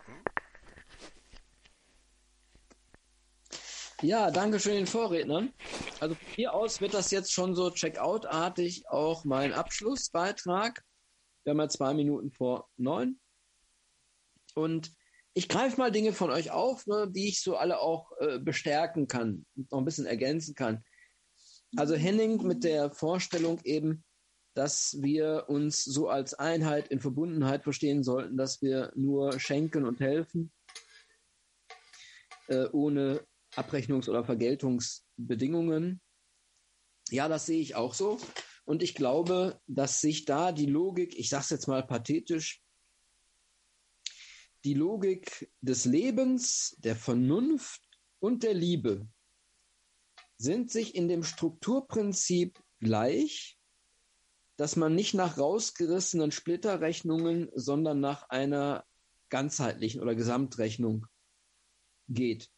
S2: Ja, danke schön den Vorrednern. Also von hier aus wird das jetzt schon so Checkout-artig auch mein Abschlussbeitrag. Wir haben ja zwei Minuten vor neun. Und ich greife mal Dinge von euch auf, ne, die ich so alle auch äh, bestärken kann und noch ein bisschen ergänzen kann. Also Henning mit der Vorstellung eben, dass wir uns so als Einheit in Verbundenheit verstehen sollten, dass wir nur schenken und helfen, äh, ohne Abrechnungs- oder Vergeltungsbedingungen. Ja, das sehe ich auch so. Und ich glaube, dass sich da die Logik, ich sage es jetzt mal pathetisch, die Logik des Lebens, der Vernunft und der Liebe sind sich in dem Strukturprinzip gleich, dass man nicht nach rausgerissenen Splitterrechnungen, sondern nach einer ganzheitlichen oder Gesamtrechnung geht.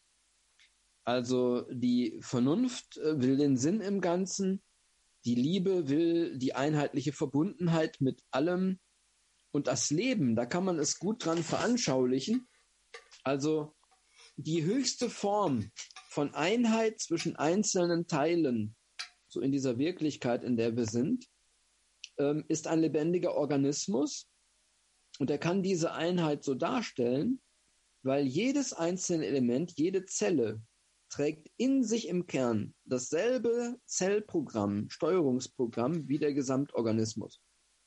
S2: Also die Vernunft will den Sinn im Ganzen, die Liebe will die einheitliche Verbundenheit mit allem. Und das Leben, da kann man es gut dran veranschaulichen. Also die höchste Form von Einheit zwischen einzelnen Teilen, so in dieser Wirklichkeit, in der wir sind, ähm, ist ein lebendiger Organismus. Und er kann diese Einheit so darstellen, weil jedes einzelne Element, jede Zelle trägt in sich im Kern dasselbe Zellprogramm, Steuerungsprogramm wie der Gesamtorganismus.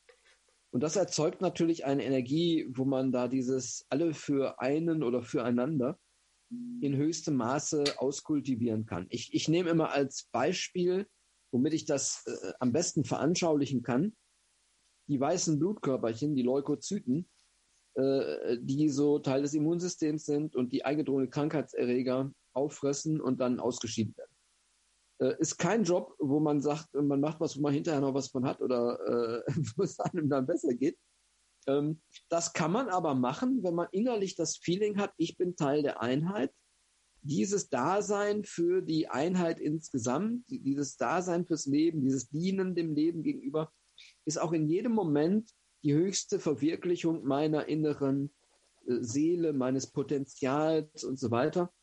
S2: Und das erzeugt natürlich eine Energie, wo man da dieses alle für einen oder füreinander in höchstem Maße auskultivieren kann. Ich, ich nehme immer als Beispiel, womit ich das äh, am besten veranschaulichen kann, die weißen Blutkörperchen, die Leukozyten, äh, die so Teil des Immunsystems sind und die eingedrungene Krankheitserreger auffressen und dann ausgeschieden werden. Äh, ist kein Job, wo man sagt, man macht was, wo man hinterher noch was von hat oder äh, wo es einem dann besser geht. Ähm, das kann man aber machen, wenn man innerlich das Feeling hat, ich bin Teil der Einheit. Dieses Dasein für die Einheit insgesamt, dieses Dasein fürs Leben, dieses Dienen dem Leben gegenüber, ist auch in jedem Moment die höchste Verwirklichung meiner inneren äh, Seele, meines Potenzials und so weiter.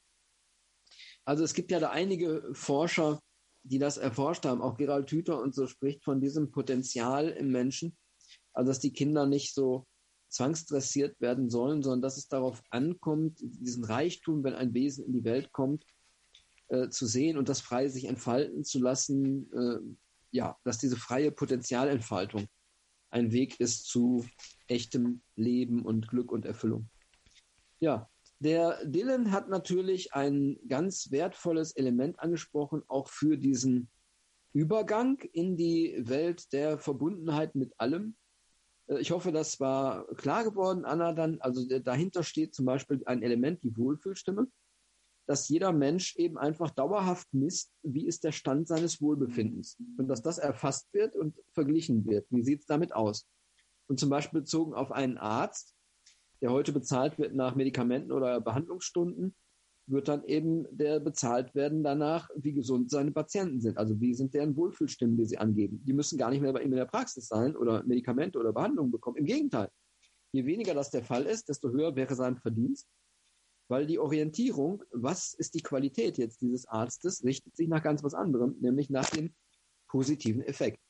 S2: Also es gibt ja da einige Forscher, die das erforscht haben, auch Gerald Hüther und so spricht von diesem Potenzial im Menschen, also dass die Kinder nicht so zwangsdressiert werden sollen, sondern dass es darauf ankommt, diesen Reichtum, wenn ein Wesen in die Welt kommt, äh, zu sehen und das frei sich entfalten zu lassen, äh, ja, dass diese freie Potenzialentfaltung ein Weg ist zu echtem Leben und Glück und Erfüllung. Ja, der Dylan hat natürlich ein ganz wertvolles Element angesprochen, auch für diesen Übergang in die Welt der Verbundenheit mit allem. Ich hoffe, das war klar geworden, Anna, dann. Also dahinter steht zum Beispiel ein Element, die Wohlfühlstimme, dass jeder Mensch eben einfach dauerhaft misst, wie ist der Stand seines Wohlbefindens und dass das erfasst wird und verglichen wird. Wie sieht es damit aus? Und zum Beispiel bezogen auf einen Arzt, der heute bezahlt wird nach Medikamenten oder Behandlungsstunden, wird dann eben der bezahlt werden danach, wie gesund seine Patienten sind. Also wie sind deren Wohlfühlstimmen, die sie angeben. Die müssen gar nicht mehr bei ihm in der Praxis sein oder Medikamente oder Behandlungen bekommen. Im Gegenteil. Je weniger das der Fall ist, desto höher wäre sein Verdienst, weil die Orientierung, was ist die Qualität jetzt dieses Arztes, richtet sich nach ganz was anderem, nämlich nach dem positiven Effekt.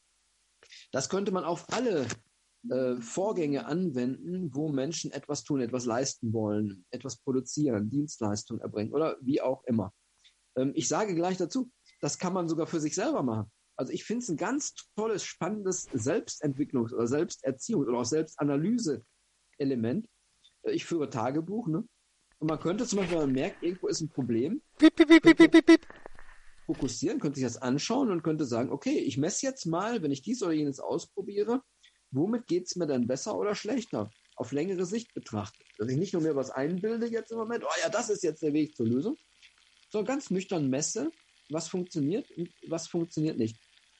S2: Das könnte man auf alle Äh, Vorgänge anwenden, wo Menschen etwas tun, etwas leisten wollen, etwas produzieren, Dienstleistungen erbringen oder wie auch immer. Ähm, ich sage gleich dazu, das kann man sogar für sich selber machen. Also ich finde es ein ganz tolles, spannendes Selbstentwicklungs- oder Selbsterziehungs- oder auch Selbstanalyse-Element. Äh, ich führe Tagebuch, ne? Und man könnte zum Beispiel, wenn man merkt, irgendwo ist ein Problem, könnte fokussieren, könnte sich das anschauen und könnte sagen, okay, ich messe jetzt mal, wenn ich dies oder jenes ausprobiere, womit geht es mir denn besser oder schlechter? auf längere Sicht betrachte. Dass ich nicht nur mir was einbilde jetzt im Moment, oh ja, das ist jetzt der Weg zur Lösung, sondern ganz nüchtern messe, was funktioniert und was funktioniert nicht.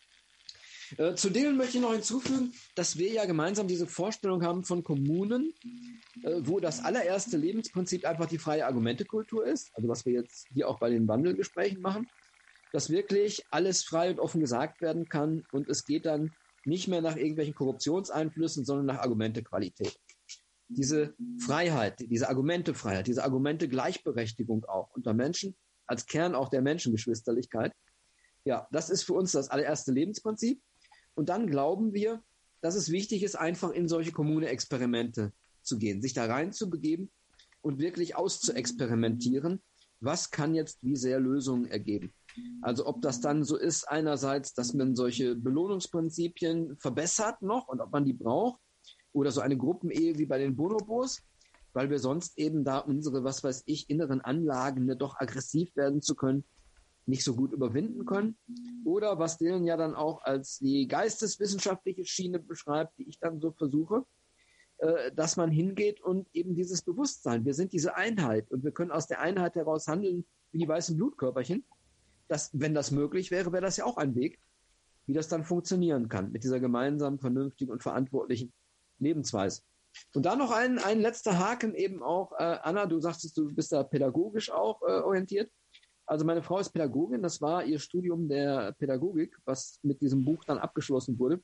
S2: Äh, zu denen möchte ich noch hinzufügen, dass wir ja gemeinsam diese Vorstellung haben von Kommunen, äh, wo das allererste Lebensprinzip einfach die freie Argumentekultur ist, also was wir jetzt hier auch bei den Wandelgesprächen machen, dass wirklich alles frei und offen gesagt werden kann und es geht dann nicht mehr nach irgendwelchen Korruptionseinflüssen, sondern nach Argumentequalität. Diese Freiheit, diese Argumentefreiheit, diese Argumente-Gleichberechtigung auch unter Menschen, als Kern auch der Menschengeschwisterlichkeit, ja, das ist für uns das allererste Lebensprinzip. Und dann glauben wir, dass es wichtig ist, einfach in solche Kommune-Experimente zu gehen, sich da rein zu begeben und wirklich auszuexperimentieren, was kann jetzt wie sehr Lösungen ergeben. Also ob das dann so ist, einerseits, dass man solche Belohnungsprinzipien verbessert noch und ob man die braucht, oder so eine Gruppenehe wie bei den Bonobos, weil wir sonst eben da unsere, was weiß ich, inneren Anlagen, ne, doch aggressiv werden zu können, nicht so gut überwinden können. Oder was Dylan ja dann auch als die geisteswissenschaftliche Schiene beschreibt, die ich dann so versuche, äh, dass man hingeht und eben dieses Bewusstsein, wir sind diese Einheit und wir können aus der Einheit heraus handeln wie die weißen Blutkörperchen. Das, wenn das möglich wäre, wäre das ja auch ein Weg, wie das dann funktionieren kann mit dieser gemeinsamen, vernünftigen und verantwortlichen Lebensweise. Und dann noch ein, ein letzter Haken eben auch, äh, Anna, du sagtest, du bist da pädagogisch auch äh, orientiert. Also meine Frau ist Pädagogin, das war ihr Studium der Pädagogik, was mit diesem Buch dann abgeschlossen wurde.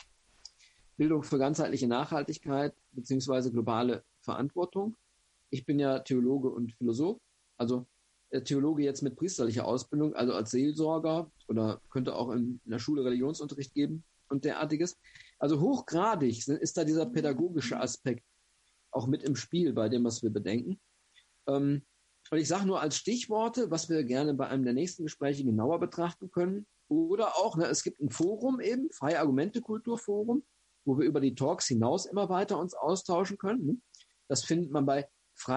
S2: Bildung für ganzheitliche Nachhaltigkeit bzw. globale Verantwortung. Ich bin ja Theologe und Philosoph, also äh, Theologe jetzt mit priesterlicher Ausbildung, also als Seelsorger oder könnte auch in, in der Schule Religionsunterricht geben und derartiges. Also hochgradig ist da dieser pädagogische Aspekt auch mit im Spiel bei dem, was wir bedenken. Ähm, Und ich sage nur als Stichworte, was wir gerne bei einem der nächsten Gespräche genauer betrachten können. Oder auch, ne, es gibt ein Forum eben, Freie Argumente-Kulturforum, wo wir über die Talks hinaus immer weiter uns austauschen können. Ne? Das findet man bei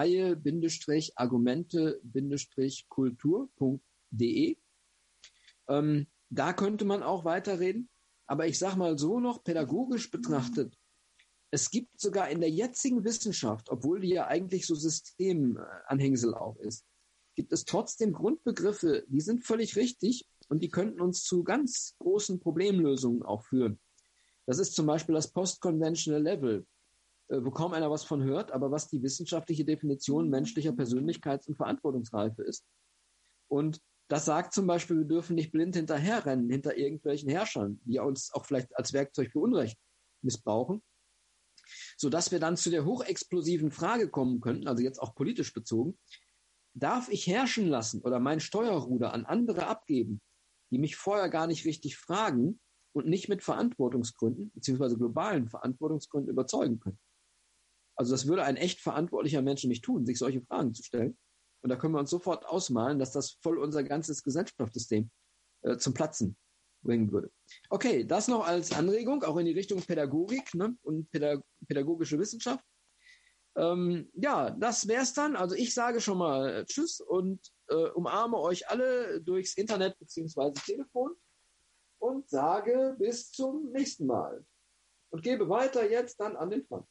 S2: freie-argumente-kultur punkt de. Ähm, da könnte man auch weiterreden. Aber ich sage mal so noch, pädagogisch betrachtet, es gibt sogar in der jetzigen Wissenschaft, obwohl die ja eigentlich so Systemanhängsel auch ist, gibt es trotzdem Grundbegriffe, die sind völlig richtig und die könnten uns zu ganz großen Problemlösungen auch führen. Das ist zum Beispiel das Post-Conventional Level, wo kaum einer was von hört, aber was die wissenschaftliche Definition menschlicher Persönlichkeits- und Verantwortungsreife ist. Und das sagt zum Beispiel, wir dürfen nicht blind hinterherrennen, hinter irgendwelchen Herrschern, die uns auch vielleicht als Werkzeug für Unrecht missbrauchen, sodass wir dann zu der hochexplosiven Frage kommen könnten, also jetzt auch politisch bezogen, darf ich herrschen lassen oder mein Steuerruder an andere abgeben, die mich vorher gar nicht richtig fragen und nicht mit Verantwortungsgründen, beziehungsweise globalen Verantwortungsgründen überzeugen können. Also das würde ein echt verantwortlicher Mensch nicht tun, sich solche Fragen zu stellen. Und da können wir uns sofort ausmalen, dass das voll unser ganzes Gesellschaftssystem äh, zum Platzen bringen würde. Okay, das noch als Anregung, auch in die Richtung Pädagogik, ne, und Pädag- pädagogische Wissenschaft. Ähm, ja, das wär's dann. Also ich sage schon mal Tschüss und äh, umarme euch alle durchs Internet bzw. Telefon und sage bis zum nächsten Mal. Und gebe weiter jetzt dann an den Franz.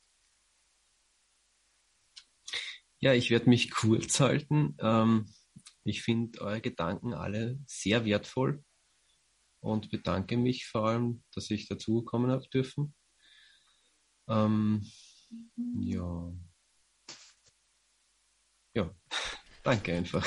S6: Ja, ich werde mich kurz halten. Ähm, ich finde eure Gedanken alle sehr wertvoll und bedanke mich vor allem, dass ich dazugekommen habe dürfen. Ähm, ja. Ja, danke einfach.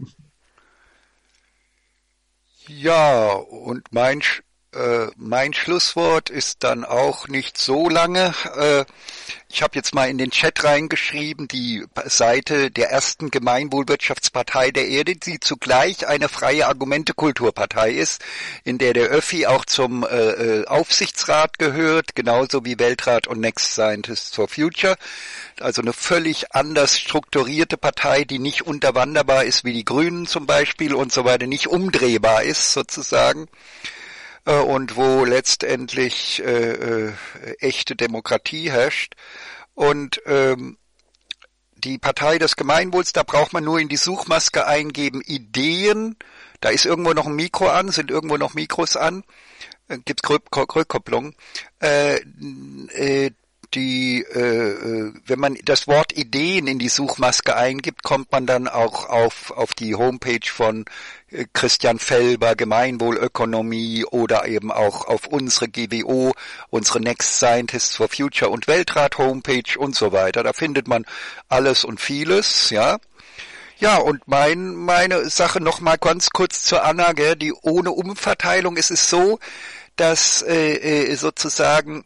S4: Ja, und mein, äh, mein Schlusswort ist dann auch nicht so lange. Äh, ich habe jetzt mal in den Chat reingeschrieben, die Seite der ersten Gemeinwohlwirtschaftspartei der Erde, die zugleich eine freie Argumentekulturpartei ist, in der der Öffi auch zum äh, Aufsichtsrat gehört, genauso wie Weltrat und Next Scientists for Future. Also eine völlig anders strukturierte Partei, die nicht unterwanderbar ist wie die Grünen zum Beispiel und so weiter, nicht umdrehbar ist sozusagen. Und wo letztendlich äh, äh, echte Demokratie herrscht. Und ähm, die Partei des Gemeinwohls, da braucht man nur in die Suchmaske eingeben, Ideen, da ist irgendwo noch ein Mikro an, sind irgendwo noch Mikros an, äh, gibt's Rückkopplung. Äh, äh, die, äh, wenn man das Wort Ideen in die Suchmaske eingibt, kommt man dann auch auf, auf die Homepage von äh, Christian Felber, Gemeinwohlökonomie oder eben auch auf unsere G W O, unsere Next Scientists for Future und Weltrat Homepage und so weiter. Da findet man alles und vieles, ja. Ja, und mein, meine Sache noch mal ganz kurz zur Anna, gell, die ohne Umverteilung ist es so, dass äh, sozusagen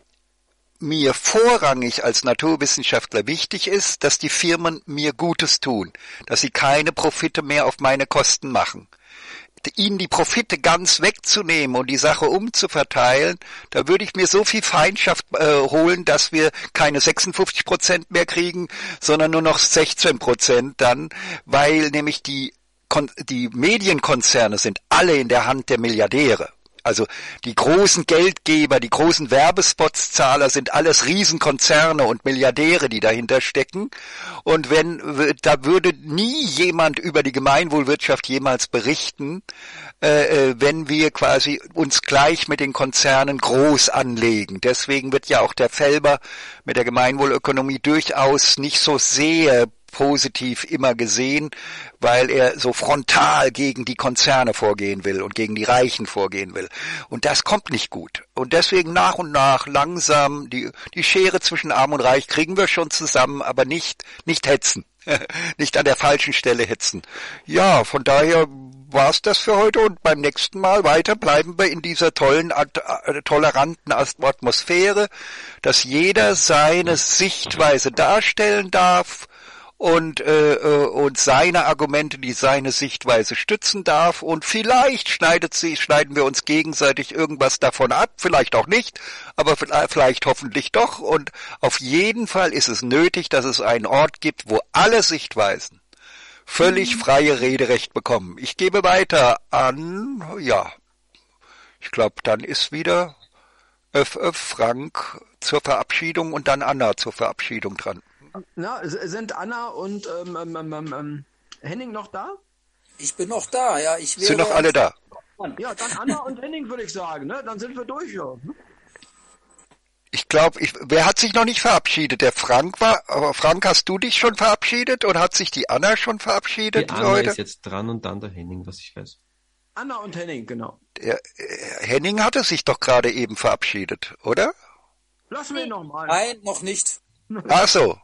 S4: mir vorrangig als Naturwissenschaftler wichtig ist, dass die Firmen mir Gutes tun, dass sie keine Profite mehr auf meine Kosten machen. Ihnen die Profite ganz wegzunehmen und die Sache umzuverteilen, da würde ich mir so viel Feindschaft äh, holen, dass wir keine sechsundfünfzig Prozent mehr kriegen, sondern nur noch sechzehn Prozent dann, weil nämlich die, die Medienkonzerne sind alle in der Hand der Milliardäre. Also die großen Geldgeber, die großen Werbespotszahler sind alles Riesenkonzerne und Milliardäre, die dahinter stecken. Und wenn da würde nie jemand über die Gemeinwohlwirtschaft jemals berichten, äh, wenn wir quasi uns gleich mit den Konzernen groß anlegen. Deswegen wird ja auch der Felber mit der Gemeinwohlökonomie durchaus nicht so sehr positiv immer gesehen, weil er so frontal gegen die Konzerne vorgehen will und gegen die Reichen vorgehen will. Und das kommt nicht gut. Und deswegen nach und nach langsam die, die Schere zwischen Arm und Reich kriegen wir schon zusammen, aber nicht, nicht hetzen. Nicht an der falschen Stelle hetzen. Ja, von daher war's das für heute und beim nächsten Mal weiter bleiben wir in dieser tollen, toleranten Atmosphäre, dass jeder seine Sichtweise darstellen darf, und äh, und seine Argumente, die seine Sichtweise stützen darf, und vielleicht schneidet sie, schneiden wir uns gegenseitig irgendwas davon ab, vielleicht auch nicht, aber vielleicht hoffentlich doch, und auf jeden Fall ist es nötig, dass es einen Ort gibt, wo alle Sichtweisen völlig freie Rederecht bekommen. Ich gebe weiter an, ja, ich glaube, dann ist wieder Öff, Öff, Frank zur Verabschiedung und dann Anna zur Verabschiedung dran.
S2: Na, sind Anna und ähm, ähm, ähm, Henning noch da?
S3: Ich bin noch da, ja. Ich wäre
S4: sind noch alle da?
S2: Ja, dann Anna und Henning würde ich sagen, ne? Dann sind wir durch, ja.
S4: Ich glaube, ich, wer hat sich noch nicht verabschiedet? Der Frank war, aber Frank, hast du dich schon verabschiedet oder hat sich die Anna schon verabschiedet?
S6: Die Anna
S4: heute?
S6: ist jetzt dran und dann der Henning, was ich weiß.
S2: Anna und Henning, genau.
S4: Der, äh, Henning hatte sich doch gerade eben verabschiedet, oder?
S2: Lassen wir ihn nochmal.
S3: Nein, noch nicht.
S4: Ach so.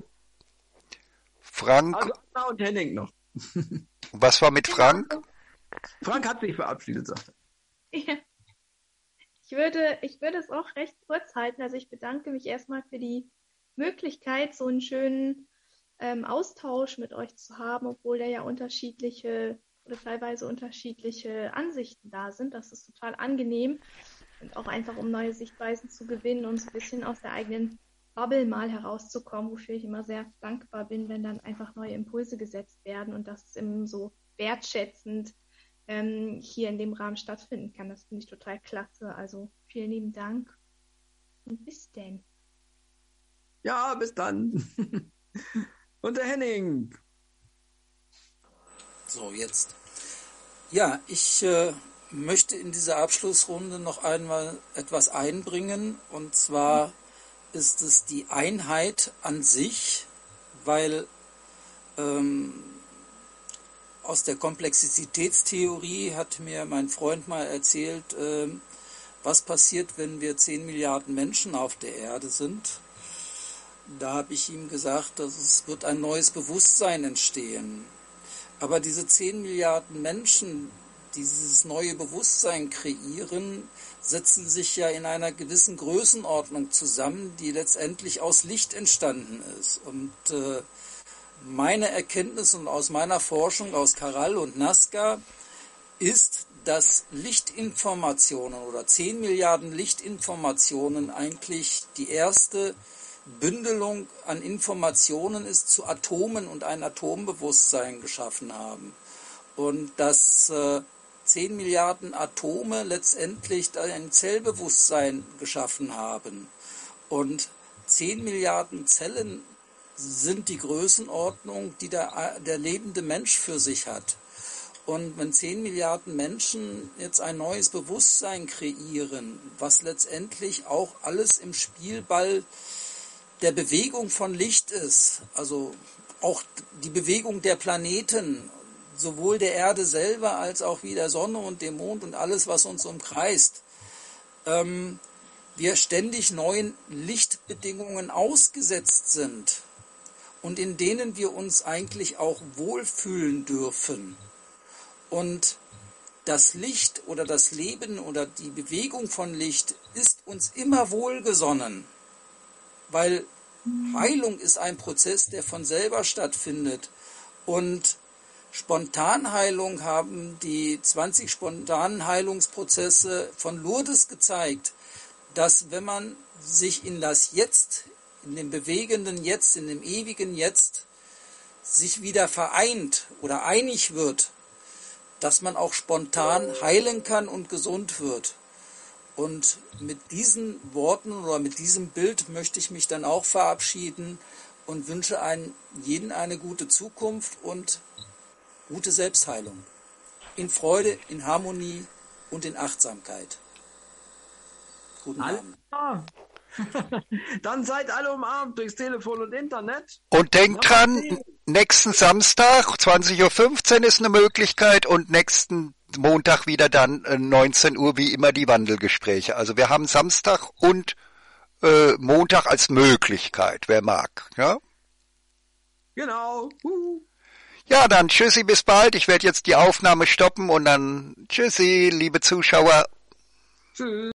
S4: Frank.
S2: Also Anna und Henning noch.
S4: Was war mit Frank?
S2: Frank hat sich verabschiedet, sagt er.
S5: Ja. Ich würde, ich würde es auch recht kurz halten. Also ich bedanke mich erstmal für die Möglichkeit, so einen schönen ähm, Austausch mit euch zu haben, obwohl da ja unterschiedliche oder teilweise unterschiedliche Ansichten da sind. Das ist total angenehm und auch einfach, um neue Sichtweisen zu gewinnen und so ein bisschen aus der eigenen Bubble mal herauszukommen, wofür ich immer sehr dankbar bin, wenn dann einfach neue Impulse gesetzt werden und das eben so wertschätzend ähm, hier in dem Rahmen stattfinden kann. Das finde ich total klasse. Also vielen lieben Dank und bis denn.
S2: Ja, bis dann. Und der Henning.
S3: So, jetzt. Ja, ich äh, möchte in dieser Abschlussrunde noch einmal etwas einbringen, und zwar ist es die Einheit an sich, weil ähm, aus der Komplexitätstheorie hat mir mein Freund mal erzählt, ähm, was passiert, wenn wir zehn Milliarden Menschen auf der Erde sind. Da habe ich ihm gesagt, dass es wird ein neues Bewusstsein entstehen. Aber diese zehn Milliarden Menschen, dieses neue Bewusstsein kreieren, setzen sich ja in einer gewissen Größenordnung zusammen, die letztendlich aus Licht entstanden ist. Und äh, meine Erkenntnis und aus meiner Forschung aus Caral und Nazca ist, dass Lichtinformationen oder zehn Milliarden Lichtinformationen eigentlich die erste Bündelung an Informationen ist zu Atomen und ein Atombewusstsein geschaffen haben. Und dass äh, zehn Milliarden Atome letztendlich ein Zellbewusstsein geschaffen haben. Und zehn Milliarden Zellen sind die Größenordnung, die der, der lebende Mensch für sich hat. Und wenn zehn Milliarden Menschen jetzt ein neues Bewusstsein kreieren, was letztendlich auch alles im Spielball der Bewegung von Licht ist, also auch die Bewegung der Planeten, sowohl der Erde selber als auch wie der Sonne und dem Mond und alles, was uns umkreist, ähm, wir ständig neuen Lichtbedingungen ausgesetzt sind und in denen wir uns eigentlich auch wohlfühlen dürfen. Und das Licht oder das Leben oder die Bewegung von Licht ist uns immer wohlgesonnen, weil Heilung ist ein Prozess, der von selber stattfindet. Und Spontanheilung haben die zwanzig spontanen Heilungsprozesse von Lourdes gezeigt, dass wenn man sich in das Jetzt, in dem bewegenden Jetzt, in dem ewigen Jetzt, sich wieder vereint oder einig wird, dass man auch spontan heilen kann und gesund wird. Und mit diesen Worten oder mit diesem Bild möchte ich mich dann auch verabschieden und wünsche einen, jeden eine gute Zukunft und gute Selbstheilung. In Freude, in Harmonie und in Achtsamkeit. Guten Abend.
S2: Ah. Dann seid alle umarmt durchs Telefon und Internet.
S4: Und denkt dran, nächsten Samstag, zwanzig Uhr fünfzehn ist eine Möglichkeit und nächsten Montag wieder dann neunzehn Uhr wie immer die Wandelgespräche. Also wir haben Samstag und äh, Montag als Möglichkeit, wer mag. Ja?
S2: Genau. Uh.
S4: Ja, dann tschüssi, bis bald. Ich werde jetzt die Aufnahme stoppen und dann tschüssi, liebe Zuschauer.
S2: Tschüss.